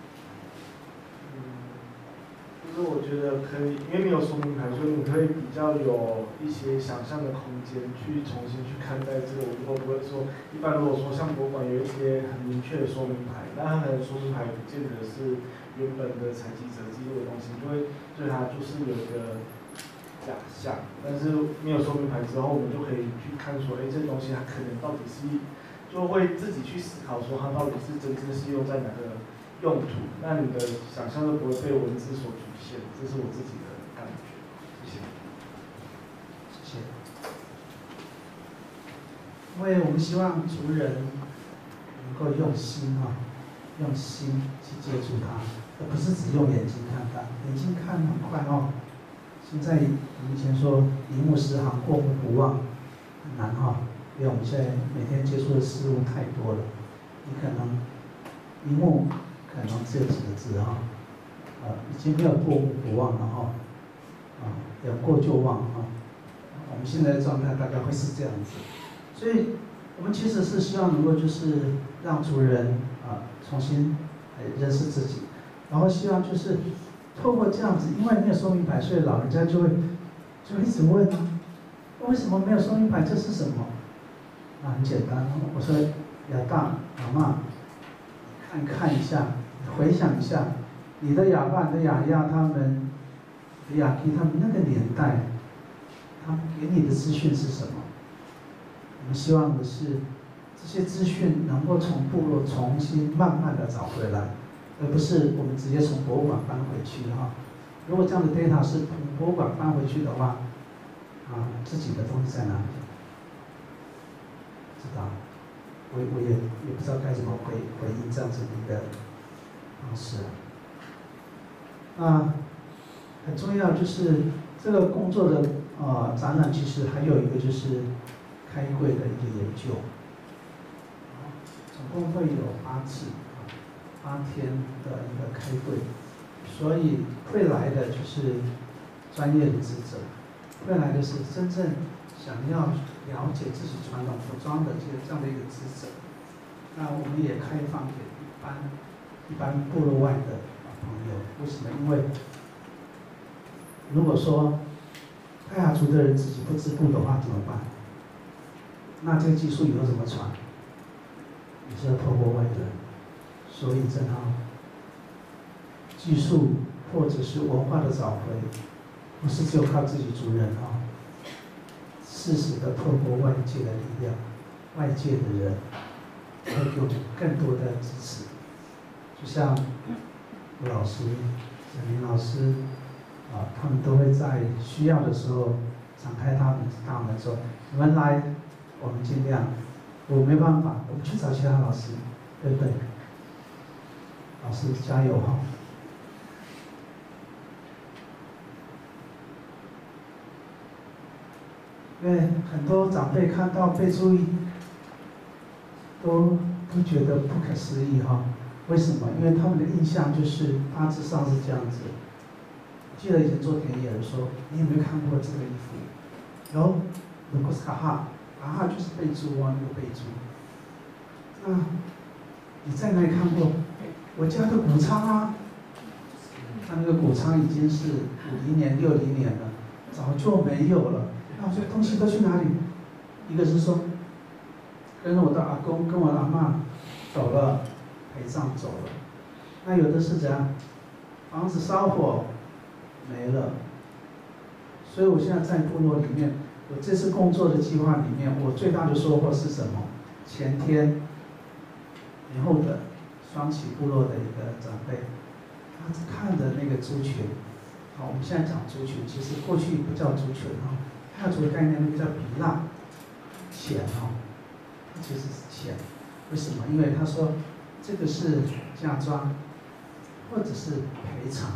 就是我觉得可以，因为没有说明牌，所以你可以比较有一些想象的空间，去重新去看待这个文物。不会说，一般如果说像博物馆有一些很明确的说明牌，那它可能说明牌不见得是原本的采集者记录的东西，就会对它就是有一个假象。但是没有说明牌之后，我们就可以去看说，这东西它可能到底是，就会自己去思考说它到底是真正是用在哪个用途，那你的想象都不会被文字所局限，这是我自己的感觉。谢谢。 谢谢。因为我们希望族人能够用心用心去接触它，而不是只用眼睛看它。眼睛看很快现在我们以前说一目十行，过目不忘，很难因为我们现在每天接触的事物太多了，你可能一目。可能只有几个字已经没有过目不忘了有过就忘我们现在的状态大概会是这样子，所以我们其实是希望能够就是让族人重新认识自己，然后希望就是透过这样子，因为没有说明牌，所以老人家就一直问为什么没有说明牌？这是什么？很简单，我说亚大阿嬷，看一下。回想一下，你的亚爸、你的亚亚他们的亚基他们那个年代，他们给你的资讯是什么？我们希望的是这些资讯能够从部落重新慢慢的找回来，而不是我们直接从博物馆搬回去如果这样的 data 是从博物馆搬回去的话，自己的东西在哪里？知道？我也不知道该怎么回应这样子的一个。是，很重要就是这个工作的展览，其实还有一个就是开柜的一个研究。 总共会有8次，8天的一个开会，所以会来的就是专业的职责，会来的是真正想要了解自己传统服装的这样的一个职责。那我们也开放给一般部落外的朋友，为什么？因为如果说泰雅族的人自己不织布的话怎么办？那这个技术以后怎么传？也是要透过外人，所以正好技术或者是文化的找回，不是只有靠自己族人适时的透过外界的力量，外界的人会给我们更多的支持。就像吴老师、沈明老师他们都会在需要的时候敞开他们大门说：“你们来，我们尽量。我没办法，我们去找其他老师，对不对？老师加油哈！”因为很多长辈看到被注意，都觉得不可思议哈。为什么？因为他们的印象就是大致上是这样子。记得以前做田野的时候，你有没有看过这个衣服？然后如果是卡哈，卡哈就是贝珠那个贝珠。那你在哪里看过？我家的谷仓啊，他那个谷仓已经是50年、60年了，早就没有了。那这东西都去哪里？一个是说，跟我的阿公、跟我的阿嬷走了，陪葬走了。那有的是怎样？房子烧火没了。所以我现在在部落里面，我这次工作的计划里面，我最大的收获是什么？前天，年后的双旗部落的一个长辈，他看着那个族群，我们现在讲族群，其实过去不叫族群泰雅族的概念那个叫比浪，钱它其实是钱。为什么？因为他说这个是嫁妆，或者是赔偿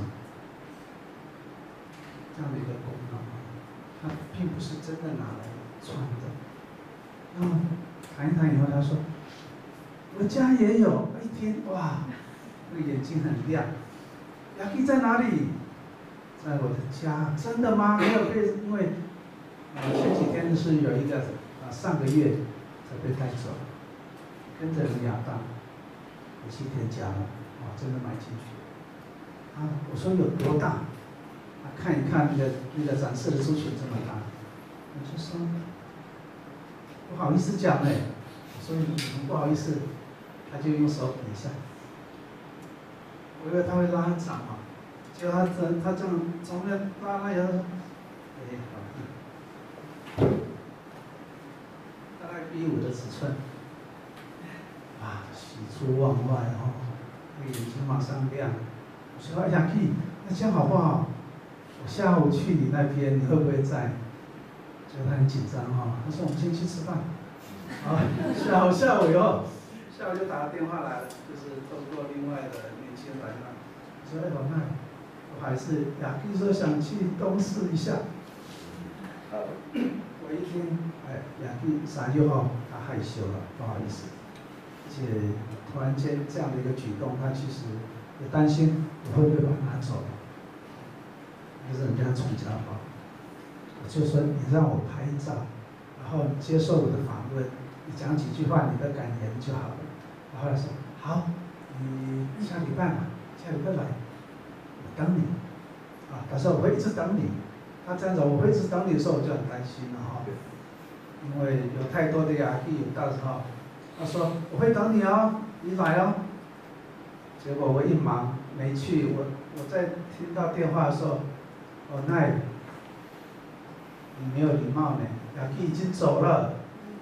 这样的一个功能，它并不是真的拿来穿的。那么谈一谈以后，他说我家也有，一听哇，那个眼睛很亮。雅基在哪里？在我的家。真的吗？没有被，因为前几天是有一个上个月才被带走，跟着亚当回去添加了，真的买进去。我说有多大？看一看那个展示的族群这么大，我就说不好意思讲我说你很不好意思，他就用手比一下，我以为他会拉很长结果他这样从那拉以后说，好，大概B5的尺寸，喜出望外那个眼睛马上亮。我说雅基，那这样好不好？我下午去你那边，你会不会在？结果他很紧张他说我们先去吃饭。下午以后，下午就打个电话来了，就是通过另外的年轻人来了。我说老麦，我还是雅基说想去东市一下。我一听，雅基3、6号他害羞了，不好意思。而且突然间这样的一个举动，他其实也担心我会不会把他拿走了。就是人家从家吧，我就说你让我拍照，然后接受我的访问，你讲几句话你的感言就好了。然后他说好，你下礼拜来，我等你。他说我会一直等你。他这样子我会一直等你的时候，我就很担心了因为有太多的雅基，到时候他说我会等你你来结果我一忙没去，我在听到电话的时候。奈，你没有礼貌雅基已经走了。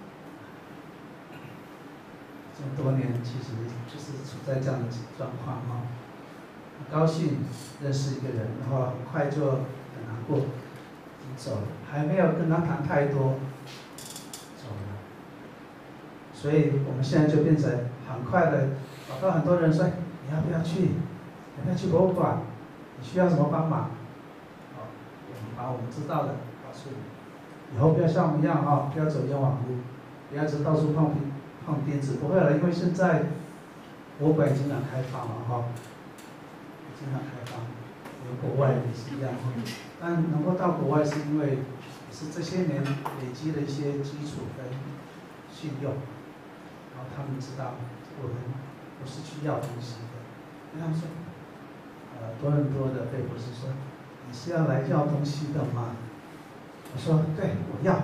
这么多年，其实就是处在这样的状况很高兴认识一个人，然后很快就很难过，走了，还没有跟他谈太多，走了。所以我们现在就变成很快的找到很多人说，你要不要去？要不要去博物馆？你需要什么帮忙？把我们知道的告诉你，以后不要像我们一样不要走冤枉路，不要只到处碰碰钉子，不会了，因为现在博物馆经常开放了哈，经常开放，国外也是一样。但能够到国外是因为也是这些年累积了一些基础跟信用，然后他们知道我们不是去要东西的。跟他们说，多伦多的贝博士说，你是要来要东西的吗？我说对，我要。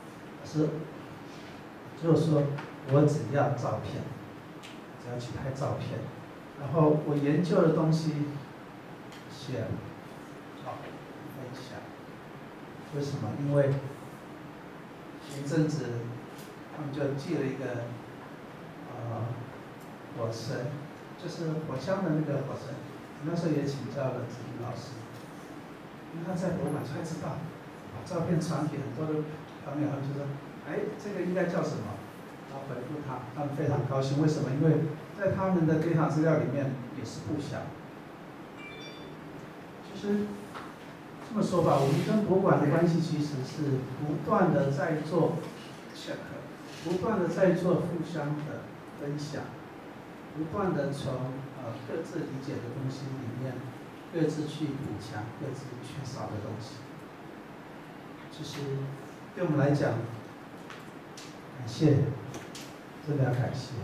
就是说我只要照片，只要去拍照片，然后我研究的东西写好分享。为什么？因为前一阵子他们就寄了一个火神，就是火枪的那个火神。那时候也请教了子明老师，因为他在博物馆才知道，把照片传给很多的朋友，他们就说，哎，这个应该叫什么？然后回复他，他们非常高兴。为什么？因为在他们的 data 资料里面也是不详。就是这么说吧，我们跟博物馆的关系其实是不断的在做 check， 不断的在做互相的分享，不断的从各自理解的东西里面，各自去补强各自缺少的东西。就是对我们来讲，感谢，真的要感谢。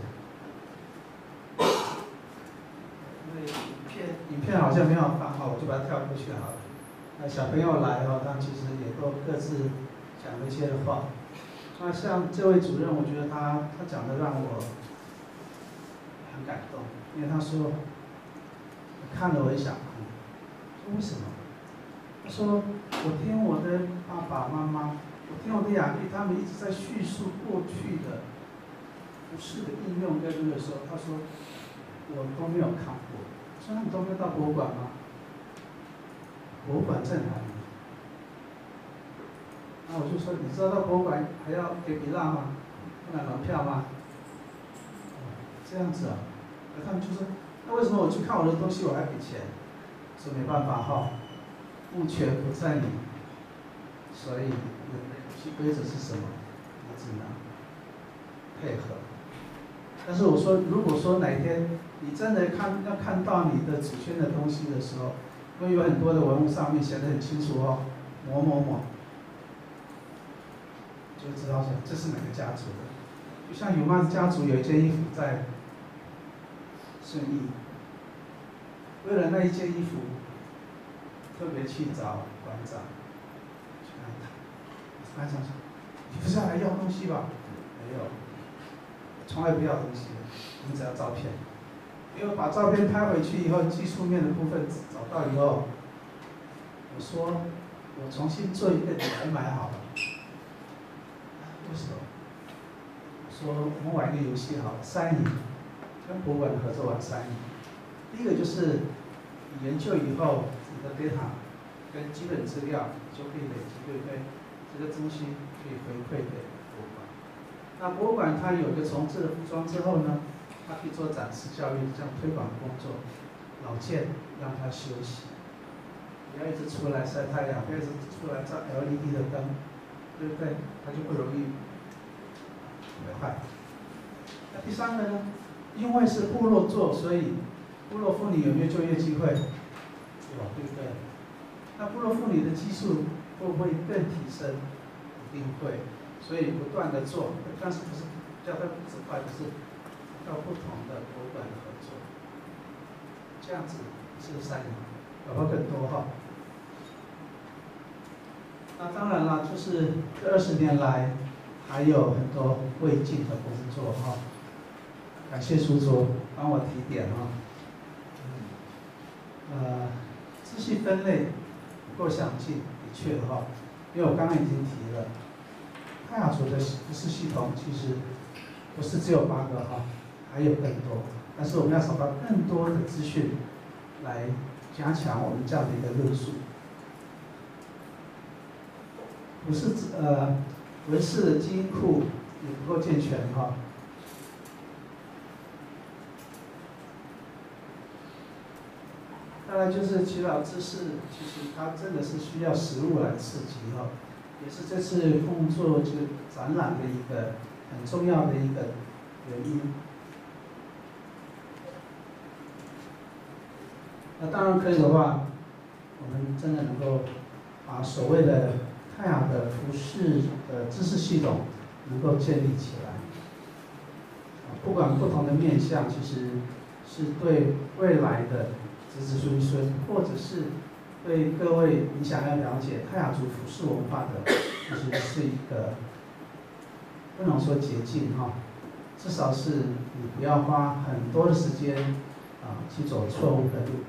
因为影片好像没有放好，我就把它跳过去好了。那小朋友来他们其实也都各自讲了一些话。那像这位主任，我觉得他讲的让我很感动，因为他说，我看了我也想哭。说为什么？他说我听我的爸爸妈妈，我听我的雅丽，他们一直在叙述过去的不是的应用跟那个时候，他说我都没有看过。说你都没有到博物馆吗？博物馆在哪里？那我就说，你知道到博物馆还要给比拉吗？不买门票吗？这样子啊，他们就说，那为什么我去看我的东西我还给钱？说没办法哈，物权不在你，所以游戏规则是什么？你只能配合。但是我说，如果说哪天你真的要看到你的祖先的东西的时候，因为有很多的文物上面写得很清楚哦，某某某，就知道说这是哪个家族的。就像有曼家族有一件衣服在顺义，为了那一件衣服，特别去找馆长去看他。馆长说：“你不是要来要东西吧？”没有，从来不要东西的，我们只要照片。因为把照片拍回去以后，技术面的部分找到以后，我说我重新做一个你来买好了。为什么？我说我们玩一个游戏好了，3赢，跟博物馆合作玩3赢。第一个就是你研究以后，你的 data 跟基本资料就可以累积，对不对？这个东西可以回馈给博物馆。那博物馆它有一个重置的服装之后呢？他可以做展示教育这样推广工作，老健让他休息，不要一直出来晒太阳，不要一直出来照 LED 的灯，对不对？他就不容易毁坏。那第3个呢？因为是部落做，所以部落妇女有没有就业机会？有，对不对？那部落妇女的技术会不会更提升？一定会，所以不断的做，但是不是叫它只快，就是到不同的博物馆的合作，这样子是3年，搞不好更多哈。那当然了，就是这20年来，还有很多未尽的工作哈。感谢苏卓帮我提点哈。资讯分类不够详尽，的确哈，因为我刚刚已经提了，泰雅族的知识系统其实不是只有8个哈。还有更多，但是我们要找到更多的资讯，来加强我们这样的一个论述。不是文氏的基因库也不够健全哈。当然就是祈祷知识，其实它真的是需要实物来刺激哈，也是这次工作这个展览的一个很重要的一个原因。那当然可以的话，我们真的能够把所谓的泰雅的服饰的知识系统能够建立起来。不管不同的面向，其实是对未来的子子孙孙，或者是对各位你想要了解泰雅族服饰文化的，其实是一个不能说捷径哈，至少是你不要花很多的时间去走错误的路。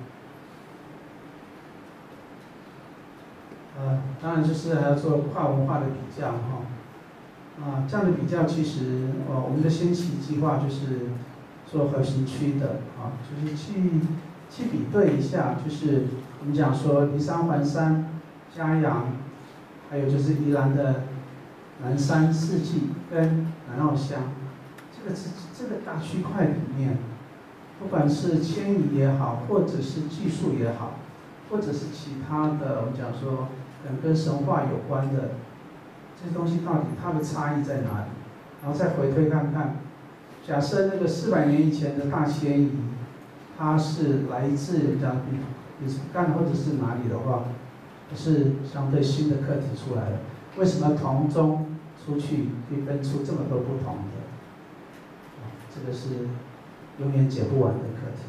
当然就是还要做跨文化的比较哈。这样的比较其实我们的先期计划就是做核心区的就是去比对一下，就是我们讲说梨山环山、嘉阳，还有就是宜兰的南山四季跟南澳乡，这个大区块里面，不管是迁移也好，或者是技术也好，或者是其他的我们讲说跟神话有关的这些东西，到底它的差异在哪里？然后再回推看看，假设那个400年以前的大迁移，它是来自我们讲比斯干或者是哪里的话，是相对新的课题出来了。为什么从中出去可以分出这么多不同的？这个是永远解不完的课题。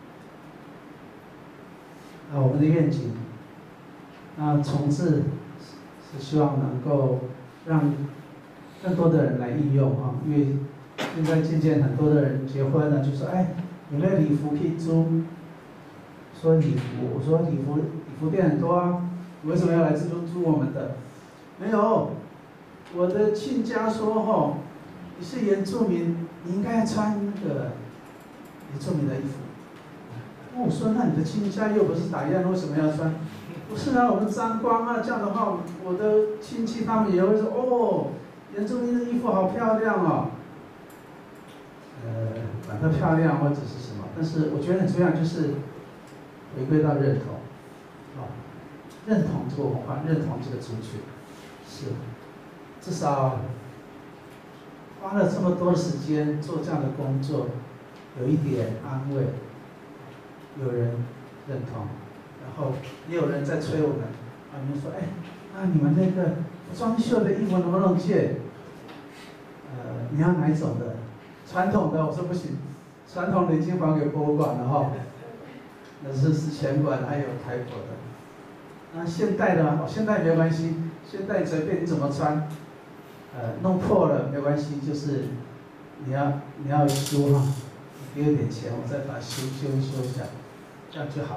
我们的愿景，重置是希望能够让更多的人来应用因为现在渐渐很多的人结婚了，就说有没有礼服可以租？说礼服，我说礼服店很多啊，你为什么要来这租我们的？没有，我的亲家说你是原住民，你应该穿那个原住民的衣服。我说那你的亲家又不是打雁，为什么要穿？不是啊，我们沾光啊，这样的话，我的亲戚他们也会说原住民的衣服好漂亮哦。管它漂亮或者是什么，但是我觉得很重要，就是回归到认同，认同这个文化，认同这个族群，是至少花了这么多时间做这样的工作，有一点安慰，有人认同，然后也有人在催我们，你们说你们那个装绣的衣服能不能借？你要哪一种的？传统的，我说不行，传统的已经还给博物馆了那是前馆还有台国的。那现代的，现代没关系，现代随便你怎么穿，弄破了没关系，就是你要修你给我点钱，我再把它修一下，这样就好了。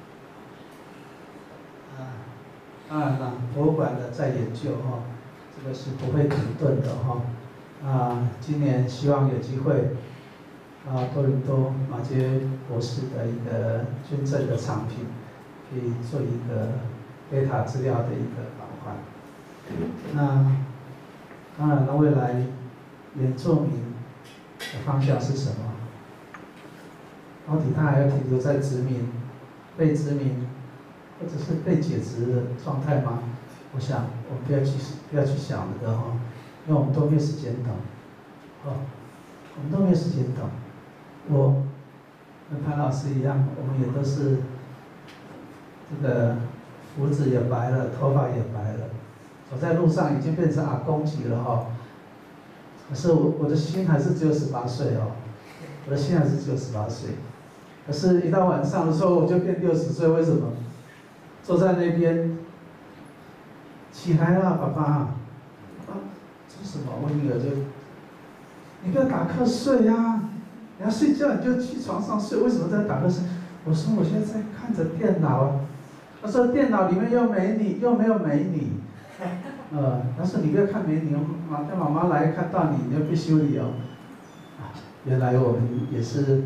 当然了，博物馆的在研究这个是不会停顿的今年希望有机会多伦多马偕博士的一个捐赠的藏品，可以做一个贝塔资料的一个返还。那当然了，未来原住民的方向是什么？到底他还要停留在被殖民，或者是被解殖的状态吗？我想我们不要去想那个因为我们都没有时间等，我们都没有时间等。我跟潘老师一样，我们也都是这个胡子也白了，头发也白了，走在路上已经变成阿公级了可是我的心还是只有18岁我的心还是只有18岁。可是，一到晚上的时候，我就变60岁，为什么？坐在那边，起来了，爸爸。这是什么？我女儿就，你不要打瞌睡啊！你要睡觉你就去床上睡，为什么在打瞌睡？我说我现在在看着电脑他说电脑里面又没你，又没有美女。他说你不要看美女，叫妈妈来看到你，你要被修理原来我们也是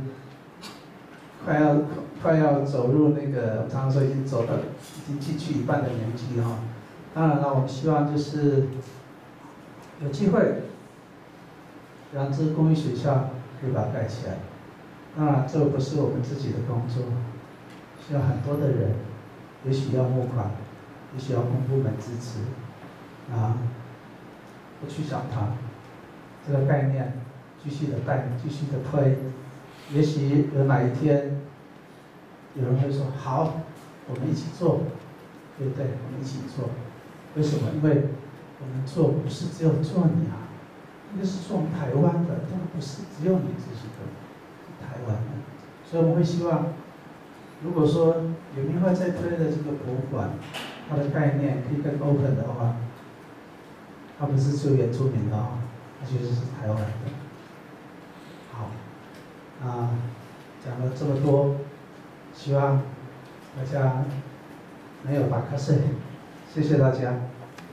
快要走入那个，我常常说已经进去一半的年纪当然了，我们希望就是有机会，让这个公益学校可以把它盖起来。当然，这不是我们自己的工作，需要很多的人，也许要募款，也许要公部门支持不去想它这个概念， 继续的带，继续的推。也许有哪一天，有人会说好，我们一起做，对不对？我们一起做。为什么？因为我们做不是只有做你啊，那是做我们台湾的，当然不是只有你自己的，是台湾的。所以我们会希望，如果说有明会在推的这个博物馆，它的概念可以更 open 的话，它不是只有原住民的哦，它其实是台湾的。好，讲了这么多，希望大家没有打瞌睡，谢谢大家。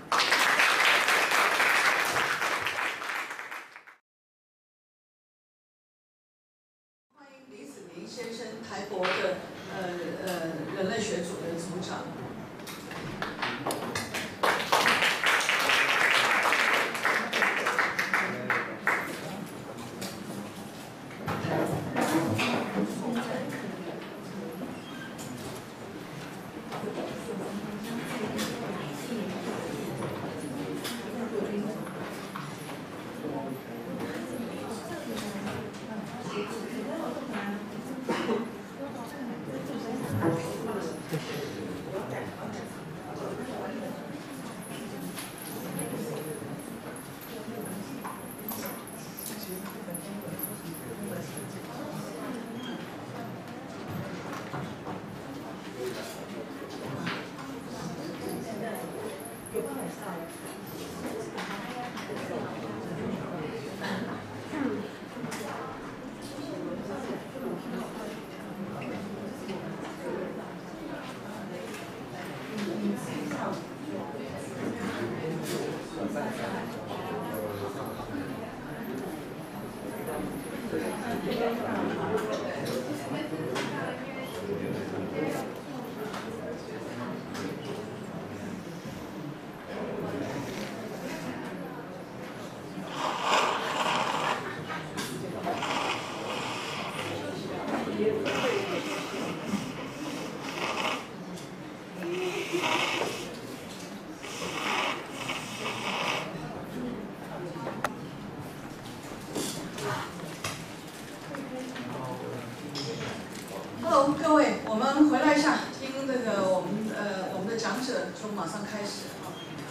欢迎李子明先生，台博的人类学组的组长。Hello， 各位，我们回来一下，听这个我们的讲者就马上开始啊。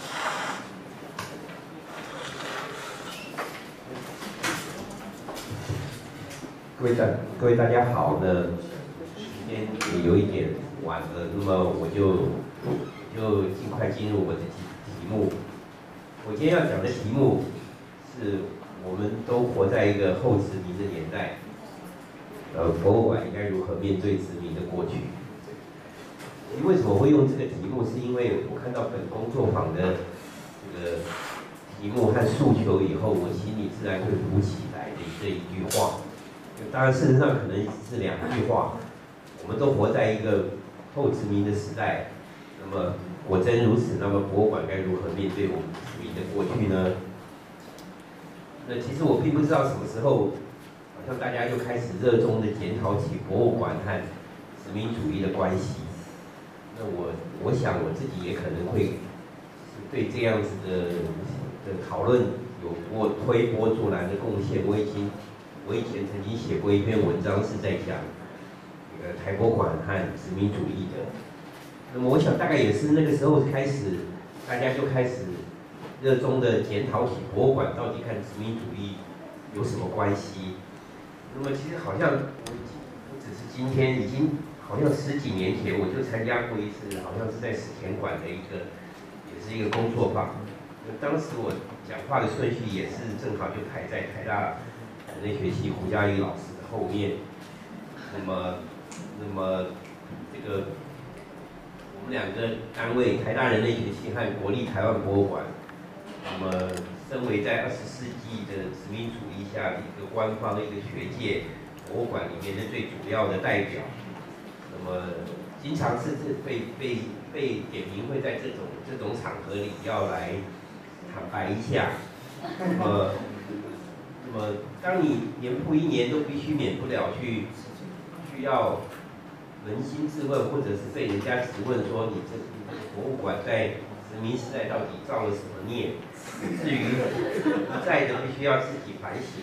各位大家好，那今天也有一点晚了，那么我就尽快进入我的题目。我今天要讲的题目是我们都活在一个后殖民的年代。博物馆应该如何面对殖民的过去？为什么会用这个题目？是因为我看到本工作坊的这个题目和诉求以后，我心里自然会浮起来的这一句话。当然，事实上可能是两句话。我们都活在一个后殖民的时代。那么果真如此，那么博物馆该如何面对我们殖民的过去呢？那其实我并不知道什么时候。好像大家就开始热衷的检讨起博物馆和殖民主义的关系。那我想我自己也可能会对这样子的讨论有过推波助澜的贡献。我以前曾经写过一篇文章，是在讲那个台博馆和殖民主义的。那么我想大概也是那个时候开始，大家就开始热衷的检讨起博物馆到底和殖民主义有什么关系。那么其实好像不只是今天，已经好像10几年前我就参加过一次，好像是在史前馆的也是一个工作坊。当时我讲话的顺序也是正好就排在台大人类学系胡嘉瑜老师的后面。那么这个我们两个单位，台大人类学系和国立台湾博物馆，那么身为在20世纪的殖民主义下的一个官方一个学界博物馆里面的最主要的代表，那么经常是被点名会在这种场合里要来坦白一下。那么当你年复一年都必须免不了需要扪心自问，或者是被人家质问说你这博物馆在殖民时代到底造了什么孽？至于一再的必须要自己反省，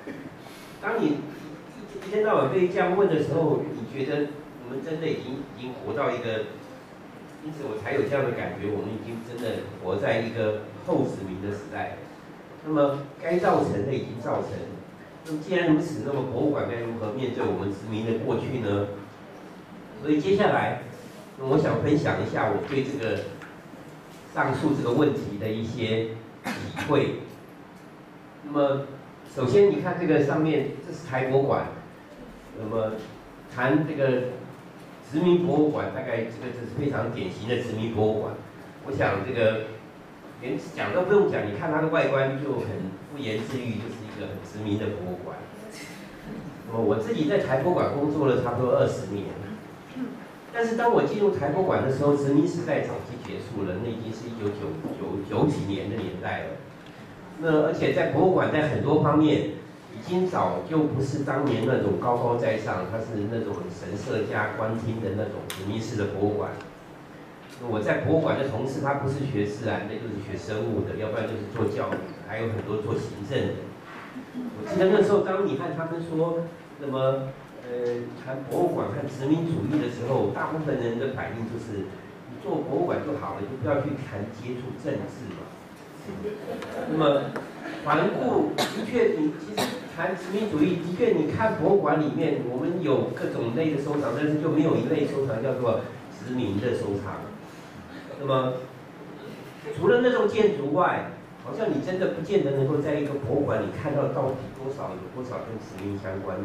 当你一天到晚被这样问的时候，你觉得我们真的已经活到一个，因此我才有这样的感觉，我们已经真的活在一个后殖民的时代。那么该造成的已经造成，那么既然如此，那么博物馆该如何面对我们殖民的过去呢？所以接下来，我想分享一下我对这个上述这个问题的一些体会。那么，首先你看这个上面，这是台博馆。那么谈这个殖民博物馆，大概这是非常典型的殖民博物馆。我想这个连讲都不用讲，你看它的外观就很不言自喻，就是一个很殖民的博物馆。那么我自己在台博馆工作了差不多20年。但是当我进入台博馆的时候，殖民时代早期结束了，那已经是1990几年的年代了。那而且在博物馆在很多方面，已经早就不是当年那种高高在上，它是那种神社加官厅的那种殖民式的博物馆。我在博物馆的同事，他不是学自然的，就是学生物的，要不然就是做教育的，还有很多做行政的。我记得那时候，当你和他们说，那么谈博物馆和殖民主义的时候，大部分人的反应就是，你做博物馆就好了，就不要去谈接触政治嘛。那么环顾的确，你其实谈殖民主义，的确你看博物馆里面，我们有各种类的收藏，但是就没有一类收藏叫做殖民的收藏。那么除了那种建筑外，好像你真的不见得能够在一个博物馆里看到到底有多少跟殖民相关的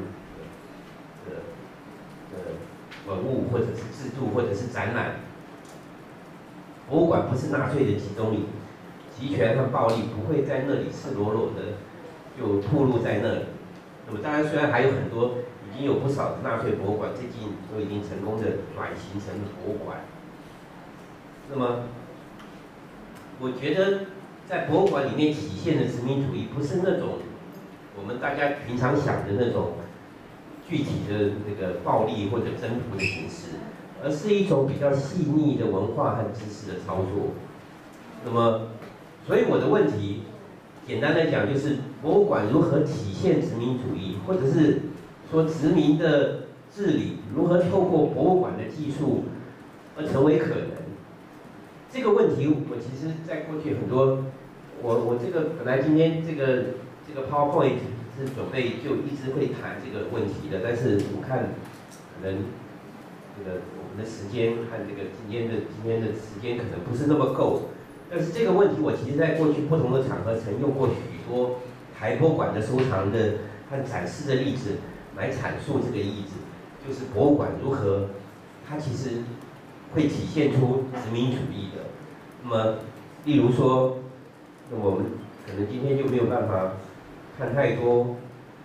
文物，或者是制度，或者是展览。博物馆不是纳粹的集中营，集权和暴力不会在那里赤裸裸的就暴露在那里。那么当然，虽然还有很多，已经有不少的纳粹博物馆最近都已经成功的转型成博物馆。那么，我觉得在博物馆里面体现的殖民主义，不是那种我们大家平常想的那种具体的那个暴力或者征服的形式，而是一种比较细腻的文化和知识的操作。那么，所以我的问题，简单来讲就是，博物馆如何体现殖民主义，或者是说殖民的治理如何透过博物馆的技术而成为可能？这个问题，我其实在过去很多，我这个本来今天这个 PowerPoint 是准备就一直会谈这个问题的，但是我看可能这个我们的时间和这个今天的时间可能不是那么够。但是这个问题，我其实在过去不同的场合曾用过许多台博馆的收藏的和展示的例子来阐述这个意思，就是博物馆如何，它其实会体现出殖民主义的。那么，例如说，那我们可能今天就没有办法看太多。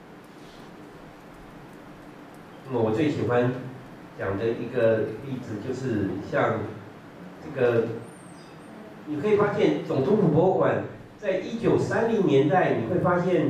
那么我最喜欢讲的一个例子就是像这个。你可以发现，总督府博物馆在1930年代，你会发现，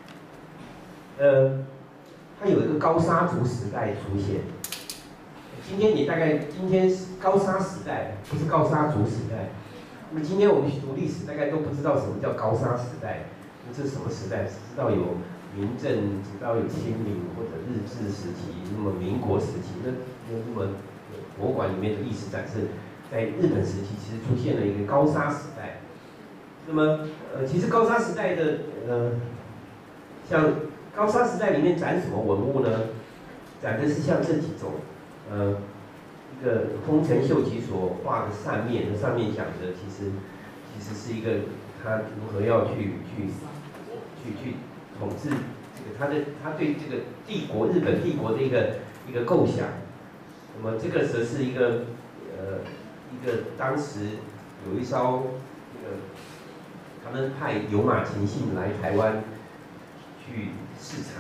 它有一个高沙族时代出现。今天是高沙时代，不是高沙族时代。那么今天我们读历史，大概都不知道什么叫高沙时代，这是什么时代？只知道有明政，知道有清明或者日治时期，那么民国时期，那么博物馆里面的历史展示。在日本时期，其实出现了一个高沙时代。那么，其实高沙时代的像高沙时代里面展什么文物呢？展的是像这几种，一个丰臣秀吉所画的扇面，上面讲的其实是一个他如何要去统治这个他对这个日本帝国的一个构想。那么这个则是一个当时有一艘他们派有马秦信来台湾去视察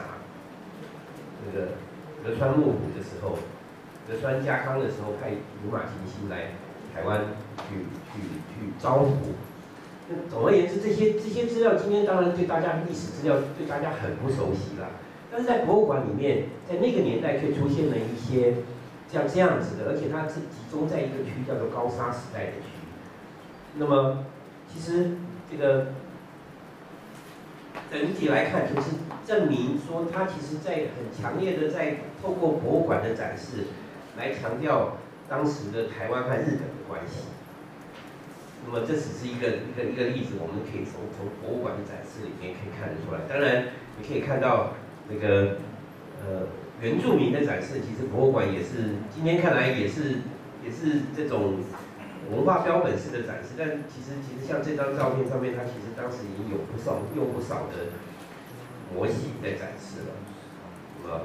德川幕府的时候，德川家康的时候派有马秦信来台湾去招抚。那总而言之，这些资料今天当然对大家历史资料对大家很不熟悉了，但是在博物馆里面，在那个年代却出现了一些像这样子的，而且它是集中在一个区叫做高沙时代的区。那么，其实这个整体来看，就是证明说他其实在很强烈的在透过博物馆的展示，来强调当时的台湾和日本的关系。那么这只是一个例子，我们可以从博物馆的展示里面可以看得出来。当然，你可以看到那个原住民的展示，其实博物馆也是今天看来也是这种文化标本式的展示，但其实像这张照片上面，它其实当时已经用不少的模型在展示了。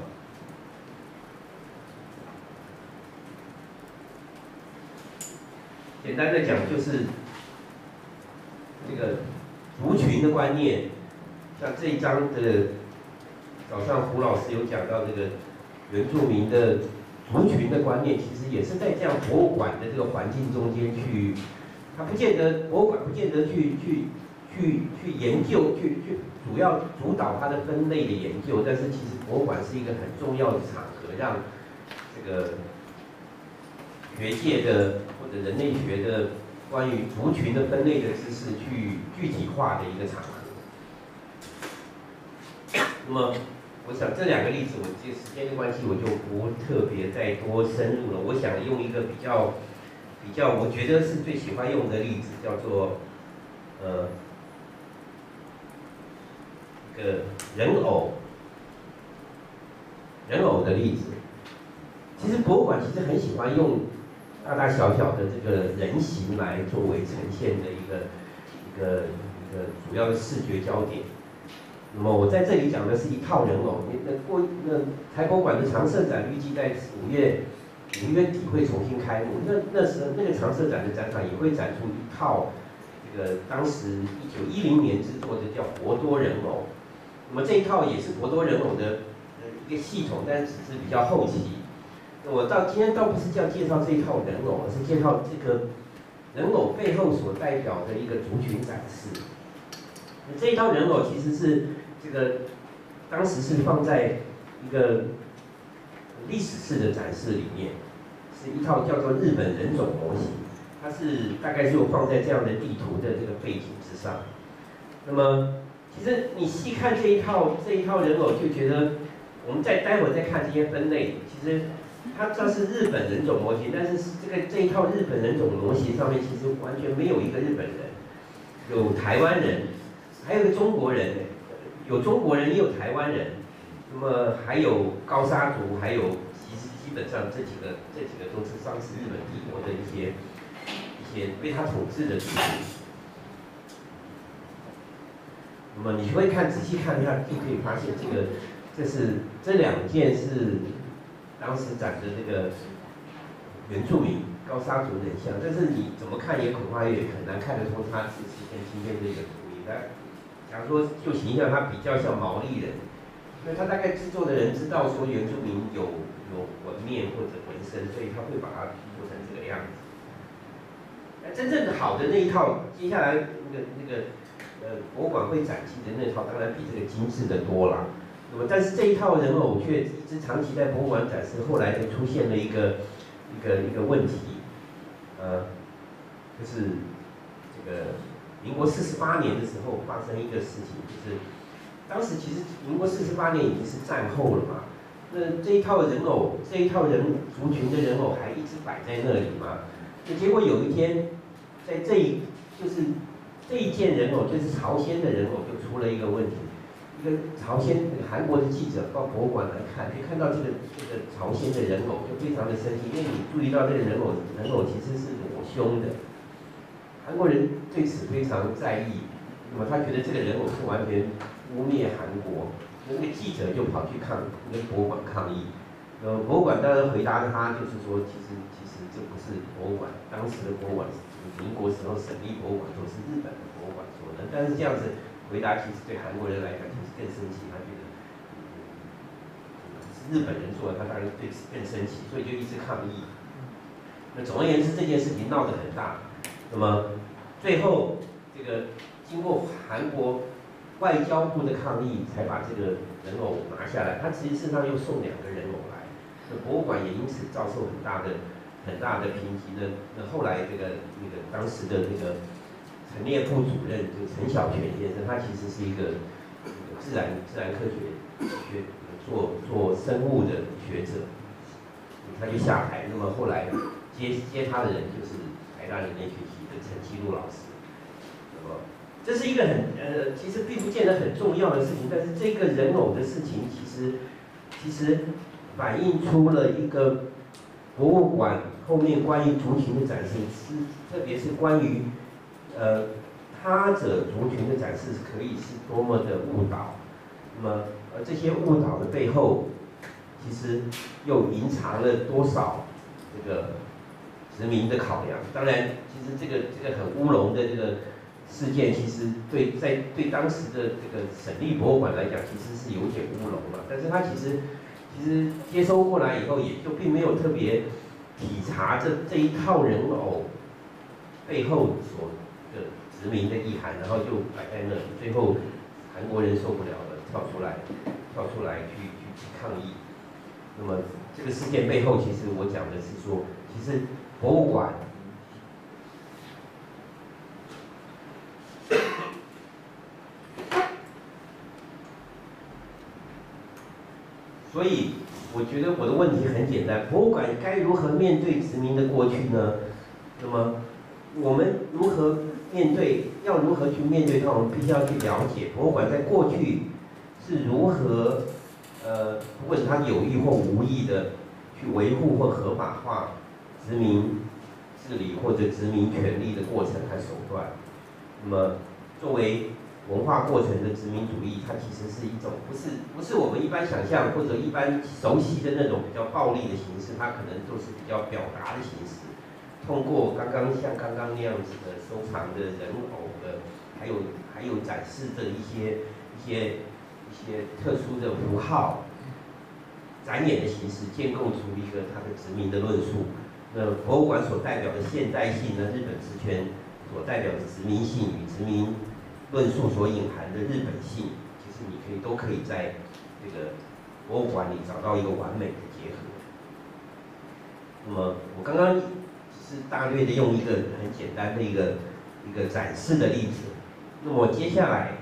简单的讲就是这个族群的观念，像这一章的早上胡老师有讲到这个原住民的族群的观念，其实也是在这样博物馆的这个环境中间去，它不见得博物馆不见得去研究，主要主导它的分类的研究，但是其实博物馆是一个很重要的场合，让这个学界的或者人类学的关于族群的分类的知识去具体化的一个场合。那么，我想这两个例子，我这时间的关系，我就不特别再多深入了。我想用一个比较，我觉得是最喜欢用的例子，叫做一个人偶的例子。其实博物馆其实很喜欢用大大小小的这个人形来作为呈现的一个主要的视觉焦点。那么我在这里讲的是一套人偶。台博馆的常设展预计在5月底会重新开幕。那时候那个常设展的展场也会展出一套这个当时1910年制作的叫博多人偶。那么这一套也是博多人偶的一个系统，但是只是比较后期。那我今天倒不是叫介绍这一套人偶，而是介绍这个人偶背后所代表的一个族群展示。这一套人偶其实是这个当时是放在一个历史式的展示里面，是一套叫做日本人种模型，它是大概就放在这样的地图的这个背景之上。那么其实你细看这一套人偶，就觉得我们待会儿再看这些分类，其实它是日本人种模型，但是这一套日本人种模型上面其实完全没有一个日本人，有台湾人，还有个中国人，有中国人也有台湾人，那么还有高沙族，还有其实基本上这几个都是当时日本帝国的一些被他统治的族群。那么你会仔细看一下，就可以发现这两件是当时展的这个原住民高沙族人像，但是你怎么看也恐怕也很难看得出它是跟今天这个族裔。假如说就形象，它比较像毛利人，因为他大概制作的人知道说原住民有纹面或者纹身，所以他会把它做成这个样子。真正的好的那一套，接下来博物馆会展期的那套，当然比这个精致的多了。那么，但是这一套人偶却一直长期在博物馆展示，后来就出现了一个问题，就是这个民国48年的时候发生一个事情，就是当时其实民国48年已经是战后了嘛，那这一套族群的人偶还一直摆在那里嘛，那结果有一天，在这一件人偶，就是朝鲜的人偶就出了一个问题。一个韩国的记者到博物馆来看，就看到这个朝鲜的人偶，就非常的生气，因为你注意到这个人偶其实是裸胸的，韩国人对此非常在意，那么他觉得这个人偶是完全污蔑韩国，那个记者就跑去跟博物馆抗议，博物馆当然回答他就是说，其实这不是博物馆，当时的博物馆民国时候省立博物馆都是日本的博物馆做的，但是这样子回答其实对韩国人来讲其实更生气，他觉得是日本人做的，他当然对此更生气，所以就一直抗议。那总而言之，这件事情闹得很大。那么最后这个经过韩国外交部的抗议，才把这个人偶拿下来。他其实事实上又送2个人偶来，那博物馆也因此遭受很大的抨击。那后来当时的陈列部主任就陈小泉先生，他其实是一个自然科学做生物的学者，他就下台。那么后来接他的人就是台大人类学系的陈其禄老师。那么这是一个其实并不见得很重要的事情，但是这个人偶的事情其实反映出了一个博物馆后面关于族群的展示，特别是关于他者族群的展示可以是多么的误导。那么这些误导的背后，其实又隐藏了多少这个殖民的考量？当然，其实这个很乌龙的这个事件，其实对当时的这个省立博物馆来讲，其实是有点乌龙了。但是他其实接收过来以后，也就并没有特别体察这一套人偶背后所的殖民的意涵，然后就摆在那里。最后韩国人受不了了，跳出来去抗议。那么这个事件背后，其实我讲的是说，其实博物馆所以我觉得我的问题很简单，博物馆该如何面对殖民的过去呢？那么我们要如何去面对它？我们必须要去了解博物馆在过去是如何，不管它有意或无意的去维护或合法化殖民治理或者殖民权利的过程和手段。那么作为文化过程的殖民主义，它其实是一种不是我们一般想象或者一般熟悉的那种比较暴力的形式，它可能都是比较表达的形式。通过像刚刚那样子的收藏的人偶的，还有展示的一些特殊的符号，展演的形式，建构出一个它的殖民的论述。那博物馆所代表的现代性呢，日本职权所代表的殖民性与殖民论述所隐含的日本性，其实你都可以在这个博物馆里找到一个完美的结合。那么我刚刚只是大略的用一个很简单的一个展示的例子。那么接下来，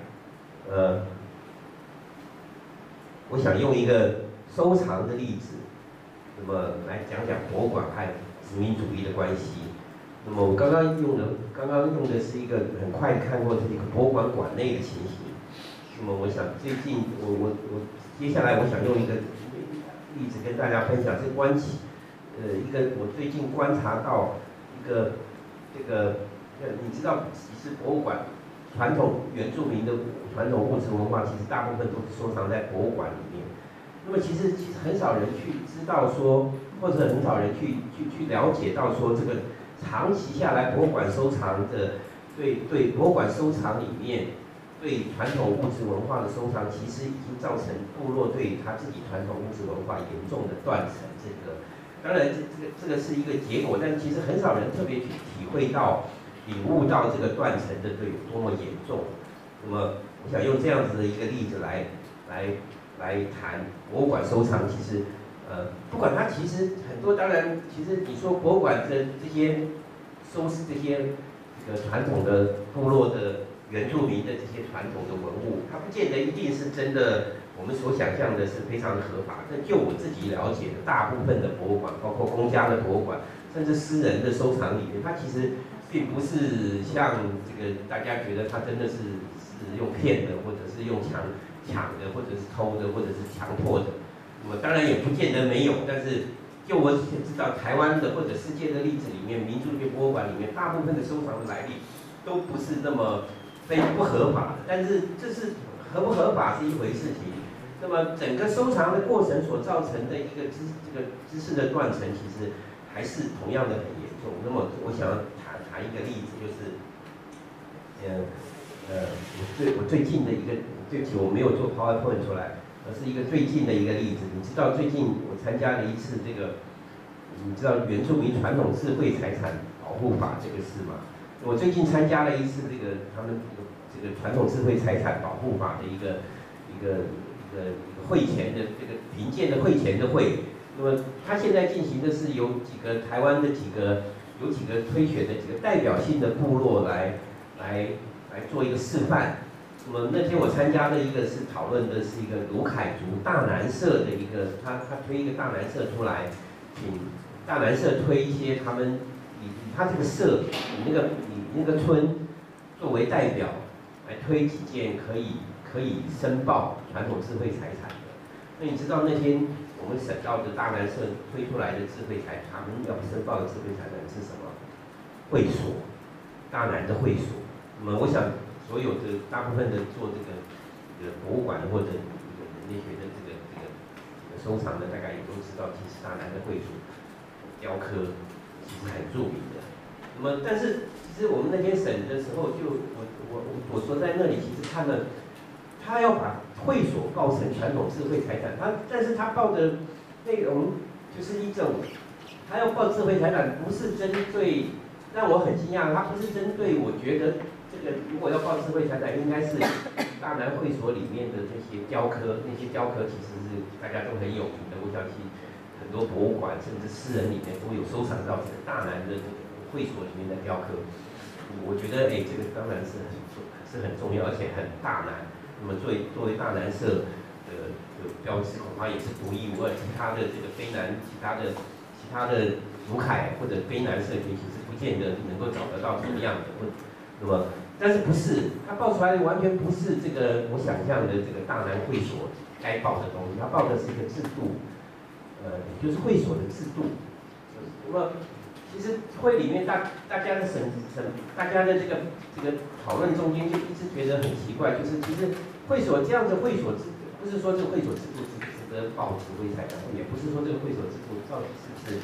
我想用一个收藏的例子，那么来讲讲博物馆和殖民主义的关系。那么我刚刚用的是一个很快看过的一个博物馆馆内的情形。那么我想最近我接下来我想用一个例子跟大家分享，是一个我最近观察到一个你知道，其实博物馆传统原住民的传统物质文化，其实大部分都是收藏在博物馆里面。那么其实很少人去知道说，或者很少人去了解到说，这个长期下来博物馆收藏的对博物馆收藏里面对传统物质文化的收藏，其实已经造成部落对他自己传统物质文化严重的断层。当然这个是一个结果，但其实很少人特别去体会到、领悟到这个断层的有多么严重。那么我想用这样子的一个例子来谈博物馆收藏。其实不管它其实很多，当然其实你说博物馆的这些收拾这些传统的部落的原住民的这些传统的文物，它不见得一定是真的我们所想象的是非常的合法。但就我自己了解的，大部分的博物馆，包括公家的博物馆，甚至私人的收藏里面，它其实并不是像这个大家觉得它真的是用骗的，或者是用抢的，或者是偷的，或者是强迫的。那么当然也不见得没有，但是就我知道台湾的或者世界的例子里面，民族学博物馆里面，大部分的收藏的来历都不是那么不合法的。但是这是合不合法是一回事情。那么整个收藏的过程所造成的一个知识的断层，其实还是同样的很严重。那么我想要谈一个例子，就是我最近的一个，对不起，我没有做 PowerPoint 出来，而是一个最近的一个例子。你知道最近我参加了一次你知道原住民传统智慧财产保护法这个事吗？我最近参加了一次他们这个传统智慧财产保护法的一个会前的评鉴的会前的会。那么他现在进行的是有台湾的几个推选的几个代表性的部落来做一个示范。 那么那天我参加的一个是讨论的是一个卢凯族大南社的一个，他推一个大南社出来，请大南社推一些他们以他这个社以那个村作为代表来推几件可以申报传统智慧财产的。那你知道那天我们省道的大南社推出来的智慧财，他们要申报的智慧财产是什么？会所，大南的会所。那么我想所有的大部分的做这个博物馆或者人类学的这个收藏的，大概也都知道，其实大南的会所雕刻其实很著名的。那么但是其实我们那天审的时候，就我所在那里其实看了，他要把会所报成传统智慧财产，但是他报的内容就是一种，他要报智慧财产不是针对，让我很惊讶，他不是针对，我觉得这个如果要报智慧财产，应该是大南会所里面的这些雕刻，那些雕刻其实是大家都很有名的，我相信很多博物馆甚至私人里面都有收藏到这个大南的这个会所里面的雕刻。我觉得这个当然是很重要，而且很大南。那么作为大南社的标志，恐怕也是独一无二。其他的这个卑南，其他的卢凯或者卑南社群，其实不见得能够找得到什么样的。那么，但是不是他报出来的完全不是这个我想象的这个大南会所该报的东西，他报的是一个制度，也就是会所的制度。那么其实会里面大家的大家的这个讨论中间就一直觉得很奇怪，就是其实会所这样的会所制度，不是说这个会所制度值得报智慧财产，也不是说这个会所制度到底是不是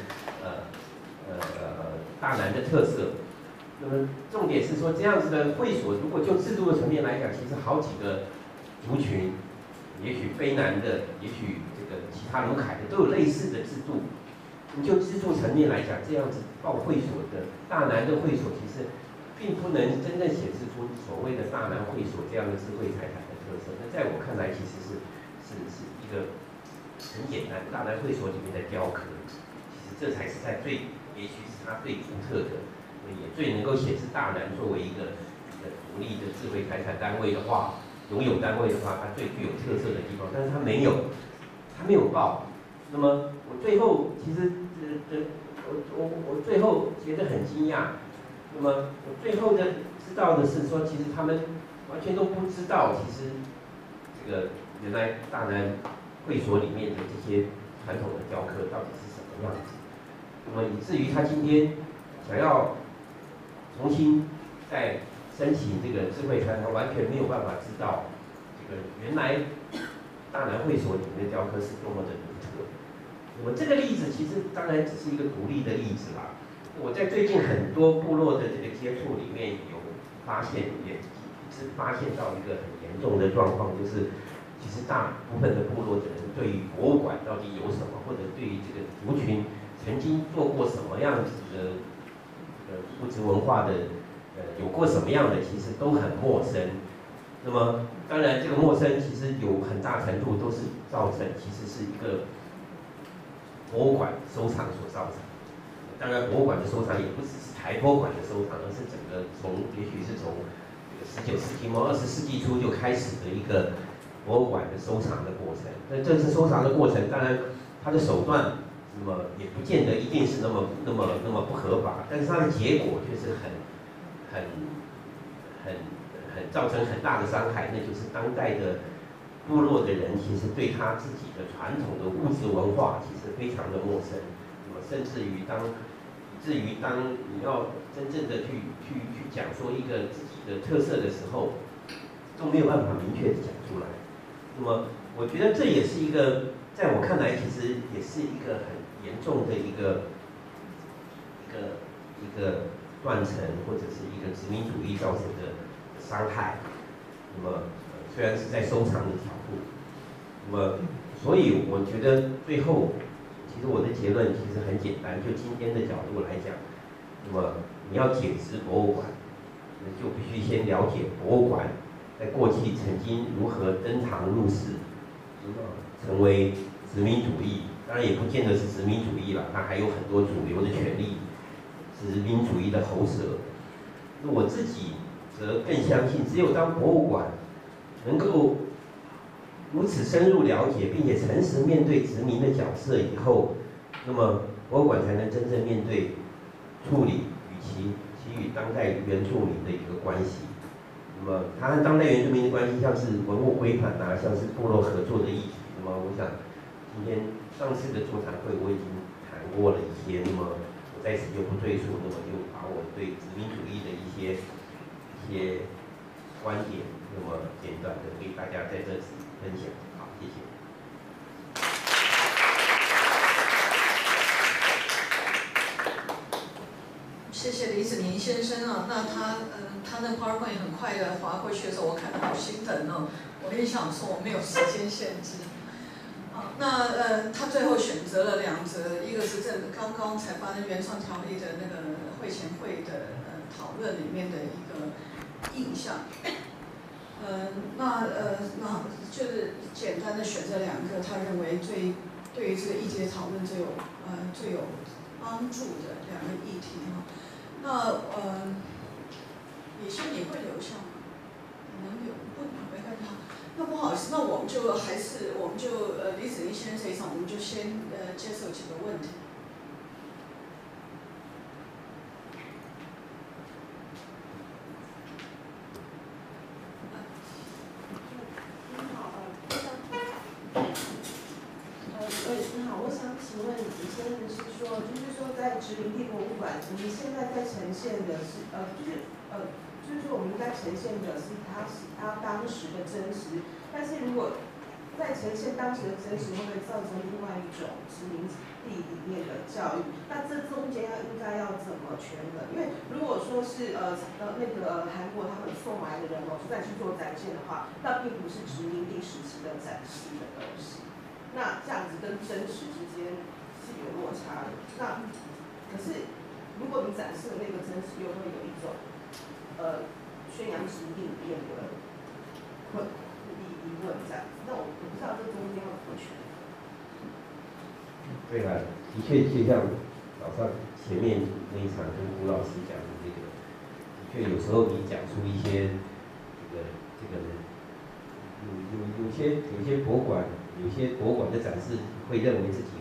大南的特色。那么重点是说这样子的会所，如果就制度的层面来讲，其实好几个族群，也许卑南的，也许这个其他卢凯的都有类似的制度。你就制度层面来讲，这样子报会所的大南的会所，其实并不能真正显示出所谓的大南会所这样的智慧财产的特色。那在我看来，其实是一个很简单，大南会所里面的雕刻，其实这才是也许是它最独特的，也最能够显示大南作为一个独立的智慧财产单位的话，拥有单位的话，它最具有特色的地方，但是它没有报。那么我最后其实我最后觉得很惊讶。那么我最后知道的是说，其实他们完全都不知道，其实这个原来大南会所里面的这些传统的雕刻到底是什么样子。那么以至于他今天想要重新再申请这个智慧财产，他完全没有办法知道这个原来大南会所里面的雕刻是多么的独特。那么这个例子其实当然只是一个独立的例子啦。我在最近很多部落的这个接触里面有发现，也是发现到一个很严重的状况，就是其实大部分的部落的人对于博物馆到底有什么，或者对于这个族群曾经做过什么样子的物质文化的有过什么样的，其实都很陌生。那么当然这个陌生其实有很大程度都是造成其实是一个博物馆收藏所造成。当然博物馆的收藏也不只是台博馆的收藏，而是整个也许是从19世纪末20世纪初就开始的一个博物馆的收藏的过程。那这次收藏的过程，当然它的手段那么也不见得一定是那么不合法，但是它的结果却是很造成很大的伤害，那就是当代的部落的人其实对他自己的传统的物质文化其实非常的陌生，那么甚至于当你要真正的去讲说一个自己的特色的时候，都没有办法明确的讲出来。那么我觉得这也是一个，在我看来其实也是一个很严重的一个断层，或者是一个殖民主义造成的伤害。那么虽然是在收藏的角度，那么所以我觉得最后，其实我的结论其实很简单，就今天的角度来讲，那么你要解释博物馆，就必须先了解博物馆在过去曾经如何登堂入室，成为殖民主义。当然也不见得是殖民主义了，它还有很多主流的权利，殖民主义的喉舌。我自己则更相信，只有当博物馆能够如此深入了解，并且诚实面对殖民的角色以后，那么博物馆才能真正面对处理其与当代原住民的一个关系。那么它和当代原住民的关系，像是文物归还啊，像是部落合作的议题。那么我想今天上次的座谈会我已经谈过了一些，那么我在此就不赘述，那么就把我对殖民主义的一些观点，那么简短的给大家在这次分享。好，谢谢。 谢谢李子明先生啊，那他那 PowerPoint 很快的划过去的时候，我看到好心疼哦。我也想说我没有时间限制。那他最后选择了2则，一个是刚刚才发生原创条例的那个会前会的讨论里面的一个印象。那就是简单的选这2个，他认为对于这个议题的讨论最有帮助的2个议题哈。那李轩你会留下吗？能留不？没关系哈。那不好意思，那我们就李子明先生这一场，我们就先接受几个问题。 你好，我想请问李先生是说，就是说在殖民地博物馆，我们现在在呈现的是就是说我们应该呈现的是他当时的真实，但是如果在呈现当时的真实，会不会造成另外一种殖民地里面的教育？那这中间应该要怎么权衡？因为如果说是那个韩国他们送来的人偶再去做展现的话，那并不是殖民地时期的展示的东西。那这样子跟真实之间是有落差的。那可是如果你展示的那个真实，又会有一种宣扬殖民里面的疑问这样子。那我不知道这中间要怎么选。 对了，的确就像早上前面那一场跟吴老师讲的这个，的确有时候你讲出一些这个有些博物馆。有些博物馆的展示会认为自己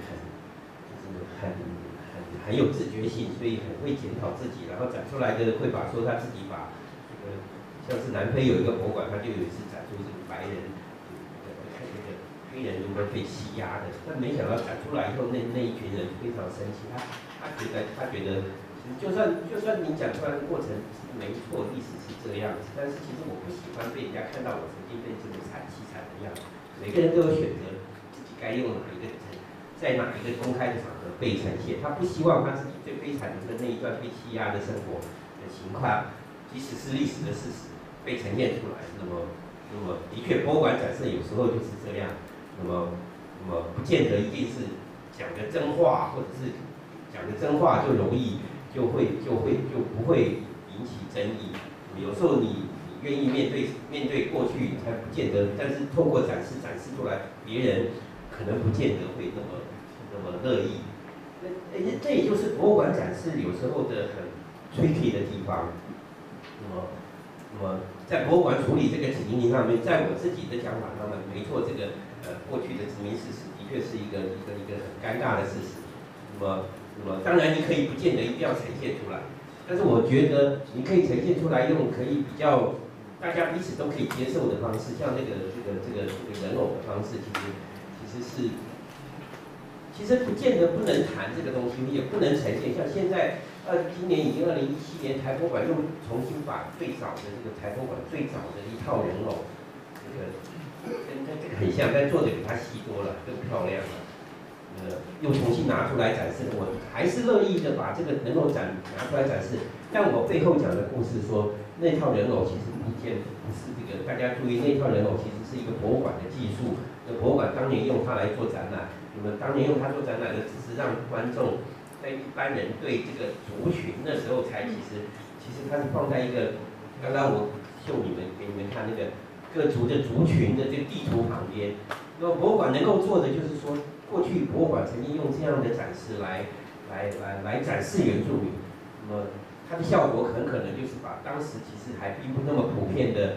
很有自觉性，所以很会检讨自己，然后展出来的会说他自己把像是南非有一个博物馆，他就有一次展出这个白人看这个黑人如何被欺压的，但没想到展出来以后，那一群人非常生气，他觉得就算你讲出来的过程是没错，历史是这样子，但是其实我不喜欢被人家看到我曾经被这么凄惨的样子。每个人都有选择自己该用在哪一个公开的场合被呈现。他不希望他自己最悲惨的那一段被欺压的生活的情况，即使是历史的事实被呈现出来。那么的确，博物馆展示有时候就是这样。那么不见得一定是讲的真话，或者是讲的真话就容易就不会引起争议。有时候你愿意面对过去，才不见得，但是透过展示出来，别人可能不见得会那么乐意。这也就是博物馆展示有时候的很 tricky 的地方。那么在博物馆处理这个殖民上面，在我自己的讲法上面，没错，这个过去的殖民事实的确是一个很尴尬的事实。那么当然你可以不见得一定要呈现出来，但是我觉得你可以呈现出来，用可以比较。大家彼此都可以接受的方式，像这个人偶的方式，其实不见得不能谈这个东西，也不能呈现。像现在今年已经2017年，台博馆又重新把最早的这个台博馆最早的一套人偶，跟这个很像，但做的比它细多了，更漂亮了。又重新拿出来展示，我还是乐意的把这个人偶拿出来展示。但我背后讲的故事说，那套人偶其实不是这个，大家注意，那套人偶其实是一个博物馆的技术。那博物馆当年用它来做展览，那么当年用它做展览的，只是让观众在一般人对这个族群那时候才其实它是放在一个，刚刚我给你们看那个各族的族群的这个地图旁边。那么博物馆能够做的就是说，过去博物馆曾经用这样的展示来展示原住民，那么它的效果很可能就是把当时其实还并不那么普遍的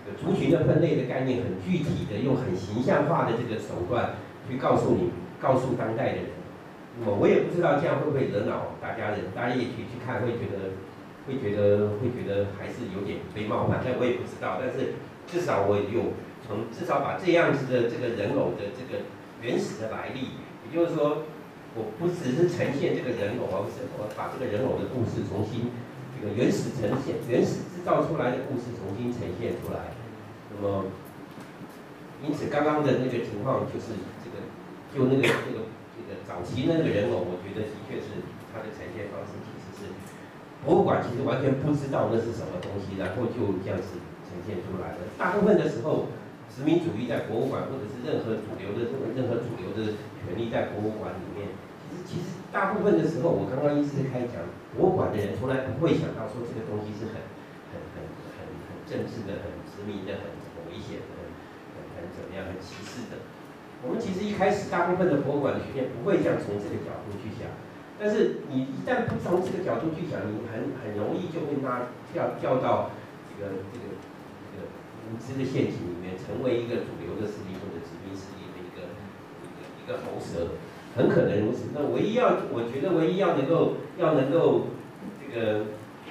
这个族群的分类的概念，很具体的，用很形象化的这个手段去告诉当代的人。那么我也不知道这样会不会惹恼大家人，大家也许去看会觉得还是有点被冒犯，但我也不知道。但是至少我至少把这样子的这个人偶的这个原始的来历，也就是说，我不只是呈现这个人偶，而是我把这个人偶的故事重新这个原始制造出来的故事重新呈现出来。那么，因此刚刚的那个情况就是那个早期那个人偶，我觉得的确是它的呈现方式其实是博物馆其实完全不知道那是什么东西，然后就这样子呈现出来了。大部分的时候，殖民主义在博物馆或者是任何主流的权利在博物馆里面，其实大部分的时候，我刚刚一直开讲，博物馆的人从来不会想到说这个东西是很政治的、很殖民的、很危险的、很怎么样、很歧视的。我们其实一开始大部分的博物馆的学院不会这样从这个角度去想，但是你一旦不从这个角度去想，你很容易就会掉到这个无知的陷阱里面，成为一个主流的势力或者殖民势力的一个喉舌，很可能如此。那我觉得唯一要能够这个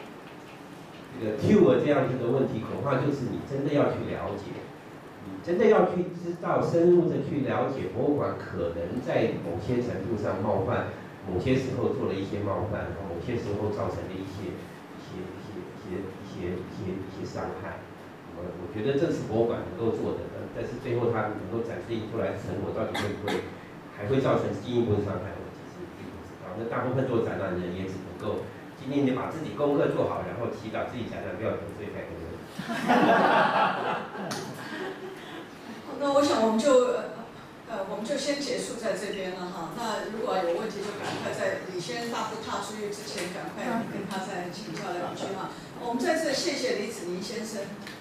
cure 这样子的问题，恐怕就是你真的要去了解。你真的要去知道，深入的去了解博物馆可能在某些程度上冒犯，某些时候做了一些冒犯，某些时候造成的一些伤害。我觉得这是博物馆能够做的，但是最后它能够展示出来的成果到底会不会还会造成进一步的伤害，我其实并不知道。那大部分做展览的人也只能够今天你把自己功课做好，然后祈祷自己展览不要得罪太多人。 那我想我们就先结束在这边了哈。那如果有问题就赶快在李先大步踏出去之前，赶快跟他再请教两句哈。我们再次谢谢李子宁先生。